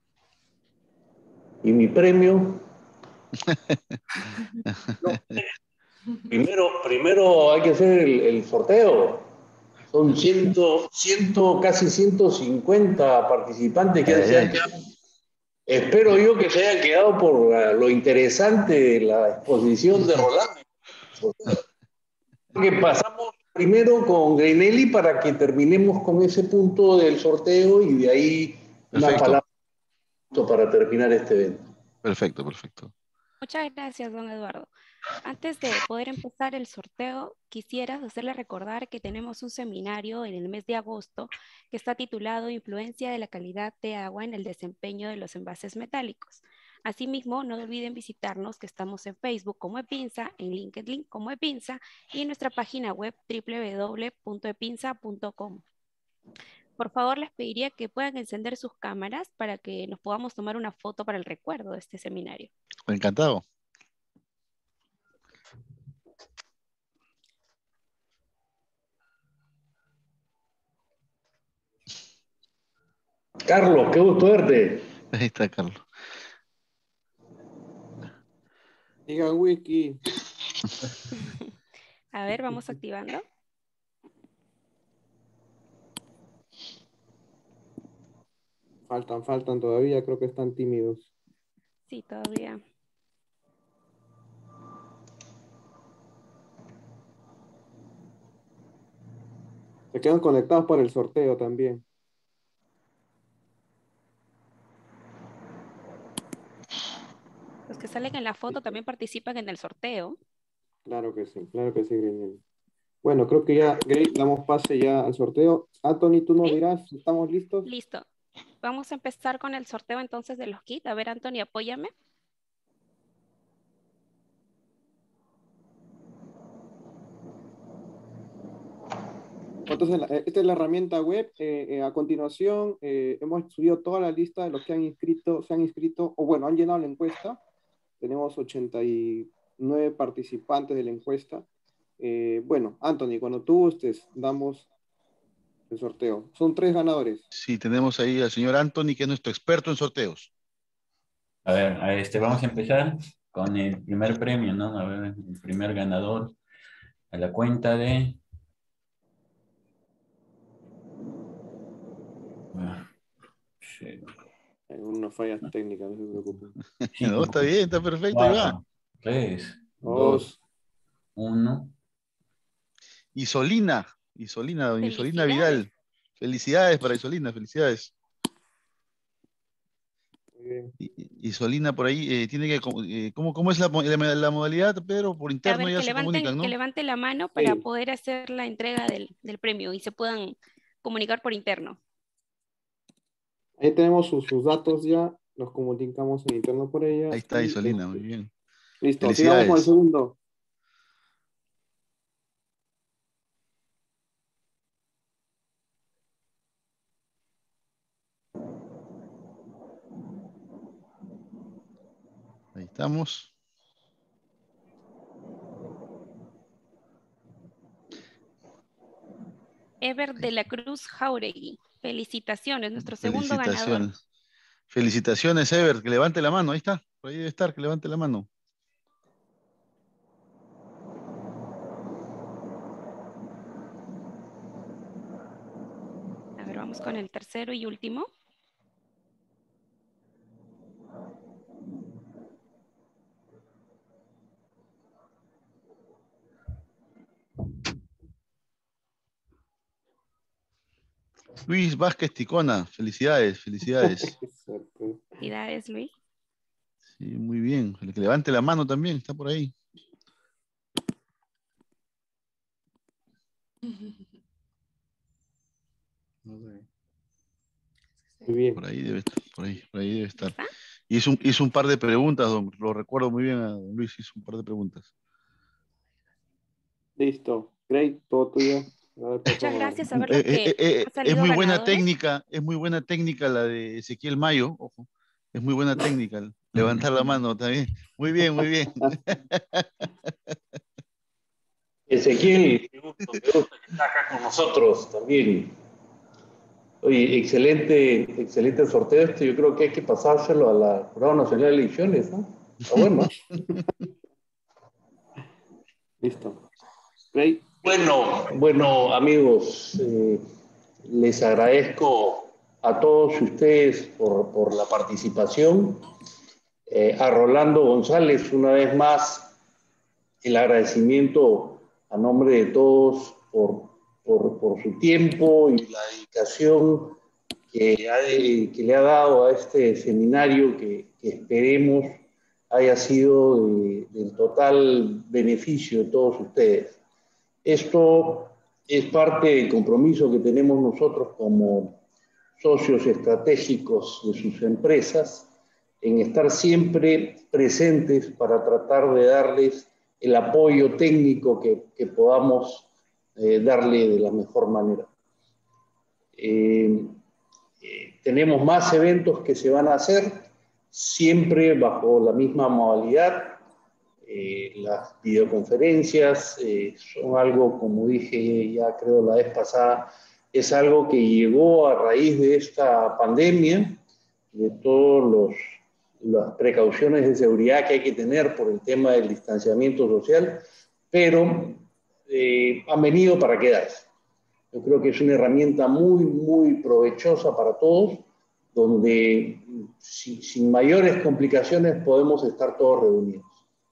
¿Y mi premio? No. Primero, primero hay que hacer el, el sorteo. Son ciento, ciento, casi ciento cincuenta participantes que Ay, se han ay. quedado. Espero yo que se hayan quedado por uh, lo interesante de la exposición de Rolando. Que pasamos primero con Greinelli para que terminemos con ese punto del sorteo y de ahí una Perfecto. palabra para terminar este evento. Perfecto, perfecto. Muchas gracias, don Eduardo. Antes de poder empezar el sorteo, quisiera hacerle recordar que tenemos un seminario en el mes de agosto que está titulado Influencia de la calidad de agua en el desempeño de los envases metálicos. Asimismo, no olviden visitarnos, que estamos en Facebook como Epinsa, en LinkedIn como Epinsa y en nuestra página web doble u doble u doble u punto epinsa punto com. Por favor, les pediría que puedan encender sus cámaras para que nos podamos tomar una foto para el recuerdo de este seminario. Encantado. Carlos, qué gusto verte. Ahí está, Carlos. Diga wiki. A ver, vamos activando. Faltan, faltan todavía, creo que están tímidos. Sí, todavía. Se quedan conectados para el sorteo también. Los que salen en la foto también participan en el sorteo. Claro que sí, claro que sí, Greinelli. Bueno, creo que ya, Grey, damos pase ya al sorteo. Anthony, tú nos ¿Sí? dirás, ¿estamos listos? Listo. Vamos a empezar con el sorteo entonces de los kits. A ver, Anthony, apóyame. Entonces, esta es la herramienta web. Eh, eh, a continuación, eh, hemos subido toda la lista de los que han inscrito, se han inscrito, o bueno, han llenado la encuesta. Tenemos ochenta y nueve participantes de la encuesta. Eh, bueno, Anthony, cuando tú gustes, damos el sorteo. Son tres ganadores. Sí, tenemos ahí al señor Anthony, que es nuestro experto en sorteos. A ver, a este, vamos a empezar con el primer premio, ¿no? A ver, el primer ganador a la cuenta de... Ah, sí. Hay unas fallas técnicas, no se preocupen. No, está bien, está perfecto, ahí va. tres, Dos. dos, uno. Isolina, Isolina, doña Isolina Felicidades. Vidal. Felicidades para Isolina, felicidades. Muy bien. I- I- Isolina por ahí eh, tiene que, eh, ¿cómo, cómo es la, mo- la- la modalidad, Pedro? Por A interno ver, ya que se levanten, comunican, ¿no? que levante la mano para Sí. poder hacer la entrega del, del premio y se puedan comunicar por interno. Ahí tenemos sus, sus datos ya. Nos comunicamos en interno por ella. Ahí está y, Isolina, eh, muy bien. Listo, sigamos con el Felicidades. segundo. Ahí estamos. Ever de la Cruz Jauregui. Felicitaciones, nuestro segundo ganador. Felicitaciones. Felicitaciones, Ever, que levante la mano, ahí está. Por ahí debe estar, que levante la mano. Vamos con el tercero y último. Luis Vázquez Ticona, felicidades, felicidades. Felicidades, Luis. Sí, muy bien. El que levante la mano también, está por ahí. Muy bien. Por ahí debe estar, por ahí, por ahí debe estar. Hizo un, hizo un par de preguntas, don, lo recuerdo muy bien a don Luis, hizo un par de preguntas. Listo. Great, todo tuyo. Muchas gracias a ver Eh, los eh, que eh, han es salido muy buena ganadores. técnica, es muy buena técnica la de Ezequiel Mayo, ojo, es muy buena técnica, levantar la mano también. Muy bien, muy bien. Ezequiel, qué gusto, qué gusto que está acá con nosotros también. Oye, excelente, excelente sorteo este. Yo creo que hay que pasárselo a la Jurado Nacional de Elecciones, ¿no? Está bueno. Listo. Great. Bueno, bueno, amigos, eh, les agradezco a todos ustedes por, por la participación. Eh, a Rolando González, una vez más, el agradecimiento a nombre de todos por, por, por su tiempo y la dedicación que, ha, que le ha dado a este seminario que, que esperemos haya sido de, del total beneficio de todos ustedes. Esto es parte del compromiso que tenemos nosotros como socios estratégicos de sus empresas en estar siempre presentes para tratar de darles el apoyo técnico que, que podamos eh, darle de la mejor manera. Eh, eh, tenemos más eventos que se van a hacer, siempre bajo la misma modalidad. Eh, las videoconferencias eh, son algo, como dije ya creo la vez pasada, es algo que llegó a raíz de esta pandemia, de todas las precauciones de seguridad que hay que tener por el tema del distanciamiento social, pero eh, han venido para quedarse. Yo creo que es una herramienta muy, muy provechosa para todos, donde sin, sin mayores complicaciones podemos estar todos reunidos.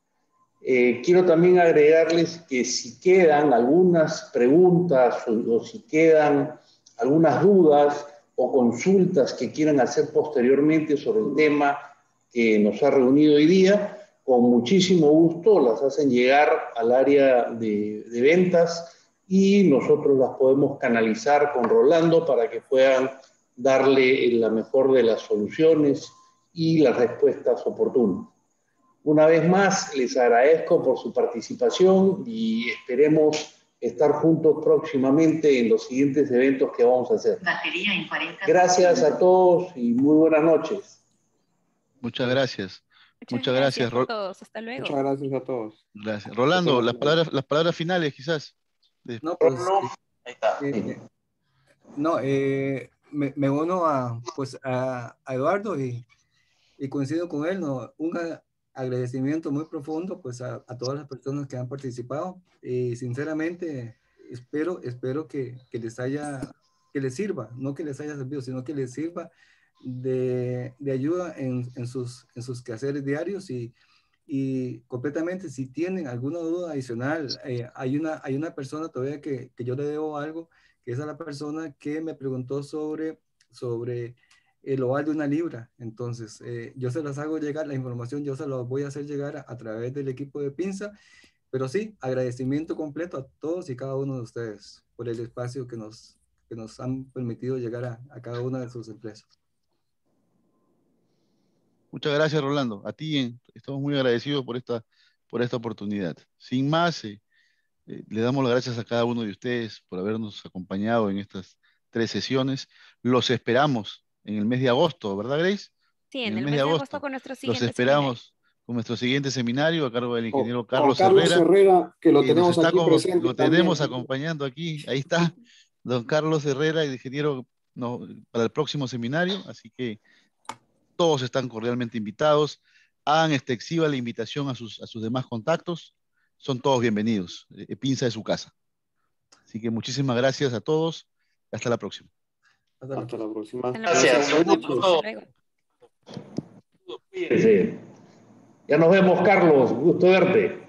Eh, quiero también agregarles que si quedan algunas preguntas o, o si quedan algunas dudas o consultas que quieran hacer posteriormente sobre el tema que nos ha reunido hoy día, con muchísimo gusto las hacen llegar al área de, de ventas y nosotros las podemos canalizar con Rolando para que puedan darle la mejor de las soluciones y las respuestas oportunas. Una vez más, les agradezco por su participación y esperemos estar juntos próximamente en los siguientes eventos que vamos a hacer. Gracias a todos y muy buenas noches. Muchas gracias. Muchas, Muchas gracias, gracias a todos. Hasta luego. Muchas gracias a todos. Gracias. Rolando, las palabras, las palabras finales quizás. De... No, pues, Ahí está. eh, no, eh, me, me uno a, pues, a, a Eduardo y, y coincido con él, ¿no? Un agradecimiento muy profundo pues a, a todas las personas que han participado y sinceramente espero, espero que, que les haya, que les sirva, no que les haya servido, sino que les sirva de, de ayuda en, en, sus, en sus quehaceres diarios y, y completamente si tienen alguna duda adicional, eh, hay, una, hay una persona todavía que, que yo le debo algo, que es a la persona que me preguntó sobre, sobre el oval de una libra. Entonces, eh, yo se las hago llegar, la información yo se la voy a hacer llegar a, a través del equipo de Pinza, pero sí, agradecimiento completo a todos y cada uno de ustedes por el espacio que nos, que nos han permitido llegar a, a cada una de sus empresas. Muchas gracias, Rolando. A ti eh, estamos muy agradecidos por esta, por esta oportunidad. Sin más, eh, eh, le damos las gracias a cada uno de ustedes por habernos acompañado en estas tres sesiones. Los esperamos en el mes de agosto, ¿verdad, Grace? Sí, en, en el el mes mes de de agosto agosto. con nuestro Los siguiente esperamos seminario. con nuestro siguiente seminario a cargo del ingeniero Con Carlos, Carlos Herrera, Herrera, que lo que nos tenemos está aquí como, presente lo también. tenemos acompañando aquí. Ahí está, don Carlos Herrera, el ingeniero no, para el próximo seminario. Así que todos están cordialmente invitados. Hagan extensiva la invitación a sus, a sus demás contactos. Son todos bienvenidos. Eh, Pinza de su casa. Así que muchísimas gracias a todos. Hasta la próxima. Hasta la Hasta la próxima. Hasta la Gracias. próxima. Un Nos vemos. gusto. Hasta luego. Cuídense. Ya nos vemos, Carlos. Gusto verte.